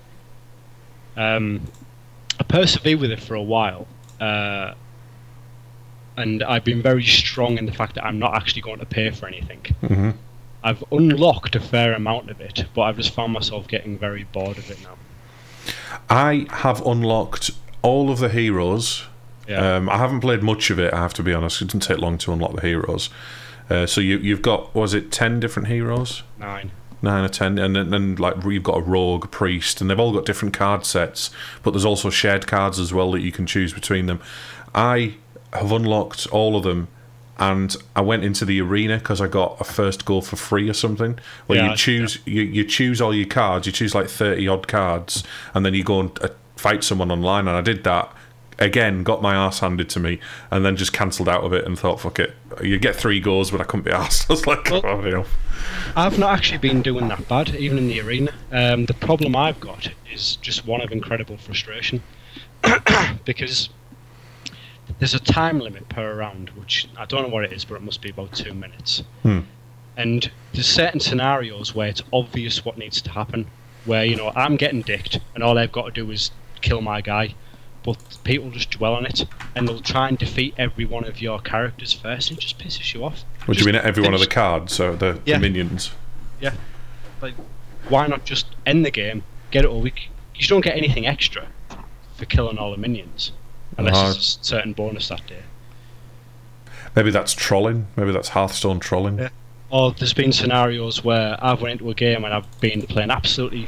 I persevered with it for a while, and I've been very strong in the fact that I'm not actually going to pay for anything. Mm-hmm. I've unlocked a fair amount of it, but I've just found myself getting very bored of it now. I have unlocked all of the heroes. Yeah. I haven't played much of it, I have to be honest. It didn't take long to unlock the heroes. So you've got, was it 10 different heroes? 9 or 10, and then like you've got a rogue, a priest, and they've all got different card sets, but there's also shared cards as well that you can choose between them. I have unlocked all of them, and I went into the arena because I got a first go for free or something, where you choose all your cards, you choose like 30 odd cards, and then you go and fight someone online, and I did that. Again, got my arse handed to me, and then just cancelled out of it and thought, fuck it. You get 3 goals, but I couldn't be arsed. I was like, I've not actually been doing that bad, even in the arena. The problem I've got is just one of incredible frustration. Because there's a time limit per round, which I don't know what it is, but it must be about 2 minutes. And there's certain scenarios where it's obvious what needs to happen, where, I'm getting dicked, and all I've got to do is kill my guy. But people just dwell on it, and they'll try and defeat every one of your characters first, and it just pisses you off. What do you mean, every one of the cards, so the minions? Yeah. Like, why not just end the game, get it all week? You don't get anything extra for killing all the minions, unless it's a certain bonus that day. Maybe that's trolling. Maybe that's Hearthstone trolling. Yeah. Or there's been scenarios where I've went into a game and I've been playing absolutely,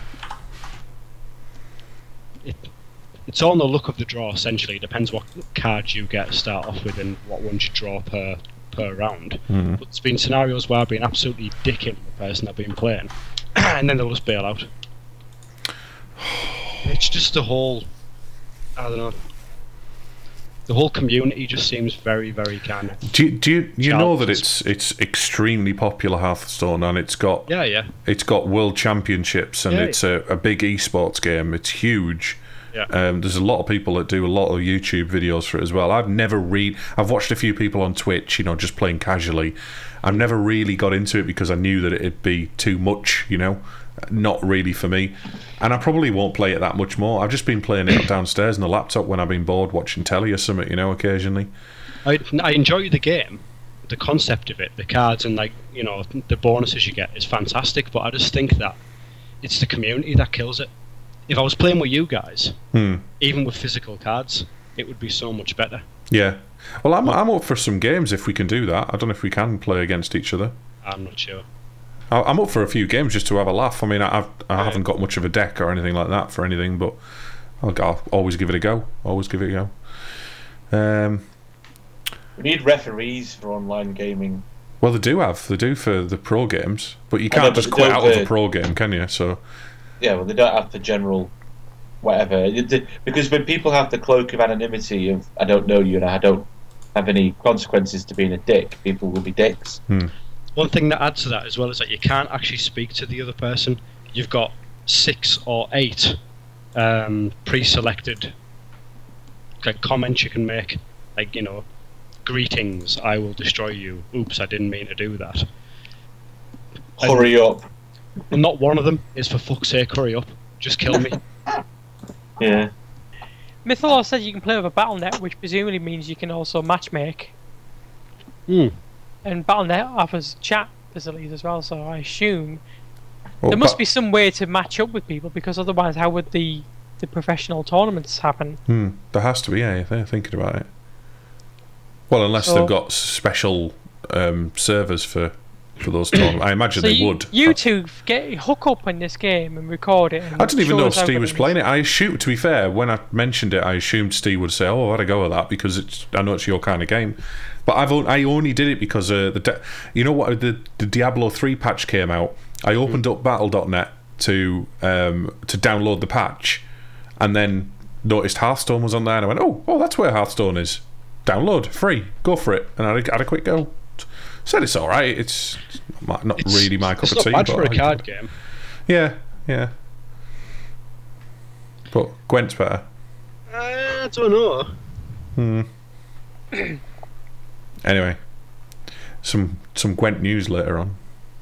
it's all the luck of the draw, essentially. It depends what cards you get to start off with and what ones you draw per round. But there's been scenarios where I've been absolutely dicking the person I've been playing, and then they'll just bail out. It's just the whole, I don't know. The whole community just seems very, very kind of. Do you know that it's extremely popular, Hearthstone, and it's got world championships, and it's a big esports game. It's huge. Yeah. There's a lot of people that do a lot of YouTube videos for it as well. I've watched a few people on Twitch, just playing casually. I've never really got into it because I knew that it'd be too much, not really for me. And I probably won't play it that much more. I've just been playing it downstairs on the laptop when I've been bored watching telly or something, occasionally. I enjoy the game. The concept of it, the cards and the bonuses you get is fantastic, but I just think that it's the community that kills it. If I was playing with you guys, even with physical cards, it would be so much better. Yeah. Well, I'm up for some games if we can do that. I don't know if we can play against each other. I'm not sure. I'm up for a few games just to have a laugh. I mean, I haven't got much of a deck or anything like that for anything, but I'll always give it a go. Always give it a go. We need referees for online gaming. Well, they do for the pro games, but you can't just quit out of a pro game, can you? So. Yeah, well, they don't have the general whatever. Because when people have the cloak of anonymity of I don't know you and I don't have any consequences to being a dick, people will be dicks. One thing that adds to that as well is that you can't actually speak to the other person. You've got 6 or 8 pre-selected comments you can make, greetings, I will destroy you. Oops, I didn't mean to do that. Hurry up. And not one of them is for fuck's sake, hurry up. Just kill me. Yeah. Mythology said you can play with a Battle.net, which presumably means you can also matchmake. And Battle.net offers chat facilities as well, so I assume there must be some way to match up with people, because otherwise how would the professional tournaments happen? There has to be, yeah, if they're thinking about it. Well, unless they've got special servers for those tournaments. I imagine they would. You two hook up in this game and record it. And I didn't even know Steve was playing it. I assumed, to be fair, when I mentioned it, I assumed Steve would say, "Oh, I had a go at that because I know it's your kind of game." But I only did it because the Diablo 3 patch came out. I opened up Battle.net to download the patch, and then noticed Hearthstone was on there, and I went, "Oh, that's where Hearthstone is. Download, free, go for it." And I had a quick go. Said it's all right. It's not really my cup of tea. It's not bad for a card game. Yeah. But Gwent's better. I don't know. Anyway, some Gwent news later on.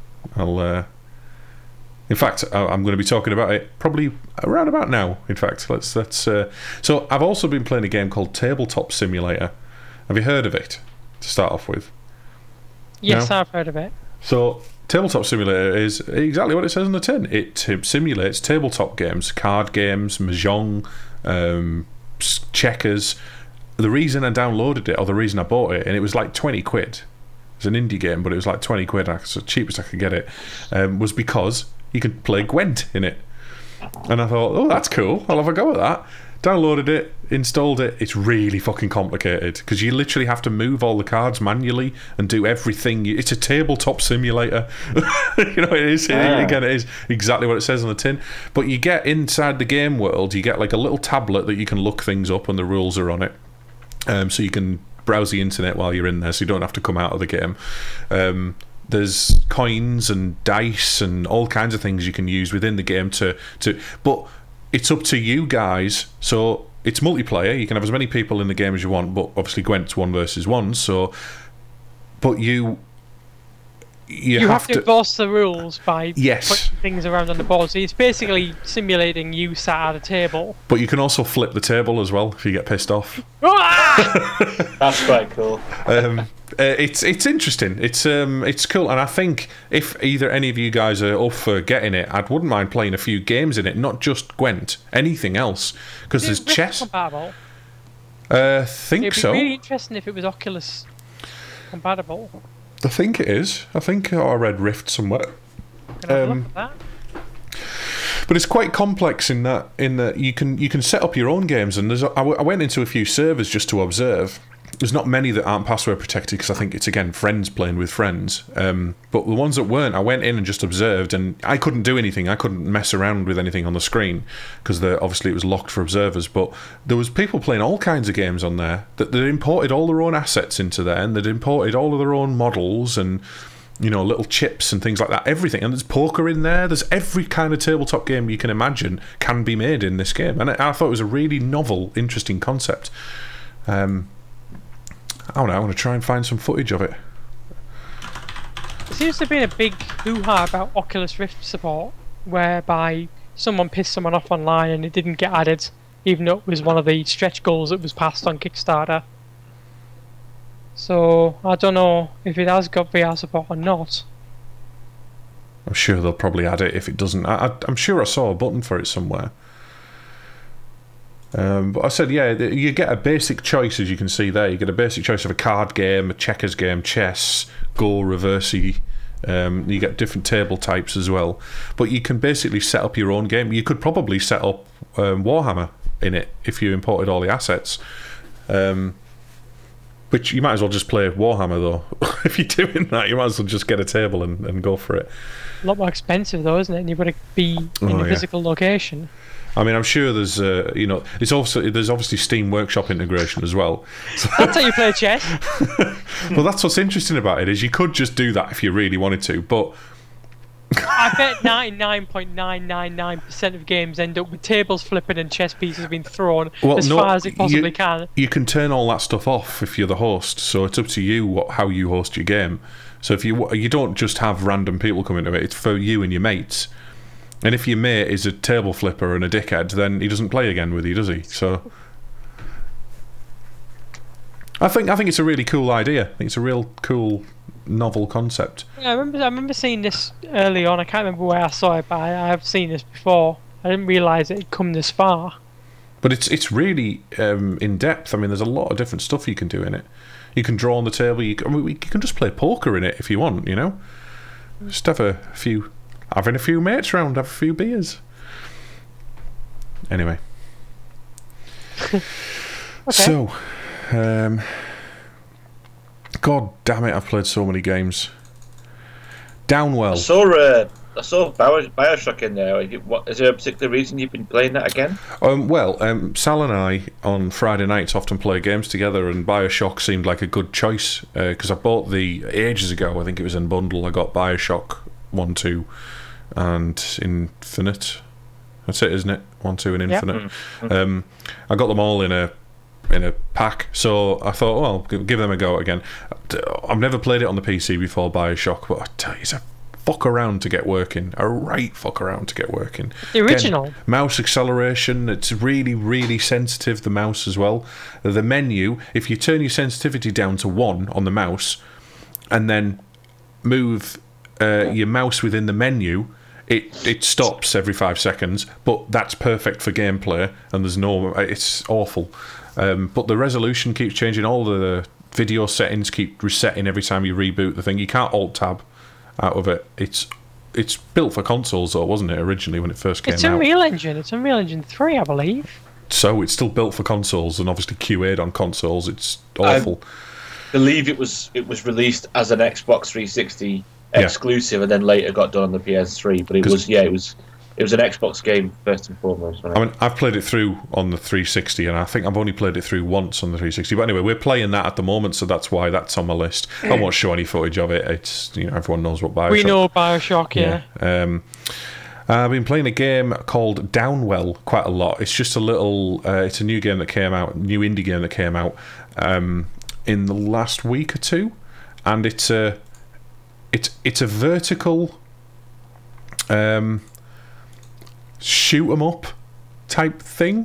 In fact, I'm going to be talking about it probably around about now. In fact, let's. So I've also been playing a game called Tabletop Simulator. Have you heard of it? To start off with. Yes, no? I've heard of it. So, Tabletop Simulator is exactly what it says on the tin. It simulates tabletop games, card games, mahjong, checkers. The reason I downloaded it, or the reason I bought it, and it was like 20 quid. It's an indie game, but it was like 20 quid. It's the cheapest I could get it. Was because you could play Gwent in it. And I thought, oh, that's cool. I'll have a go at that. Downloaded it, installed it. It's really fucking complicated because you literally have to move all the cards manually and do everything. It's a tabletop simulator. It is. Again, it is exactly what it says on the tin. But you get inside the game world, you get like a little tablet that you can look things up and the rules are on it. So you can browse the internet while you're in there, so you don't have to come out of the game. There's coins and dice and all kinds of things you can use within the game but it's up to you guys. So it's multiplayer. You can have as many people in the game as you want, but obviously Gwent's 1 versus 1. So, but you have to enforce the rules by putting things around on the board. So it's basically simulating you sat at a table. But you can also flip the table as well if you get pissed off. That's quite cool. It's interesting. It's cool, and I think if either any of you guys are up for getting it, I wouldn't mind playing a few games in it, not just Gwent, anything else, because there's chess. Compatible? Think so. It'd be really interesting if it was Oculus compatible. I think it is. I think I read Rift somewhere. Can I have a look at that? But it's quite complex in that you can set up your own games, and I went into a few servers just to observe. There's not many that aren't password protected because I think it's, again, friends playing with friends. But the ones that weren't, I went in and just observed, and I couldn't do anything. I couldn't mess around with anything on the screen because obviously it was locked for observers. But there was people playing all kinds of games on there that they'd imported all their own assets into there, and they'd imported all of their own models and, you know, little chips and things like that. Everything. And there's poker in there. There's every kind of tabletop game you can imagine can be made in this game. And I thought it was a really novel, interesting concept. I don't know, I want to try and find some footage of it. There seems to be a big hoo-ha about Oculus Rift support, whereby someone pissed someone off online and it didn't get added, even though it was one of the stretch goals that was passed on Kickstarter. So, I don't know if it has got VR support or not. I'm sure they'll probably add it if it doesn't. I'm sure I saw a button for it somewhere. But I said, yeah, you get a basic choice, as you can see there. You get a basic choice of a card game, a checkers game, chess, Go, Reversey. You get different table types as well. But you can basically set up your own game. You could probably set up Warhammer in it if you imported all the assets. Which you might as well just play Warhammer, though. If you're doing that, you might as well just get a table and go for it. A lot more expensive, though, isn't it? And you've got to be in a physical location. I mean, I'm sure there's, you know, there's obviously Steam Workshop integration as well. So that's how you play chess. Well, that's what's interesting about it, is you could just do that if you really wanted to, but I bet 99.999% of games end up with tables flipping and chess pieces being thrown as far as it possibly can. You can turn all that stuff off if you're the host, so it's up to you how you host your game. So if you don't just have random people come into it, it's for you and your mates. And if your mate is a table flipper and a dickhead, then he doesn't play again with you, does he? So I think it's a really cool idea. I think it's a real cool, novel concept. Yeah, I remember seeing this early on. I can't remember where I saw it, but I have seen this before. I didn't realise it had come this far. But it's really in depth. I mean, there's a lot of different stuff you can do in it. You can draw on the table. You can just play poker in it if you want. You know, just have a few mates around, have a few beers. Anyway. Okay. So, God damn it, I've played so many games. Downwell. I saw Bioshock in there. Is there a particular reason you've been playing that again? Sal and I on Friday nights often play games together, and Bioshock seemed like a good choice because I bought ages ago. I think it was in bundle. I got Bioshock 1, 2 and Infinite. That's it, isn't it? 1, 2 and Infinite. Yep. I got them all in a pack, so I thought, well, give them a go again. I've never played it on the PC before, Bioshock, but I tell you, it's a fuck around to get working. A right fuck around to get working. The original. Again, mouse acceleration, it's really, really sensitive, the mouse as well. The menu, if you turn your sensitivity down to 1 on the mouse and then move your mouse within the menu, it stops every 5 seconds, but that's perfect for gameplay, and it's awful. But the resolution keeps changing, all the video settings keep resetting every time you reboot the thing. You can't alt-tab out of it. It's built for consoles, though, wasn't it, originally when it first came out? It's Unreal Engine. It's Unreal Engine 3, I believe. So it's still built for consoles, and obviously QA'd on consoles. It's awful. I believe it was released as an Xbox 360 exclusive, and then later got done on the PS3. But it was an Xbox game first and foremost. Right? I mean, I've played it through on the 360, and I think I've only played it through once on the 360. But anyway, we're playing that at the moment, so that's why that's on my list. I won't show any footage of it. It's, you know, everyone knows what Bioshock. We know Bioshock, yeah. I've been playing a game called Downwell quite a lot. It's just a little. It's a new game that came out, new indie game that came out in the last week or two, and it's a vertical. Shoot 'em up type thing.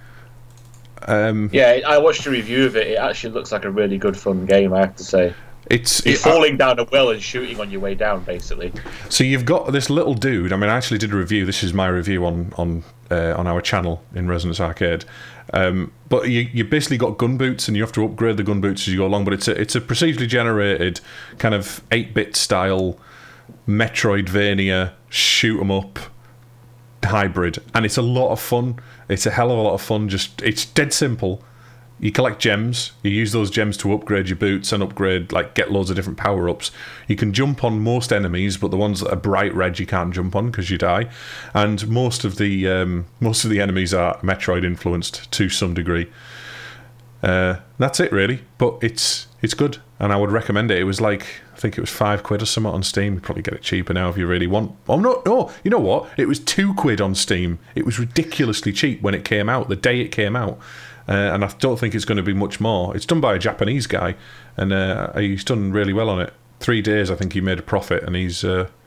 Yeah, I watched a review of it. It actually looks like a really good fun game, I have to say. You're falling down a well and shooting on your way down, basically. So you've got this little dude. I mean, I actually did a review. This is my review on our channel in Resonance Arcade. But you basically got gun boots, and you have to upgrade the gun boots as you go along. But it's a procedurally generated kind of 8-bit style Metroidvania shoot 'em up hybrid, and it's a lot of fun. It's a hell of a lot of fun. It's dead simple. You collect gems. You use those gems to upgrade your boots and get loads of different power-ups. You can jump on most enemies, but the ones that are bright red you can't jump on because you die. And most of the enemies are Metroid influenced to some degree. That's it really, but it's good, and I would recommend it. It was I think it was £5 or something on Steam. You probably get it cheaper now if you really want. Oh no, you know what? It was £2 on Steam. It was ridiculously cheap when it came out, the day it came out. And I don't think it's going to be much more. It's done by a Japanese guy, and he's done really well on it. 3 days, I think he made a profit, and he's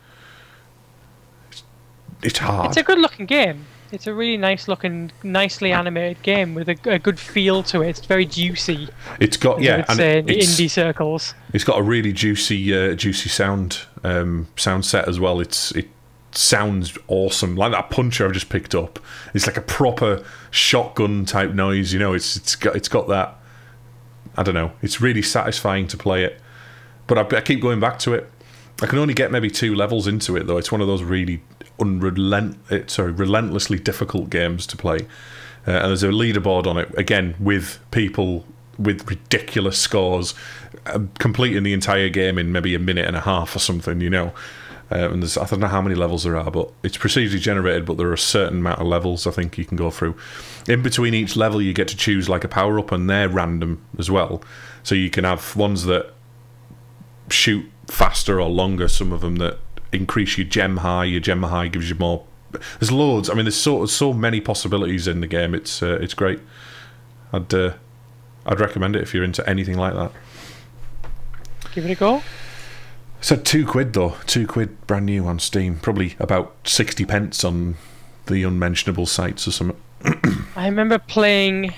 it's hard. It's a good-looking game. It's a really nice-looking, nicely animated game with a good feel to it. It's very juicy. It's got in indie circles. It's got a really juicy sound set as well. It sounds awesome. Like that puncher I've just picked up. It's like a proper shotgun type noise. You know, it's got that. I don't know. It's really satisfying to play it. But I keep going back to it. I can only get maybe 2 levels into it though. It's one of those really relentlessly difficult games to play. And there's a leaderboard on it again with people with ridiculous scores, completing the entire game in maybe a minute and a half or something. You know. And I don't know how many levels there are, but it's procedurally generated, but there are a certain amount of levels I think you can go through. In between each level you get to choose like a power-up, and they're random as well. So you can have ones that shoot faster or longer, some of them that increase your gem high. Your gem high gives you more. There's loads. I mean, there's so many possibilities in the game. It's great. I'd recommend it if you're into anything like that. Give it a go. So £2 though, £2 brand new on Steam. Probably about 60p on the unmentionable sites or something. I remember paying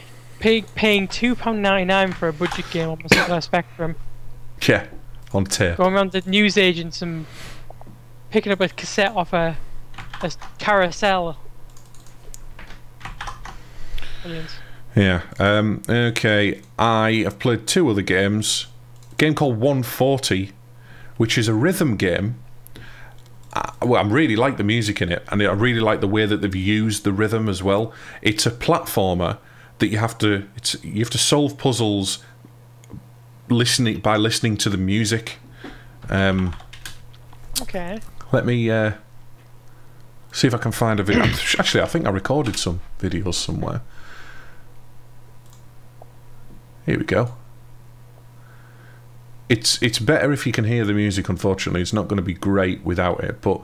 £2.99 for a budget game on the Sinclair Spectrum. Yeah, on tape. Going around the newsagents and picking up a cassette off a carousel. Brilliant. Yeah. Okay. I have played 2 other games. A game called 140. Which is a rhythm game. Well, I really like the music in it, and I really like the way that they've used the rhythm as well. It's a platformer that you have to solve puzzles by listening to the music. Okay. Let me see if I can find a video. Actually, I think I recorded some videos somewhere. Here we go. It's better if you can hear the music. Unfortunately, it's not going to be great without it. But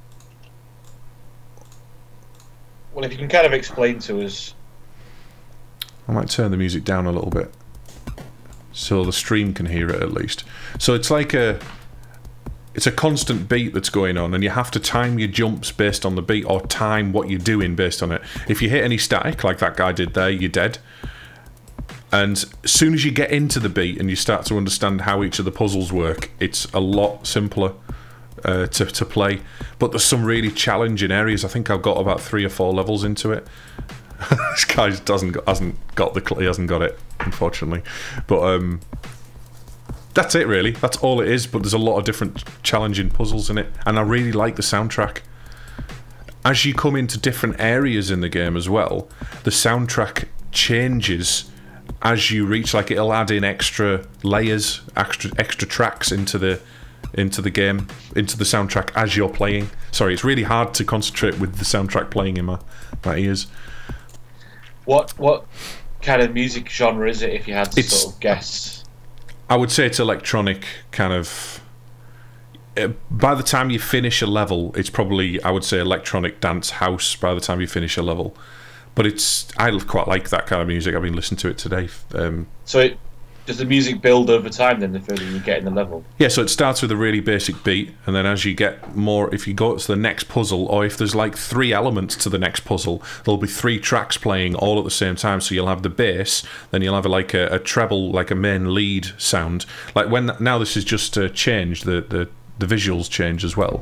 well, if you can kind of explain to us, I might turn the music down a little bit so the stream can hear it at least. So it's like it's a constant beat that's going on, and you have to time your jumps based on the beat, or time what you're doing based on it. If you hit any static like that guy did there, you're dead. And as soon as you get into the beat and you start to understand how each of the puzzles work, it's a lot simpler to play. But there's some really challenging areas. I think I've got about 3 or 4 levels into it. This guy hasn't got it, unfortunately. But that's it really. That's all it is. But there's a lot of different challenging puzzles in it, and I really like the soundtrack. As you come into different areas in the game as well, the soundtrack changes as you reach. Like, it'll add in extra layers, extra tracks into the game, into the soundtrack as you're playing. Sorry, it's really hard to concentrate with the soundtrack playing in my ears. What kind of music genre is it, if you had to sort of guess? I would say it's electronic kind of. By the time you finish a level, it's probably, I would say, electronic dance house by the time you finish a level. But I quite like that kind of music. I've been listening to it today. So does the music build over time then, the further you get in the level? Yeah, so it starts with a really basic beat, and then as you get more, if you go to the next puzzle, or if there's like 3 elements to the next puzzle, there'll be 3 tracks playing all at the same time. So you'll have the bass, then you'll have like a treble, like a main lead sound. Like now this is just changed, the visuals change as well.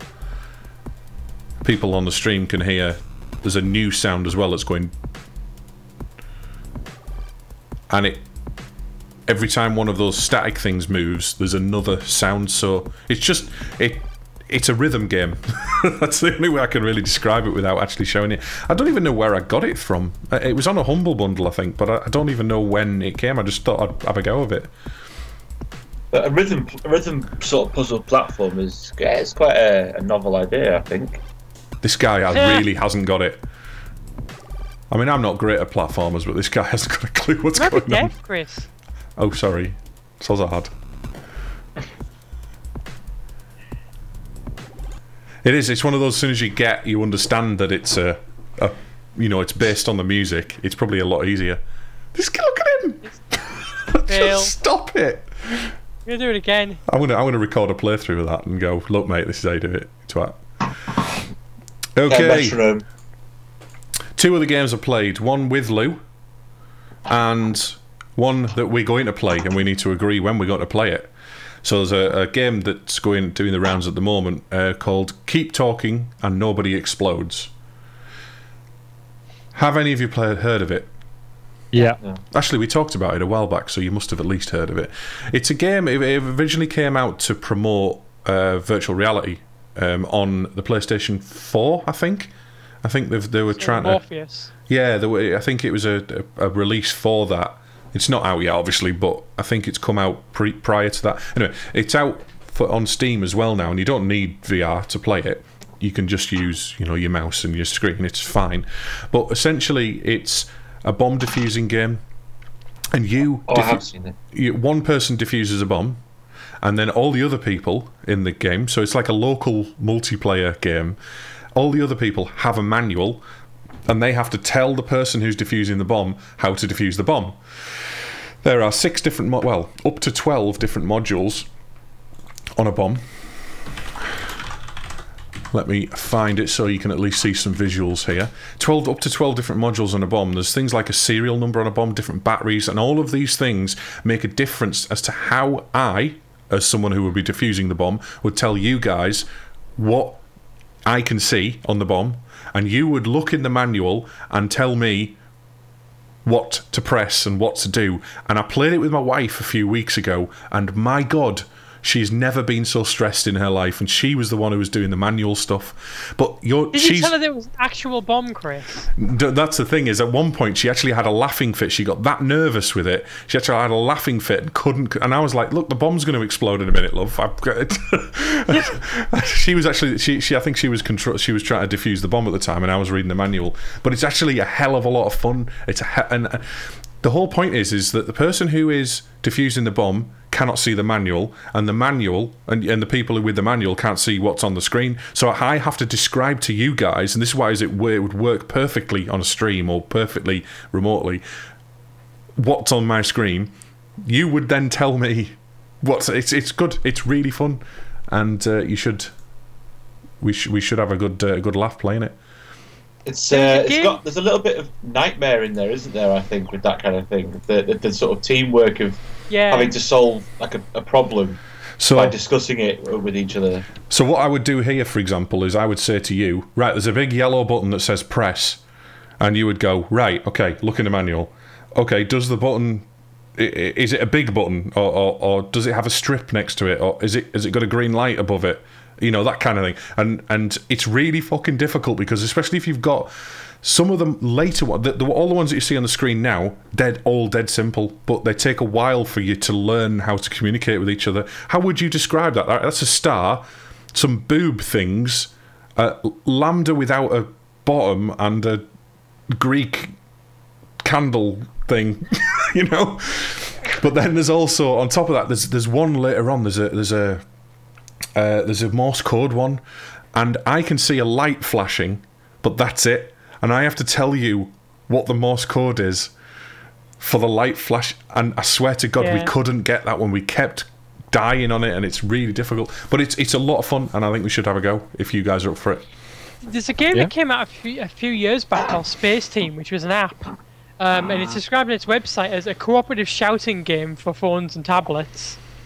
People on the stream can hear there's a new sound as well that's going. and every time one of those static things moves, there's another sound. So it's a rhythm game. That's the only way I can really describe it without actually showing it. I don't even know where I got it from. It was on a Humble Bundle, I think, but I don't even know when it came. I just thought I'd have a go of it. But a rhythm sort of puzzle platform is quite a novel idea, I think. This guy really hasn't got it. I mean, I'm not great at platformers, but this guy hasn't got a clue what's going on. Deaf, Chris. Oh, sorry. So hard. It is. It's one of those. As soon as you understand that it's it's based on the music. It's probably a lot easier. This guy, look at him. Just stop it. You're gonna do it again. I'm gonna record a playthrough of that and go, look, mate, this is how you do it. Twat. Okay. 2 of the games I played. One with Lou, and one that we're going to play, and we need to agree when we're going to play it. So there's a game that's doing the rounds at the moment called Keep Talking and Nobody Explodes. Have any of you heard of it? Yeah. Actually, we talked about it a while back, so you must have at least heard of it. It's a game. It originally came out to promote virtual reality on the PlayStation 4, I think. I think they were trying Morpheus. to. Yeah, I think it was a release for that. It's not out yet, obviously, but I think it's come out prior to that. Anyway, it's out on Steam as well now, and you don't need VR to play it. You can just use, your mouse and your screen. It's fine. But essentially, it's a bomb defusing game, and I have seen it. One person defuses a bomb, and then all the other people in the game. So it's like a local multiplayer game. All the other people have a manual, and they have to tell the person who's defusing the bomb how to defuse the bomb. There are 6 different, up to 12 different modules on a bomb. Let me find it so you can at least see some visuals here. Up to 12 different modules on a bomb. There's things like a serial number on a bomb, different batteries, and all of these things make a difference as to how I, as someone who would be defusing the bomb, would tell you guys what I can see on the bomb, and you would look in the manual and tell me what to press and what to do. And I played it with my wife a few weeks ago, and my God, she's never been so stressed in her life, and she was the one who was doing the manual stuff. But Did you tell her there was an actual bomb, Chris? That's the thing, is at one point she actually had a laughing fit. She got that nervous with it. She actually had a laughing fit and couldn't. And I was like, "Look, the bomb's going to explode in a minute, love." I've got it. She was actually. I think she was She was trying to defuse the bomb at the time, and I was reading the manual. But it's actually a hell of a lot of fun. And the whole point is that the person who is defusing the bomb cannot see the manual, and the manual and the people with the manual can't see what's on the screen. So I have to describe to you guys, and this is why it would work perfectly on a stream or perfectly remotely, what's on my screen. You would then tell me what's. It's good. It's really fun, and we should have a good laugh playing it. There's a little bit of nightmare in there, isn't there? I think with that kind of thing, the sort of teamwork of having to solve like a problem by discussing it with each other. So what I would do here, for example, is I would say to you, right, there's a big yellow button that says press, and you would go, right, okay, look in the manual. Okay, does the button, is it a big button, or does it have a strip next to it, or is it got a green light above it? That kind of thing. And it's really fucking difficult, because especially if you've got some of them later, all the ones that you see on the screen now, all dead simple, but they take a while for you to learn how to communicate with each other. How would you describe that? That's a star, some boob things, lambda without a bottom, and a Greek candle thing, But then there's also, on top of that, there's one later on, there's a Morse code one, and I can see a light flashing, but that's it. And I have to tell you what the Morse code is for the light flash. And I swear to God, we couldn't get that one. We kept dying on it, and it's really difficult. But it's a lot of fun, and I think we should have a go if you guys are up for it. There's a game that came out a few years back called Space Team, which was an app. And it's described on its website as a cooperative shouting game for phones and tablets.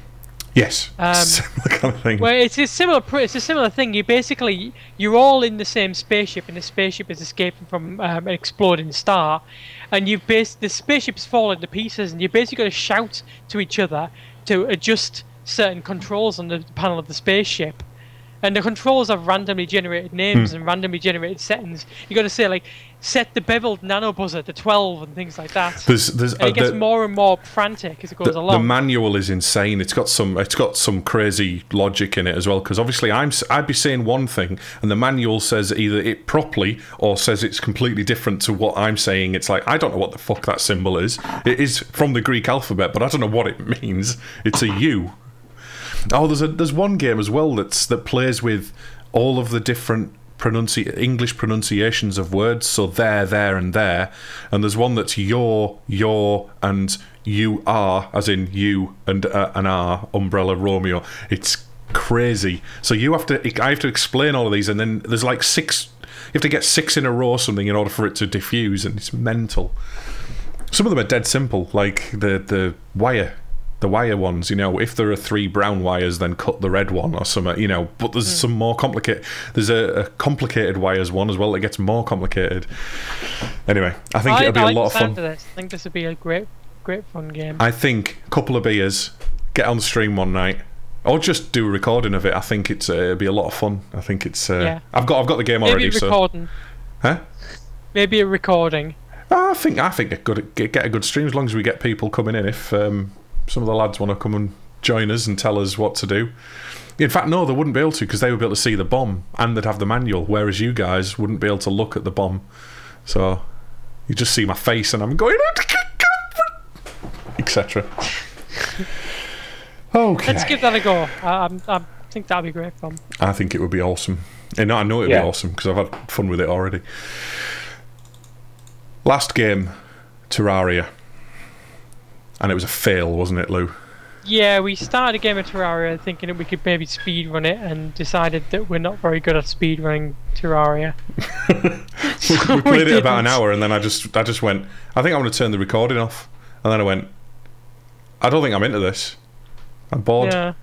Yes, similar kind of thing. Well, it's a similar thing. You're all in the same spaceship, and the spaceship is escaping from an exploding star, and the spaceship's falling to pieces, and you've basically got to shout to each other to adjust certain controls on the panel of the spaceship. And the controls have randomly generated names and randomly generated settings. You got to say like, set the beveled nano buzzer to 12 and things like that. And it gets more and more frantic as it goes along. The manual is insane. It's got some crazy logic in it as well. Because obviously I'd be saying one thing, and the manual says either it properly or says it's completely different to what I'm saying. It's like, I don't know what the fuck that symbol is. It is from the Greek alphabet, but I don't know what it means. It's a U. Oh, there's one game as well that plays with all of the different English pronunciations of words. So there, and there. And there's one that's your, and you are, as in you and an R, Umbrella, Romeo. It's crazy. So I have to explain all of these, and then there's like 6. You have to get 6 in a row or something in order for it to diffuse, and it's mental. Some of them are dead simple, like the wire. The wire ones, if there are 3 brown wires, then cut the red one or something, But there's some more complicated. There's a complicated wires one as well that gets more complicated. Anyway, I think it'll be a lot of fun. I think this would be a great fun game. I think a couple of beers, get on the stream one night, or just do a recording of it. I think it'll be a lot of fun. I think it's. Yeah. I've got the game already. Maybe a recording. Huh? Maybe a recording. I think get a good stream as long as we get people coming in. If some of the lads want to come and join us and tell us what to do. In fact, no, they wouldn't be able to, because they would be able to see the bomb and they'd have the manual, whereas you guys wouldn't be able to look at the bomb. So you just see my face and I'm going, etc. Okay. Let's give that a go. I think that'd be great fun. I think it would be awesome. And I know it'd be awesome because I've had fun with it already. Last game, Terraria. And it was a fail, wasn't it, Lou? Yeah, we started a game of Terraria thinking that we could maybe speedrun it, and decided that we're not very good at speedrunning Terraria. we played it about an hour, and then I just went, I think I'm going to turn the recording off. And then I went, I don't think I'm into this. I'm bored. Yeah.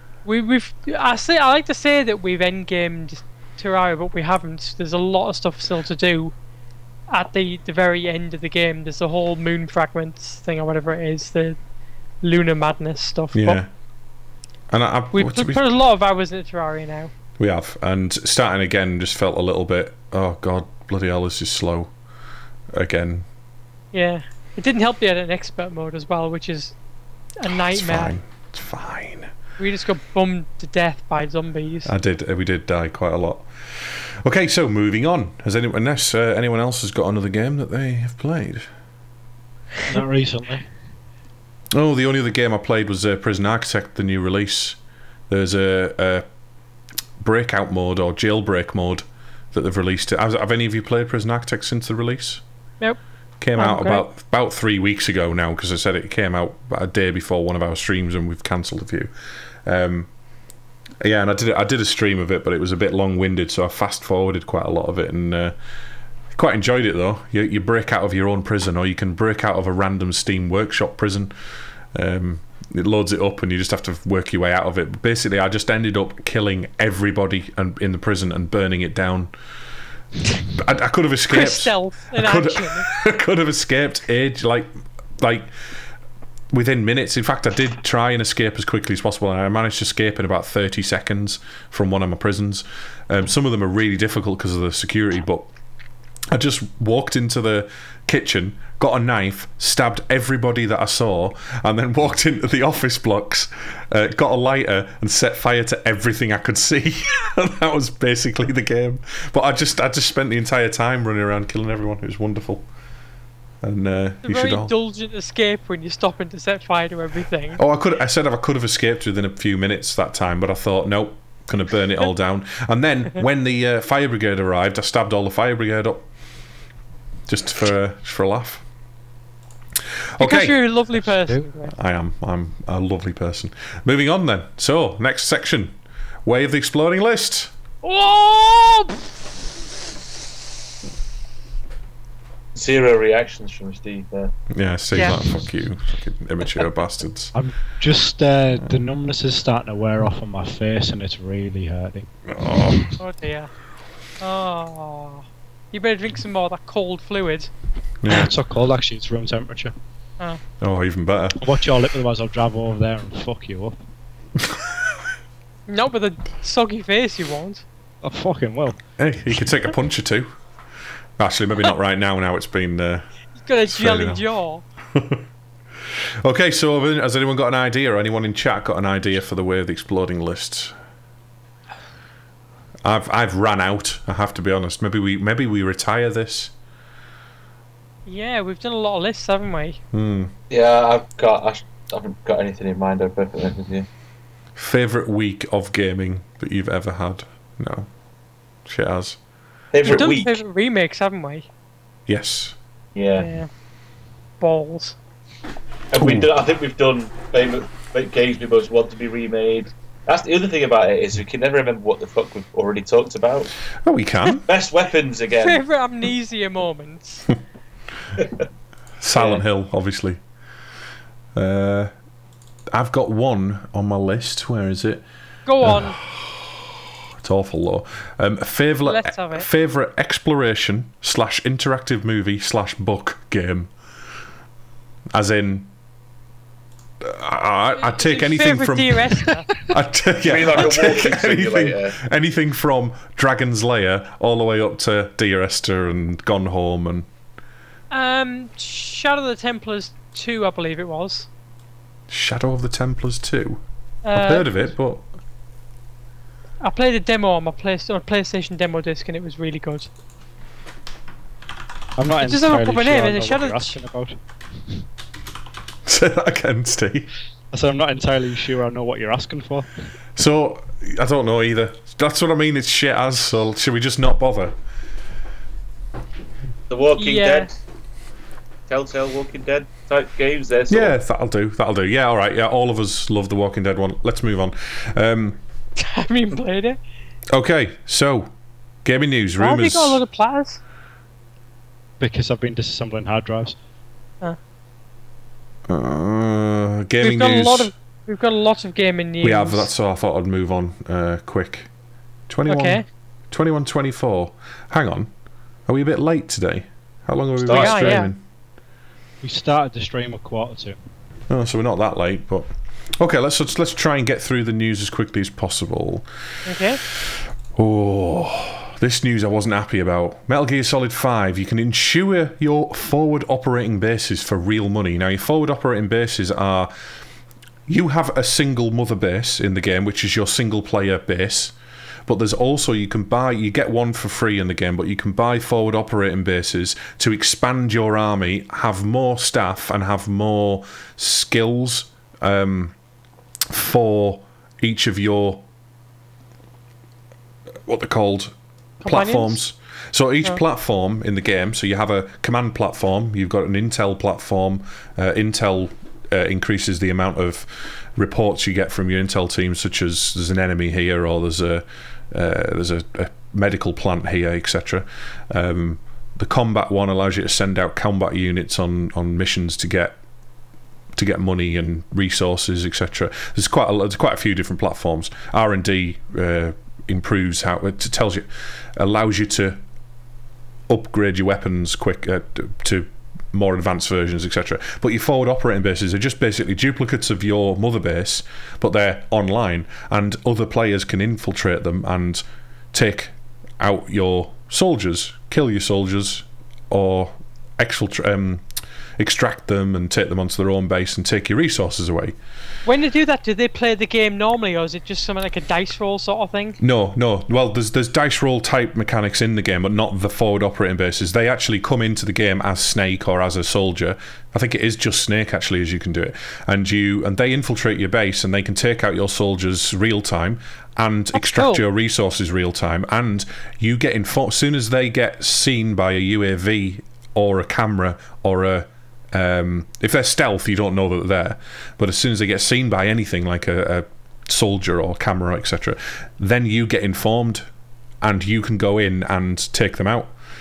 I like to say that we've endgamed Terraria, but we haven't. There's a lot of stuff still to do. At the very end of the game, there's the whole moon fragments thing, or whatever it is, the lunar madness stuff. Yeah. And we've put a lot of hours into Terraria now. We have, and starting again just felt a little bit, oh god, bloody hell, this is slow. Again. Yeah. It didn't help they had an expert mode as well, which is a nightmare. It's fine. We just got bummed to death by zombies. We did die quite a lot. Okay, so moving on. Has anyone else has got another game that they have played? Not recently. Oh, the only other game I played was Prison Architect, the new release. There's a breakout mode or jailbreak mode that they've released. Have any of you played Prison Architect since the release? Nope. Came out about 3 weeks ago now, because I said it came out a day before one of our streams, and we've cancelled a few. Yeah, and I did a stream of it, but it was a bit long-winded, so I fast-forwarded quite a lot of it, and quite enjoyed it though. You break out of your own prison, or you can break out of a random Steam Workshop prison. It loads it up, and you just have to work your way out of it. But basically, I just ended up killing everybody in the prison and burning it down. I could have escaped. Stealth in action. I could have escaped like within minutes. In fact, I did try and escape as quickly as possible, and I managed to escape in about 30 seconds from one of my prisons. Some of them are really difficult because of the security, but I just walked into the kitchen, got a knife, stabbed everybody that I saw, and then walked into the office blocks, got a lighter, and set fire to everything I could see. And that was basically the game. But I just spent the entire time running around killing everyone. It was wonderful. And a very indulgent escape when you're stopping to set fire to everything. Oh, I said I could have escaped within a few minutes that time, but I thought, nope, gonna burn it all down. And then when the fire brigade arrived, I stabbed all the fire brigade up, just for a laugh. Because okay, you're a lovely person. I am. I'm a lovely person. Moving on then. So next section, Way of the Exploding List. Oh! Zero reactions from Steve there. Yeah, Steve's Yeah. like, fuck you, fucking immature bastards. I'm just the numbness is starting to wear off on my face, and it's really hurting. Oh, Oh dear. Oh. You better drink some more of that cold fluid. yeah. It's not cold actually; it's room temperature. Oh, even better. Watch your lip, otherwise I'll drive over there and fuck you up. Not with a soggy face, you won't. I fucking will. Hey, he could take a punch or two. Actually, maybe not right now. Now it's been. You've got a jelly enough. jaw. Okay, so has anyone got an idea, or anyone in chat got an idea for the Way of the Exploding list? I've ran out. I have to be honest. Maybe we retire this. Yeah, we've done a lot of lists, haven't we? Yeah, I haven't got anything in mind. I'm perfectly honest with you. Favorite week of gaming that you've ever had? No, shit has. We've Favorite done week? favourite remakes, haven't we? Yes. Yeah. Balls. And I think we've done favourite games we most want to be remade. That's the other thing about it, is we can never remember what the fuck we've already talked about. Oh, we can. Best weapons again. Favourite amnesia moments. Silent Hill, obviously. I've got one on my list. Where is it? Go on. It's awful low. Let's have it. Favorite exploration / interactive movie / book game. As in, I'd take anything Favourite from. Dear Esther. I'd take mean like a I'd take walking simulator? anything from Dragon's Lair all the way up to Dear Esther and Gone Home and Shadow of the Templars 2, I believe it was. Shadow of the Templars 2. I've heard of it, but I played a demo on my PlayStation demo disc and it was really good. I'm not It doesn't have a entirely proper sure name, I is it? know what Shadow- you're asking about. say that again, Steve. I said I'm not entirely sure I know what you're asking for. So I don't know either. That's what I mean. It's shit as. So should we just not bother? The Walking Yeah. Dead. Telltale Walking Dead type games there. So Yeah, that'll do. That'll do. Yeah, all right. Yeah, all of us love the Walking Dead one. Let's move on. I haven't even played it. Okay, so gaming news, Why have you rumors. got a lot of platters? Because I've been disassembling hard drives. Gaming news. We've got a lot of gaming news. We have. That's so I thought I'd move on quick. 21. Okay. 21:24. Hang on. Are we a bit late today? How long have we We been are, streaming? yeah. We started the stream at 1:45. Oh, so we're not that late, but okay. Let's try and get through the news as quickly as possible. Okay. Oh, this news I wasn't happy about. Metal Gear Solid 5, you can insure your forward operating bases for real money. Now, your forward operating bases are... You have a single mother base in the game, which is your single player base. But there's also, you get one for free in the game, but you can buy forward operating bases to expand your army, have more staff, and have more skills for each of your... what they're called... platforms. So each platform in the game, so you have a command platform, you've got an intel platform. Intel increases the amount of reports you get from your intel team, such as there's an enemy here, or there's a medical plant here, etc. The combat one allows you to send out combat units on missions to get money and resources, etc. There's quite a few different platforms. R&D improves how it tells you, allows you to upgrade your weapons quick to more advanced versions, etc. But your forward operating bases are just basically duplicates of your mother base, but they're online, and other players can infiltrate them and take out your soldiers, kill your soldiers, or extract them and take them onto their own base and take your resources away. When they do that, do they play the game normally, or is it just something like a dice roll sort of thing? No. Well, there's dice roll type mechanics in the game, but not the forward operating bases. They actually come into the game as Snake or as a soldier. I think it is just Snake actually, as you can do it, and they infiltrate your base, and they can take out your soldiers real time and extract your resources real time. And you get as soon as they get seen by a UAV or a camera or a if they're stealth, you don't know that they're there, but as soon as they get seen by anything like a soldier or camera, etc., then you get informed and you can go in and take them out.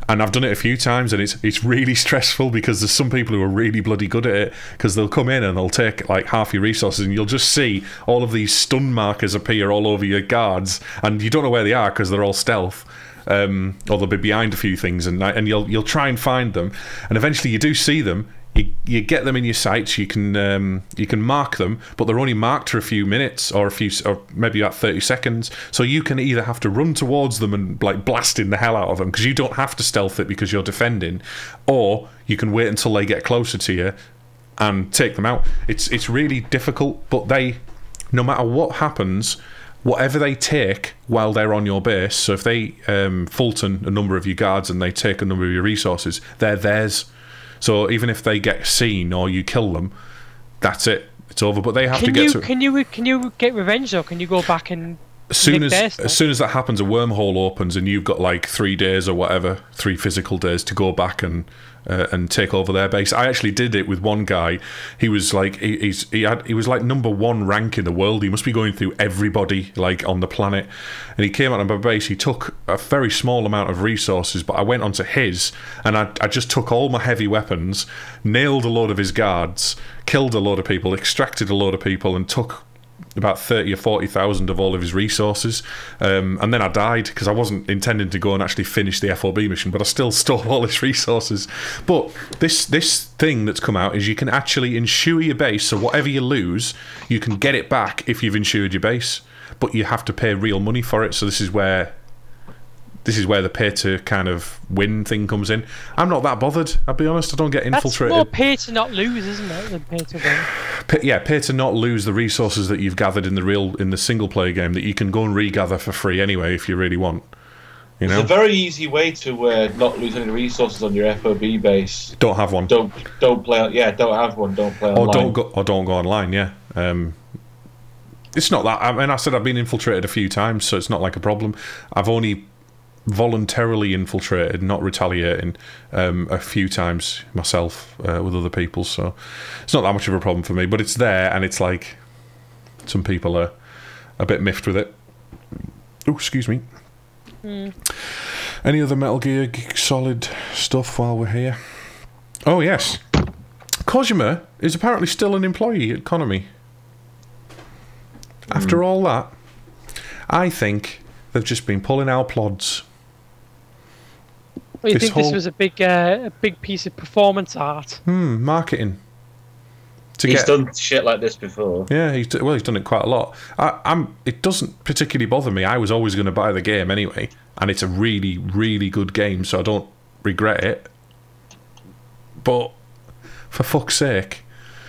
And I've done it a few times, and it's really stressful because there's some people who are really bloody good at it, because they'll come in and they'll take like half your resources, and you'll just see all of these stun markers appear all over your guards, and you don't know where they are because they're all stealth, or they'll be behind a few things, and you'll try and find them, and eventually you do see them. You get them in your sights. You can mark them, but they're only marked for a few minutes or maybe about 30 seconds. So you can either have to run towards them and like blasting the hell out of them, because you don't have to stealth it because you're defending, or you can wait until they get closer to you and take them out. It's really difficult, but no matter what happens, whatever they take while they're on your base, so if they Fulton a number of your guards and they take a number of your resources, they're theirs. So even if they get seen or you kill them, that's it. It's over. But they have to get to. Can you get revenge though? Can you go back and as soon as that happens, a wormhole opens and you've got like 3 days or whatever, 3 physical days to go back and take over their base. I actually did it with one guy. He was like he was like #1 rank in the world. He must be going through everybody like on the planet. And he came out of my base. He took a very small amount of resources, but I went onto his and I just took all my heavy weapons, nailed a load of his guards, killed a load of people, extracted a load of people, and took about 30 or 40,000 of all of his resources, and then I died because I wasn't intending to go and actually finish the FOB mission, but I still stole all his resources. But this thing that's come out is you can actually insure your base, so whatever you lose, you can get it back if you've insured your base, but you have to pay real money for it. So this is where the pay to kind of win thing comes in. I'm not that bothered, I'll be honest. I don't get infiltrated. That's more pay to not lose, isn't it, than pay to win? Pay to not lose the resources that you've gathered in the single player game that you can go and regather for free anyway if you really want. You know? It's a very easy way to not lose any resources on your FOB base. Don't have one. Don't play. Yeah, don't have one. Don't play online. Or don't go online. Yeah. It's not that. I mean, I said I've been infiltrated a few times, so it's not like a problem. I've only voluntarily infiltrated, not retaliating, a few times myself with other people, so it's not that much of a problem for me, but it's there, and it's like some people are a bit miffed with it. Oh, excuse me. Any other Metal Gear Solid stuff while we're here? Oh yes, Kojima is apparently still an employee at Konami after all that. I think they've just been pulling our plods. Well, you think this was a big piece of performance art? Marketing. He's done shit like this before. Yeah, he's done it quite a lot. It doesn't particularly bother me. I was always going to buy the game anyway, and it's a really, really good game, so I don't regret it. But for fuck's sake,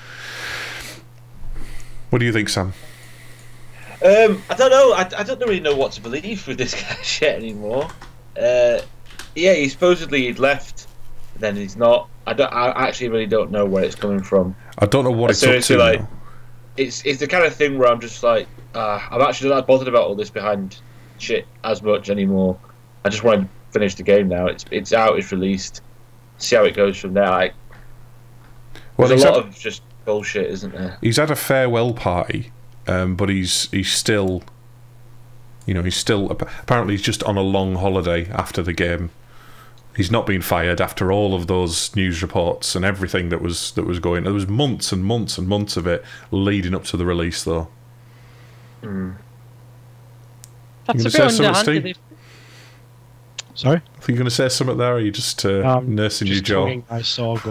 what do you think, Sam? I don't know. I don't really know what to believe with this kind of shit anymore. Yeah, he supposedly he'd left, then he's not. I actually really don't know where it's coming from. I don't know what it's up to. Like, it's the kind of thing where I'm just like, I'm actually not bothered about all this behind shit as much anymore. I just want to finish the game now. It's out. It's released. See how it goes from there. Like, there's a lot of just bullshit, isn't there? He's had a farewell party, but he's still, apparently he's just on a long holiday after the game. He's not been fired after all of those news reports and everything that was going. There was months and months and months of it leading up to the release, though. That's a bit underhanded. Sorry? I think you're going to say something there, or are you just nursing your jaw? I saw go.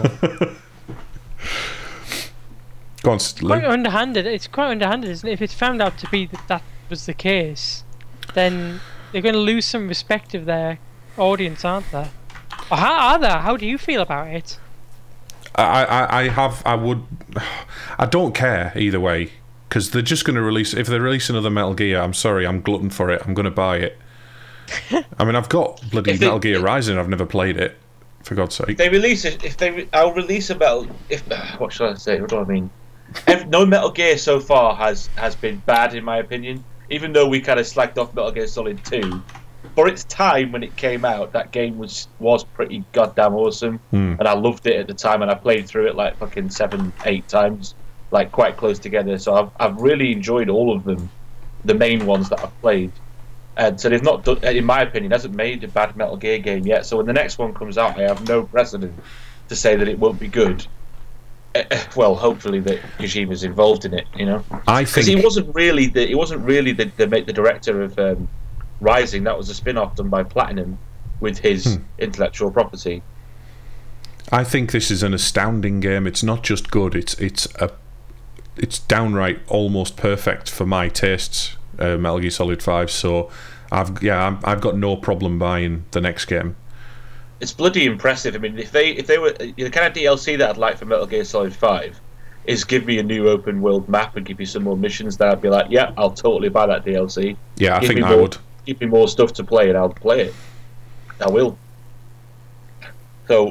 Go on, quite underhanded. It's quite underhanded, isn't it? If it's found out to be that was the case, then they're going to lose some respect of their audience, aren't they? Or how do you feel about it? I don't care either way, because they're just going to release. If they release another Metal Gear, I'm sorry, I'm glutton for it. I'm going to buy it. I mean, I've got bloody Metal Gear Rising. I've never played it. For God's sake. If they release it, I'll release a Metal. What should I say? What do I mean? No Metal Gear so far has been bad in my opinion. Even though we kind of slagged off Metal Gear Solid 2. For its time when it came out, that game was pretty goddamn awesome, and I loved it at the time, and I played through it like fucking 7-8 times, like quite close together. So I've really enjoyed all of them, the main ones that I've played. And so they've not done, in my opinion, hasn't made a bad Metal Gear game yet. So when the next one comes out, I have no precedent to say that it won't be good. Well, hopefully that Kojima's involved in it, you know. I think because he wasn't really the director of Rising. That was a spin-off done by Platinum with his intellectual property. I think this is an astounding game. It's not just good; it's downright almost perfect for my tastes. Metal Gear Solid 5. So I've got no problem buying the next game. It's bloody impressive. I mean, if they were the kind of DLC that I'd like for Metal Gear Solid 5 is give me a new open world map and give you some more missions, then I'd be like, yeah, I'll totally buy that DLC. Yeah, I think I would. Give me more stuff to play, and I'll play it. I will. So,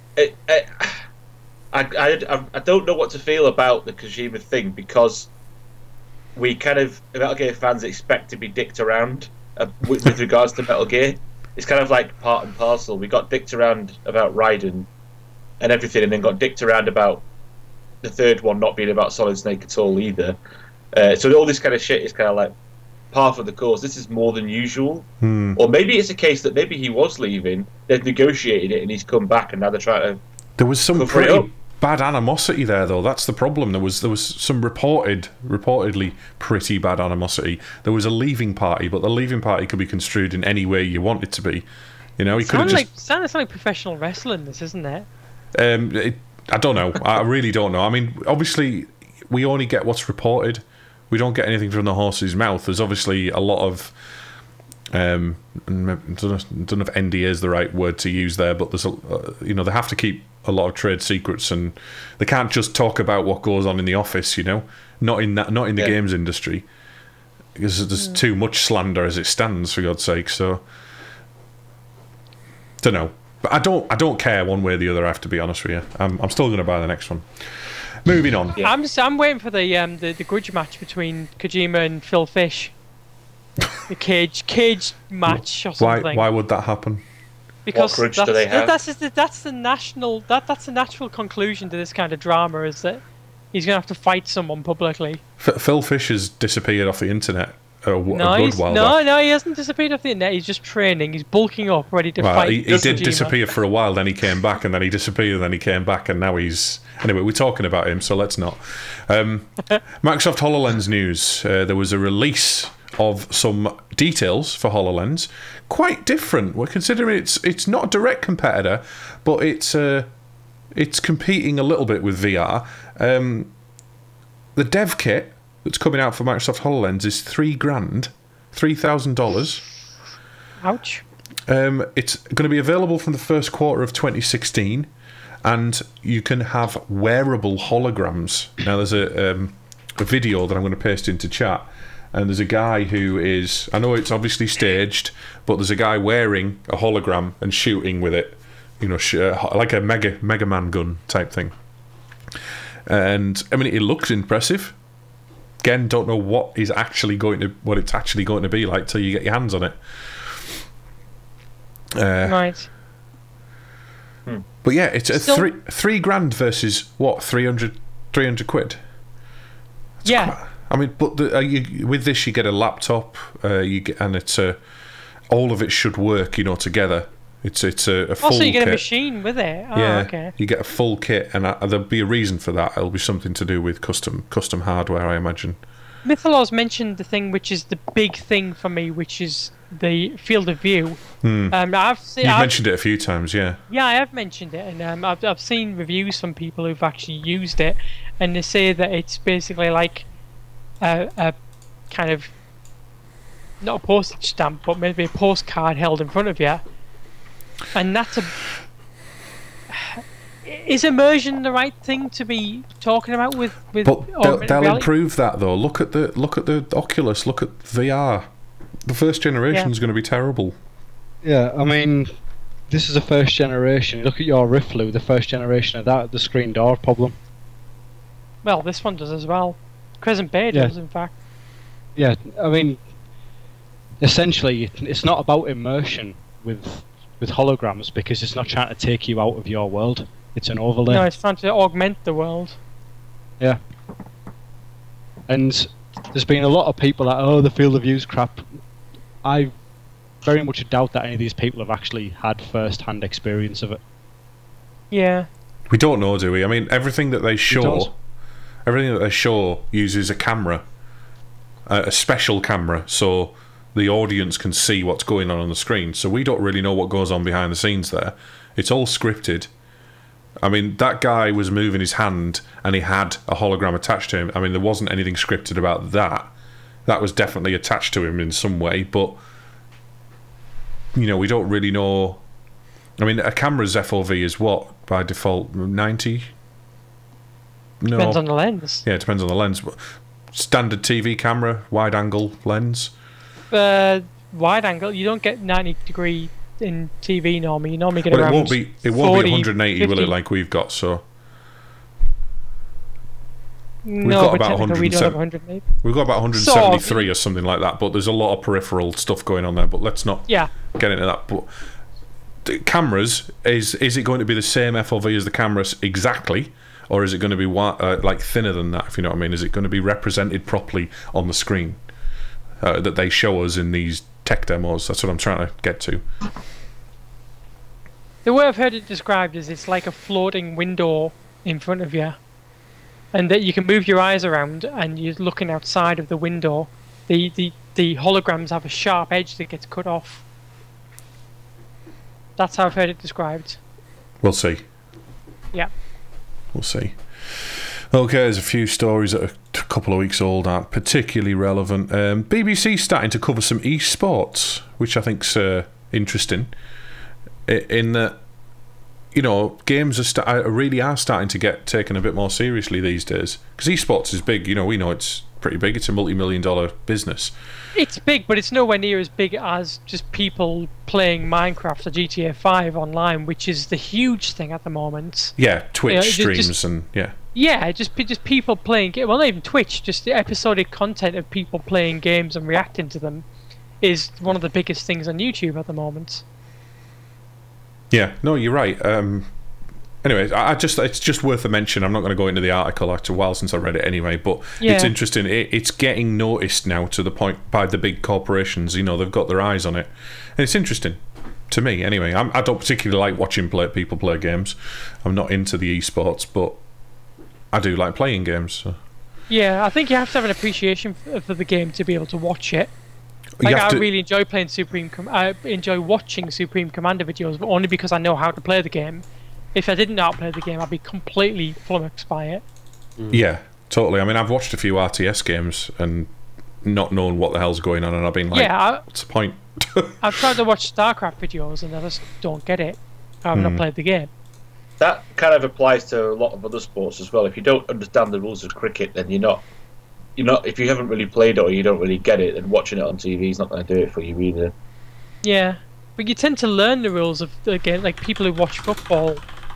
I don't know what to feel about the Kojima thing, because we kind of Metal Gear fans expect to be dicked around with regards to Metal Gear. It's kind of like part and parcel. We got dicked around about Raiden and everything, and then got dicked around about the third one not being about Solid Snake at all either. So all this kind of shit is kind of like par for the course. This is more than usual. Or maybe it's a case that maybe he was leaving, they've negotiated it, and he's come back, and now they're trying to... There was some pretty bad animosity there, though. That's the problem. There was some reportedly pretty bad animosity. There was a leaving party, but the leaving party could be construed in any way you want it to be. You know, he could have just... Sounds like professional wrestling, this, isn't it? I don't know. I really don't know. I mean, obviously, we only get what's reported. We don't get anything from the horse's mouth. There's obviously a lot of... I don't know if NDA is the right word to use there, but there's they have to keep a lot of trade secrets, and they can't just talk about what goes on in the office. You know, not in the games industry, because there's too much slander as it stands, for God's sake. So, don't know, but I don't care one way or the other. I have to be honest with you. I'm still going to buy the next one. Moving on. Yeah. I'm waiting for the grudge match between Kojima and Phil Fish. The cage match or something. Why would that happen? Because what grudge do they have? That's the natural conclusion to this kind of drama, is that he's going to have to fight someone publicly. Phil Fish has disappeared off the internet a good while back. No, he hasn't disappeared off the internet. He's just training. He's bulking up, ready to fight. He did disappear for a while, then he came back, and then he disappeared, and then he came back, and now he's... Anyway, we're talking about him, so let's not. Microsoft HoloLens news. There was a release of some details for HoloLens, quite different. We're considering it's not a direct competitor, but it's competing a little bit with VR. The dev kit that's coming out for Microsoft HoloLens is $3,000. Ouch. It's going to be available from the first quarter of 2016, and you can have wearable holograms. Now, there's a video that I'm going to paste into chat. And there's a guy who is... I know it's obviously staged, but there's a guy wearing a hologram and shooting with it. You know, like a Mega Man gun type thing. And, I mean, it looks impressive. Again, don't know what it's actually going to be like till you get your hands on it. Right. But yeah, it's three grand versus, what, 300 quid? That's yeah. I mean, but with this, you get a laptop, and it's all of it should work, you know, together. It's a full kit. Also, you get a machine with it. Oh, yeah, okay. You get a full kit, and there'll be a reason for that. It'll be something to do with custom hardware, I imagine. Mytholo's mentioned the thing which is the big thing for me, which is the field of view. You've mentioned it a few times, yeah. Yeah, I have mentioned it, and I've seen reviews from people who've actually used it, and they say that it's basically like a kind of, not a postage stamp, but maybe a postcard held in front of you, and that's is immersion the right thing to be talking about with but they'll improve that, though. Look at the Oculus, look at VR. The first generation is going to be terrible. Yeah, I mean, this is a first generation. Look at your Riftlu, the first generation of that, the screen door problem. Well, this one does as well. Crescent Bay does, in fact. Yeah, I mean, essentially, it's not about immersion with holograms, because it's not trying to take you out of your world. It's an overlay. No, it's trying to augment the world. Yeah. And there's been a lot of people that, the field of view's crap. I very much doubt that any of these people have actually had first-hand experience of it. Yeah. We don't know, do we? I mean, everything that they don't. show uses a camera, a special camera, so the audience can see what's going on the screen. So we don't really know what goes on behind the scenes there. It's all scripted. I mean, that guy was moving his hand and he had a hologram attached to him. I mean, there wasn't anything scripted about that. That was definitely attached to him in some way, but you know, we don't really know. I mean, a camera's FOV is what by default 90. No. Depends on the lens. Yeah, it depends on the lens. Standard TV camera, wide angle lens. Wide angle, you don't get 90-degree in TV normally. You normally get around. It won't be 180, 50. Will it? Like we've got, so. We've got about 170. We've got about 173 or something like that. But there's a lot of peripheral stuff going on there. But let's not get into that. But the cameras, is it going to be the same FOV as the cameras exactly? Or is it going to be like thinner than that, if you know what I mean? Is it going to be represented properly on the screen that they show us in these tech demos? That's what I'm trying to get to. The way I've heard it described is it's like a floating window in front of you. And that you can move your eyes around and you're looking outside of the window. The holograms have a sharp edge that gets cut off. That's how I've heard it described. We'll see. Yeah. We'll see. Okay, there's a few stories that are a couple of weeks old, aren't particularly relevant. BBC starting to cover some esports, which I think's interesting. In that, you know, games really are starting to get taken a bit more seriously these days. Because esports is big. You know, we know it's pretty big. It's a multi-million-dollar business. It's big, but it's nowhere near as big as just people playing Minecraft or GTA 5 online, which is the huge thing at the moment. Yeah, Twitch streams and yeah. Yeah, just people playing games. Well, not even Twitch, just the episodic content of people playing games and reacting to them is one of the biggest things on YouTube at the moment. Yeah, no, you're right. Anyway, it's just worth a mention. I'm not going to go into the article. It's a while since I read it anyway, but it's interesting. It's getting noticed now to the point by the big corporations. You know, they've got their eyes on it, and it's interesting to me. Anyway, I don't particularly like watching people play games. I'm not into the esports, but I do like playing games. So. Yeah, I think you have to have an appreciation for the game to be able to watch it. Like, I really enjoy playing I enjoy watching Supreme Commander videos, but only because I know how to play the game. If I didn't know how to play the game, I'd be completely flummoxed by it. Yeah, totally. I mean, I've watched a few RTS games and not known what the hell's going on, and I've been like, what's the point? I've tried to watch StarCraft videos, and I just don't get it. I've not played the game. That kind of applies to a lot of other sports as well. If you don't understand the rules of cricket, then you're not. If you haven't really played it or you don't really get it, then watching it on TV is not going to do it for you either. Yeah, but you tend to learn the rules of the game. Like people who watch football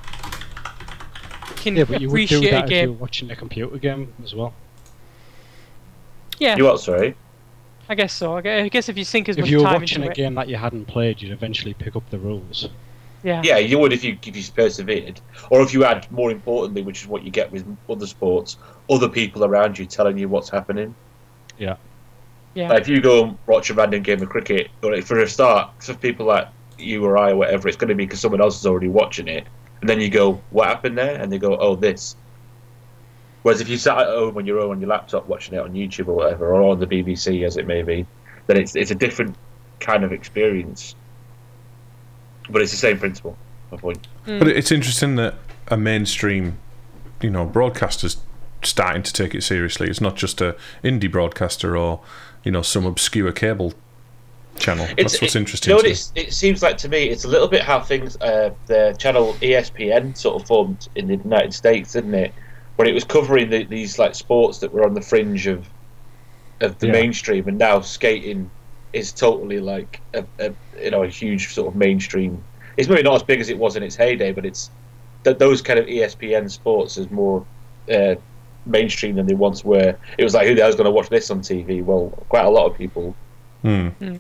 can but you would do appreciate that a game. if you're watching a computer game as well. Yeah. You what? Sorry. I guess so. I guess if you sink as much time into it. into If you were watching a game that you hadn't played, you'd eventually pick up the rules. Yeah. Yeah, you would if you persevered, or if you had, more importantly, which is what you get with other sports, other people around you telling you what's happening. Yeah. Yeah. Like if you go and watch a random game of cricket, or for a start, for people like you or I or whatever, it's going to be because someone else is already watching it, and then you go, "What happened there?" and they go, "Oh, this." Whereas if you sat at home on your own on your laptop watching it on YouTube or whatever, or on the BBC as it may be, then it's a different kind of experience. But it's the same principle. My point. But it's interesting that a mainstream, broadcaster's starting to take it seriously. It's not just a indie broadcaster or, some obscure cable channel. That's what's interesting. It seems like to me it's a little bit how things the channel ESPN sort of formed in the United States, didn't it? When it was covering these like sports that were on the fringe of the mainstream, and now skating is totally like a huge sort of mainstream. It's maybe not as big as it was in its heyday, but it's those kind of ESPN sports is more mainstream than they once were. It was like, who the hell's going to watch this on TV? Well, quite a lot of people. Anyway,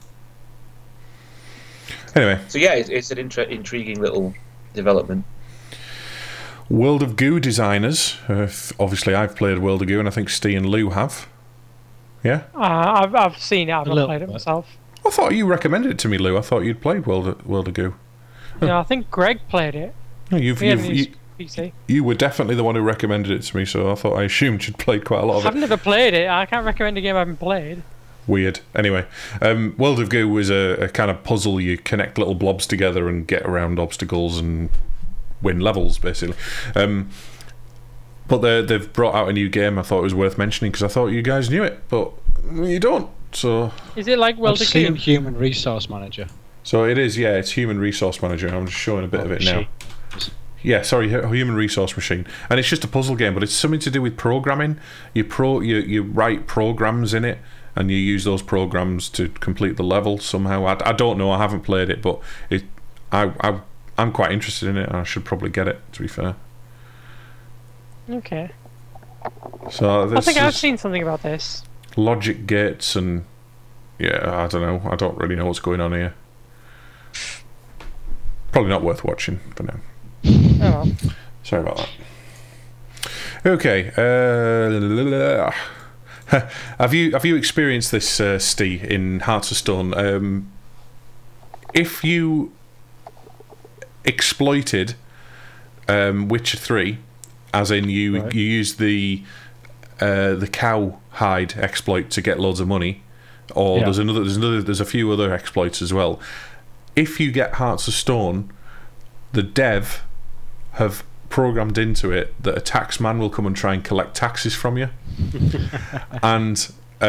so yeah, it's an intriguing little development. World of Goo designers. Obviously, I've played World of Goo, and I think Steve and Lou have. Yeah, I've seen it. I've not played it myself. I thought you recommended it to me, Lou. I thought you'd played World of Goo. No, I think Greg played it. No, He had it on his PC. you were definitely the one who recommended it to me, so I assumed you'd played quite a lot of I've it. never played it. I can't recommend a game I haven't played. Weird. Anyway, World of Goo was a kind of puzzle. You connect little blobs together and get around obstacles and win levels, basically. But they've brought out a new game. I thought it was worth mentioning because I thought you guys knew it, but you don't. So Is it like World I've of seen Goo? Human Resource Manager. So it is, yeah. It's Human Resource Manager. I'm just showing a bit of it now. Machine. Yeah, sorry, Human Resource Machine, and it's just a puzzle game, but it's something to do with programming. You write programs in it, and you use those programs to complete the level somehow. I don't know. I haven't played it, but I'm quite interested in it, and I should probably get it. To be fair. Okay. So this I think I've is seen something about this. logic gates and yeah, I don't know. I don't really know what's going on here. Probably not worth watching for now. Oh well. Sorry about that. Okay. Have you experienced this, Steve, in Hearts of Stone? If you exploited Witcher 3, as in you use the cow hide exploit to get loads of money, or Yeah. there's a few other exploits as well. If you get Hearts of Stone, the dev have programmed into it that a taxman will come and try and collect taxes from you. And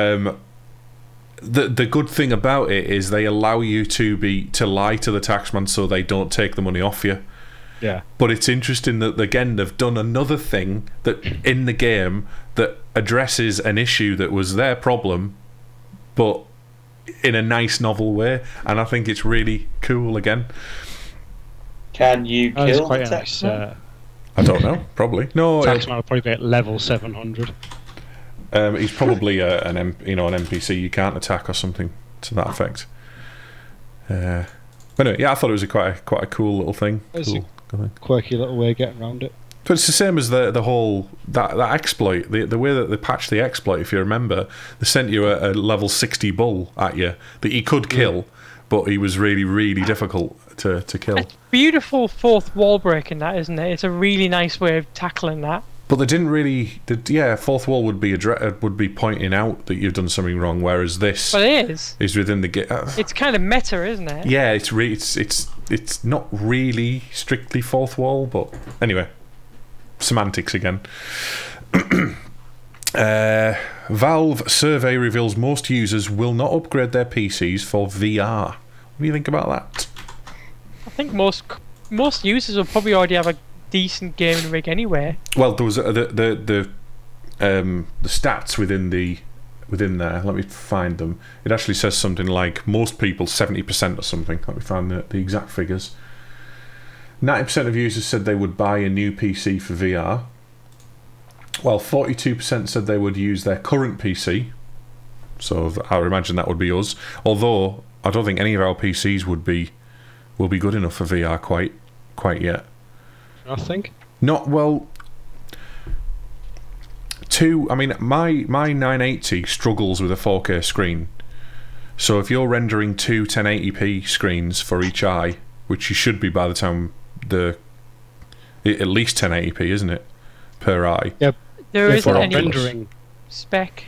the good thing about it is they allow you to lie to the taxman so they don't take the money off you. Yeah. But it's interesting that again they've done another thing that in the game that addresses an issue that was their problem, but in a nice novel way, and I think it's really cool again. Can you Oh, it's kill quite the a nice. taxman? I don't know, probably. No, Taxman will probably be at level 700. he's probably an NPC you can't attack or something to that effect. But anyway, yeah, I thought it was quite a cool little thing. It's Cool thing. Quirky little way of getting around it. But it's the same as the whole that exploit, the way that they patched the exploit. If you remember, they sent you a level 60 bull at you that you could kill, but he was really, really difficult to kill. It's beautiful fourth wall break in that, isn't it? It's a really nice way of tackling that. But they didn't really. Fourth wall would be pointing out that you've done something wrong, whereas this But it is. is within the game. It's kind of meta, isn't it? Yeah, it's not really strictly fourth wall, but anyway, semantics again. Valve survey reveals most users will not upgrade their PCs for VR. What do you think about that? I think most users will probably already have a decent gaming rig anyway. Well, there was the stats within there. Let me find them. It actually says something like most people 70% or something. Let me find the exact figures. 90% of users said they would buy a new PC for VR. Well, 42% said they would use their current PC. So I would imagine that would be us. Although I don't think any of our PCs will be good enough for VR quite yet. I think. Not well. I mean, my 980 struggles with a 4K screen. So if you're rendering two 1080p screens for each eye, which you should be by the time at least 1080p, isn't it, per eye? Yep. There Yeah, isn't for any rendering. spec.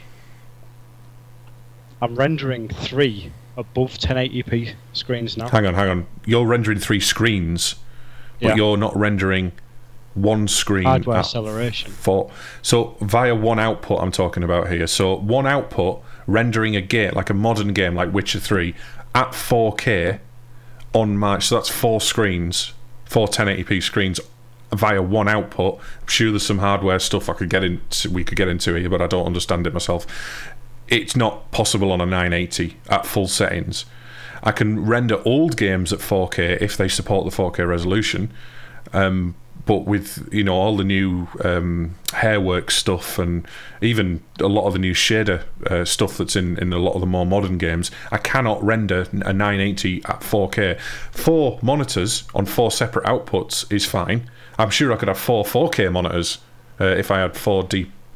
I'm rendering 3 above 1080p screens now. Hang on. You're rendering 3 screens, but Yeah. you're not rendering one screen. Hardware at acceleration. So via one output I'm talking about here. So one output rendering a game, like a modern game like Witcher 3, at 4K on my... So that's 4 screens, 4 1080p screens via one output. I'm sure there's some hardware stuff we could get into here, but I don't understand it myself. It's not possible on a 980 at full settings. I can render old games at 4K if they support the 4K resolution, but with all the new Hairworks stuff and even a lot of the new shader stuff that's in a lot of the more modern games, I cannot render a 980 at 4K. 4 monitors on 4 separate outputs is fine. I'm sure I could have 4 4K monitors if I had 4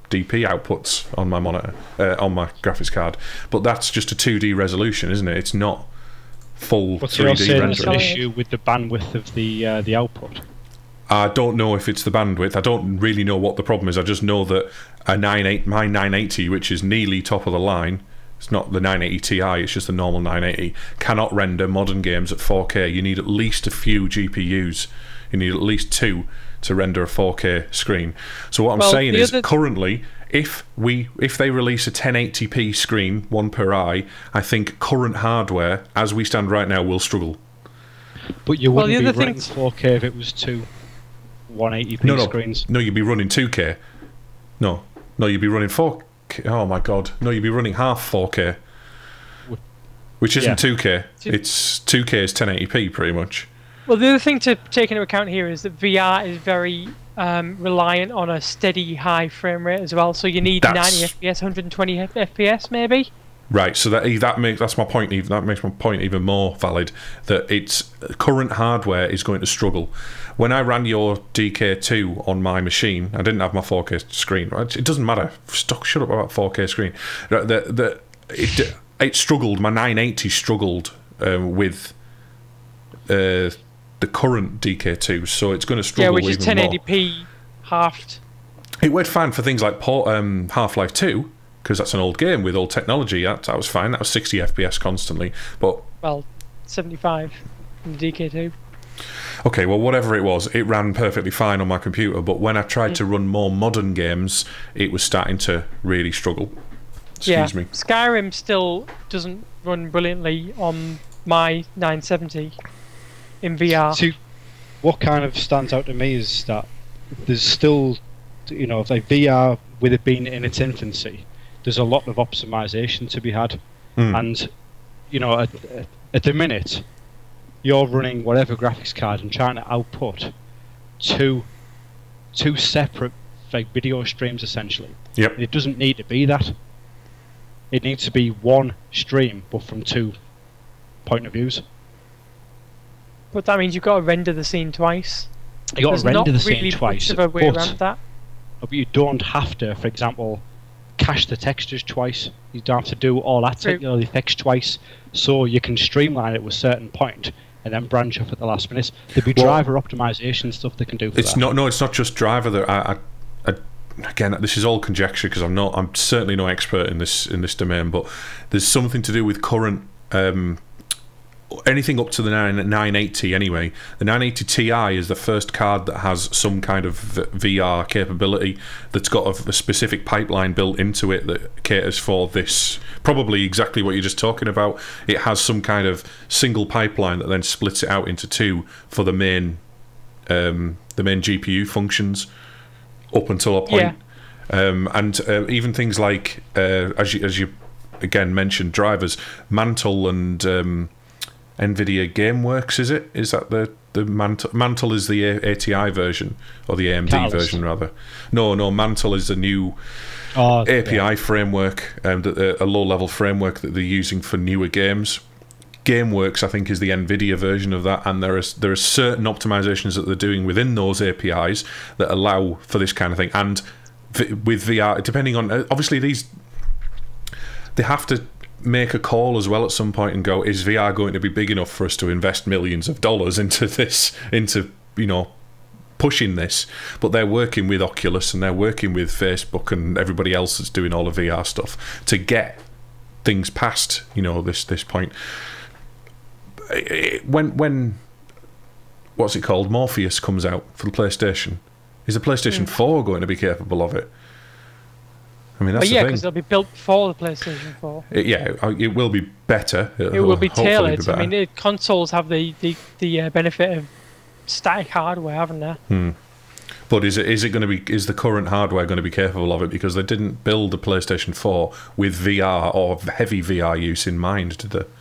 1080p outputs on my monitor, on my graphics card, but that's just a 2D resolution, isn't it? It's not full 3D rendering. There's an issue with the bandwidth of the output. I don't know if it's the bandwidth. I don't really know what the problem is. I just know that my 980, which is nearly top of the line, it's not the 980 Ti, it's just the normal 980, cannot render modern games at 4K. You need at least a few GPUs. You need at least 2 to render a 4K screen. So what I'm saying is, currently, if they release a 1080p screen, 1 per eye, I think current hardware, as we stand right now, will struggle. But you wouldn't be running 4K if it was 2 180p screens. No, you'd be running 2K. No, you'd be running 4K. Oh my god. No, you'd be running half 4K. Which isn't 2K. It's 2K is 1080p pretty much. Well, the other thing to take into account here is that VR is very reliant on a steady high frame rate as well. So you need 90 FPS, 120 FPS maybe. Right, so that's my point. That makes my point even more valid. That its current hardware is going to struggle. When I ran your DK2 on my machine, I didn't have my 4K screen. Right? It doesn't matter. Shut up about 4K screen. It struggled. My 980 struggled with the current DK2, so it's going to struggle. Yeah, which is 1080p halved. It worked fine for things like Half-Life 2. Because that's an old game with old technology. That was fine. That was 60 FPS constantly. But 75 in the DK2. Okay, well, whatever it was, it ran perfectly fine on my computer. But when I tried to run more modern games, it was starting to really struggle. Excuse me. Skyrim still doesn't run brilliantly on my 970 in VR. See, what kind of stands out to me is that there's still, like VR, with it being in its infancy, there's a lot of optimization to be had. And at the minute you're running whatever graphics card and trying to output two separate video streams essentially. Yep. It doesn't need to be that. It needs to be one stream but from 2 point of views. But that means you've got to render the scene twice. You got to render the scene twice. There's not really much of a way around that. But you don't have to, for example, cache the textures twice. You don't have to do all that technical effects twice. So you can streamline it with a certain point and then branch off at the last minute. There'll be driver optimization stuff they can do for that. It's not just driver. Again, this is all conjecture because I'm certainly no expert in this domain. But there's something to do with current. Anything up to the 980 anyway. The 980 Ti is the first card that has some kind of VR capability that's got a specific pipeline built into it that caters for this. Probably exactly what you're just talking about. It has some kind of single pipeline that then splits it out into 2 for the main GPU functions up until a point. And even things like as you again mentioned, drivers, Mantle and NVIDIA GameWorks, is it? Is that the Mantle is the ATI version, or the AMD version rather? No, Mantle is a new API framework, a low-level framework that they're using for newer games. GameWorks, I think, is the NVIDIA version of that, and there are certain optimizations that they're doing within those APIs that allow for this kind of thing. And with VR, depending on obviously they have to make a call as well at some point and go, is VR going to be big enough for us to invest millions of dollars into this, pushing this? But they're working with Oculus and they're working with Facebook and everybody else that's doing all the VR stuff to get things past this point. When what's it called, Morpheus comes out for the PlayStation, is the PlayStation 4 going to be capable of it? I mean, that's the thing. Because they'll be built for the PlayStation 4. It will be better. It will be tailored. I mean, consoles have the benefit of static hardware, haven't they? But is the current hardware going to be capable of it? Because they didn't build the PlayStation 4 with VR or heavy VR use in mind, did they?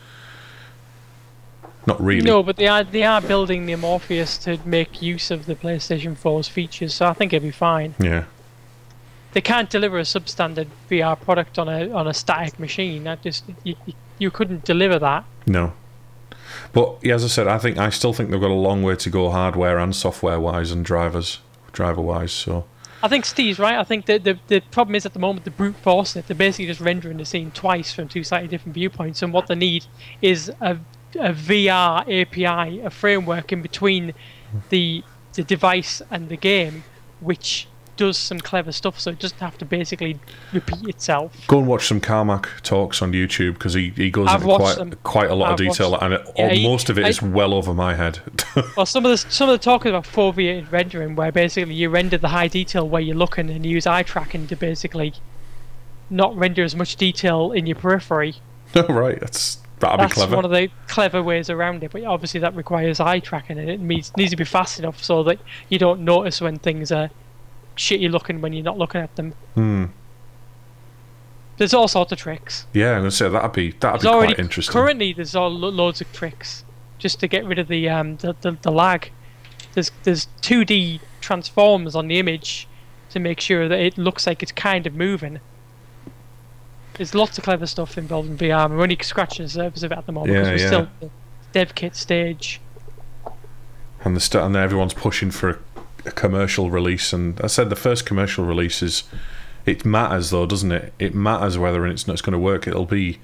Not really. No, but they are building the Morpheus to make use of the PlayStation 4's features, so I think it'll be fine. Yeah. They can't deliver a substandard VR product on a static machine. You couldn't deliver that. No. But as I said, I still think they've got a long way to go, hardware and software wise, and driver wise. So I think Steve's right. I think the problem is at the moment the brute force it. They're basically just rendering the scene twice from two slightly different viewpoints, and what they need is a VR API, a framework in between the device and the game, which does some clever stuff, so it doesn't have to basically repeat itself. Go and watch some Carmack talks on YouTube, because he goes into quite a lot of detail, and most of it is well over my head. Well, some of the talk is about foveated rendering, where basically you render the high detail where you're looking, and you use eye tracking to basically not render as much detail in your periphery. Oh, right, that's clever. That's one of the clever ways around it, but obviously that requires eye tracking, and it needs to be fast enough so that you don't notice when things are shitty looking when you're not looking at them. There's all sorts of tricks. Yeah, I'm gonna say that'd be quite interesting. Currently, there's loads of tricks just to get rid of the lag. There's 2D transforms on the image to make sure that it looks like it's kind of moving. There's lots of clever stuff involved in VR. We're only scratching the surface of it at the moment because we're still at the dev kit stage. And then everyone's pushing for a commercial release, and I said the first commercial release is, it matters though, doesn't it? It matters whether it's going to work. It'll be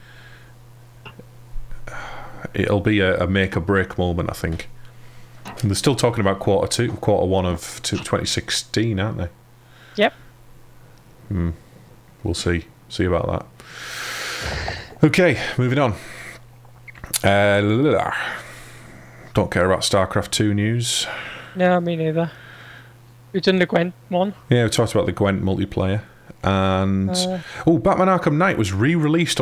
a make or break moment, I think. And they're still talking about quarter one of 2016, aren't they? Yep. We'll see about that. Okay, moving on. Don't care about StarCraft 2 news. No, me neither. We've done the Gwent one. Yeah, we talked about the Gwent multiplayer, and Batman Arkham Knight was re-released.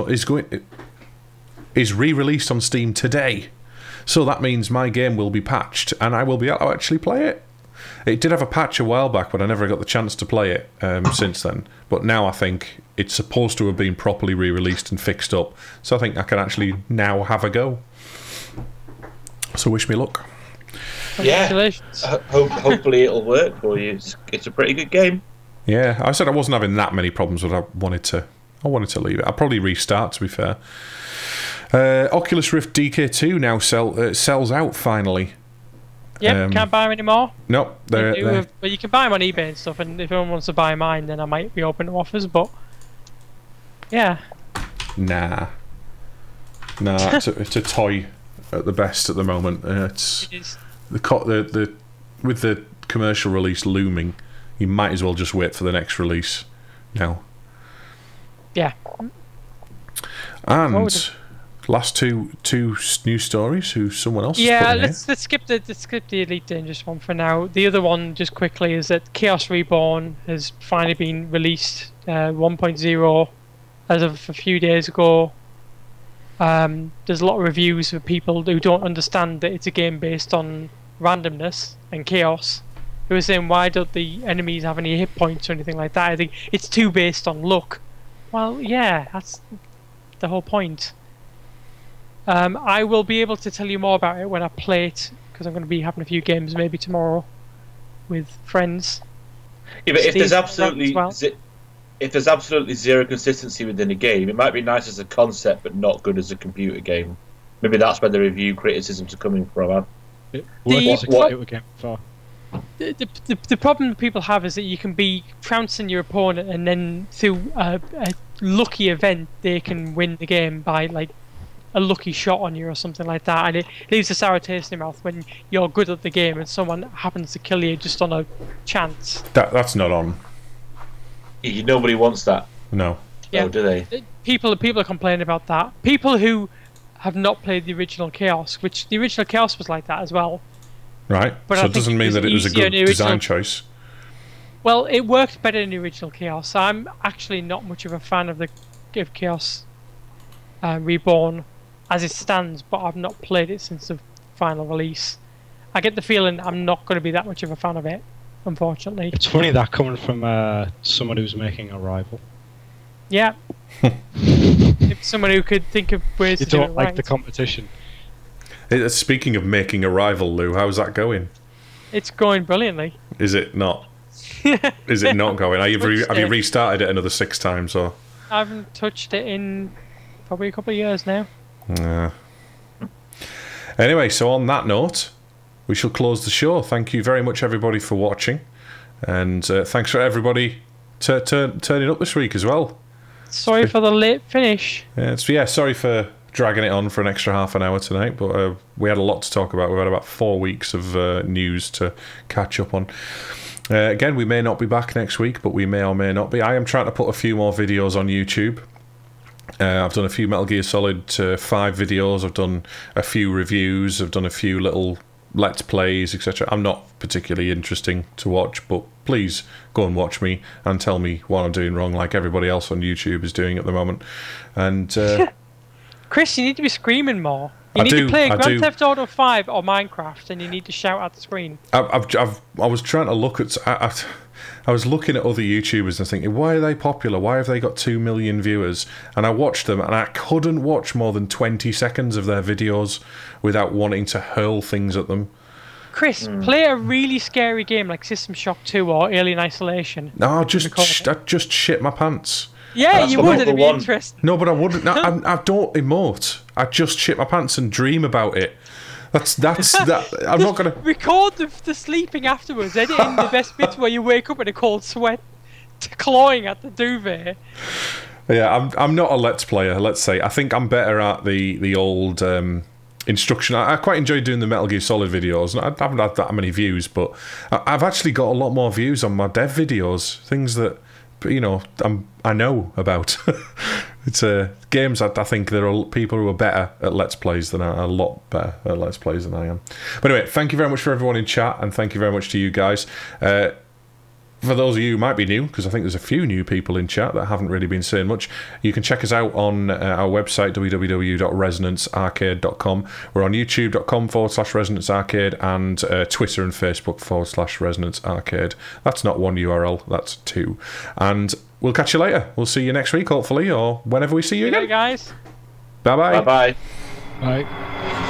Is re-released on Steam today, so that means my game will be patched, and I will be able to actually play it. It did have a patch a while back, but I never got the chance to play it since then. But now I think it's supposed to have been properly re-released and fixed up, so I think I can actually now have a go. So wish me luck. Congratulations. Yeah, hopefully it'll work for you. It's a pretty good game. Yeah, I said I wasn't having that many problems, but I wanted to leave it. I'll probably restart, to be fair. Oculus Rift DK2 now sells out finally. Yep, can't buy them anymore. No, but you can buy them on eBay and stuff, and if anyone wants to buy mine, then I might be open to offers, but yeah. Nah, it's a toy at the best at the moment. It is. With the commercial release looming, you might as well just wait for the next release now. Yeah. And last two news stories. Who someone else? Yeah, let's skip the Elite Dangerous one for now. The other one, just quickly, is that Chaos Reborn has finally been released 1.0 as of a few days ago. There's a lot of reviews for people who don't understand that it's a game based on randomness and chaos. Who are saying, why don't the enemies have any hit points or anything like that? I think it's too based on luck. Well, yeah, that's the whole point. I will be able to tell you more about it when I play it, because I'm going to be having a few games maybe tomorrow with friends. Yeah, but if there's absolutely zero consistency within a game, it might be nice as a concept, but not good as a computer game. Maybe that's where the review criticisms are coming from. The problem that people have is that you can be trouncing your opponent, and then through a lucky event they can win the game by like a lucky shot on you or something like that, and it leaves a sour taste in your mouth when you're good at the game and someone happens to kill you just on a chance. That's not on. Nobody wants that. No. Yeah. Oh, do they? People are complaining about that. People who have not played the original Chaos, which the original Chaos was like that as well. Right. But so it doesn't mean that it was a good design choice. Well, it worked better than the original Chaos. I'm actually not much of a fan of Chaos Reborn as it stands, but I've not played it since the final release. I get the feeling I'm not going to be that much of a fan of it, unfortunately. It's funny that coming from someone who's making a rival. Yeah. If someone who could think of ways to do it right. You don't like the competition. Speaking of making a rival, Lou, how's that going? It's going brilliantly. Is it not? Is it not going? Have you restarted it another 6 times? Or? I haven't touched it in probably a couple of years now. Anyway, so on that note, we shall close the show. Thank you very much, everybody, for watching. And thanks for everybody turning up this week as well. Sorry for the late finish. Yeah, sorry for dragging it on for an extra half an hour tonight, but we had a lot to talk about. We've had about 4 weeks of news to catch up on. Again, we may not be back next week, but we may or may not be. I am trying to put a few more videos on YouTube. I've done a few Metal Gear Solid 5 videos. I've done a few reviews. I've done a few little Let's Plays, etc. I'm not particularly interesting to watch, but please go and watch me and tell me what I'm doing wrong, like everybody else on YouTube is doing at the moment. And Chris, you need to be screaming more. You need to play Grand Theft Auto 5 or Minecraft, and you need to shout at the screen. I was trying to look at. I was looking at other YouTubers and thinking, why are they popular? Why have they got 2 million viewers? And I watched them, and I couldn't watch more than 20 seconds of their videos without wanting to hurl things at them. Chris, play a really scary game like System Shock 2 or Alien Isolation. No, I'd just shit my pants. Yeah, you would. It'd be interesting. No, but I wouldn't. No, I don't emote. I just shit my pants and dream about it. That's that. I'm not gonna record the sleeping afterwards. Edit in the best bits where you wake up in a cold sweat, clawing at the duvet. Yeah, I'm not a Let's Player. Let's say I think I'm better at the old instruction. I quite enjoy doing the Metal Gear Solid videos. I haven't had that many views, but I've actually got a lot more views on my dev videos. Things that I know about. It's games. I think there are people who are better at Let's Plays than a lot better at Let's Plays than I am. But anyway, thank you very much for everyone in chat, and thank you very much to you guys. For those of you who might be new, because I think there's a few new people in chat that haven't really been saying much, you can check us out on our website, www.resonancearcade.com. We're on youtube.com/resonancearcade and Twitter and Facebook /resonancearcade. That's not one URL, that's 2. And we'll catch you later. We'll see you next week, hopefully, or whenever we see you again. Guys. Bye-bye. Bye-bye. Bye.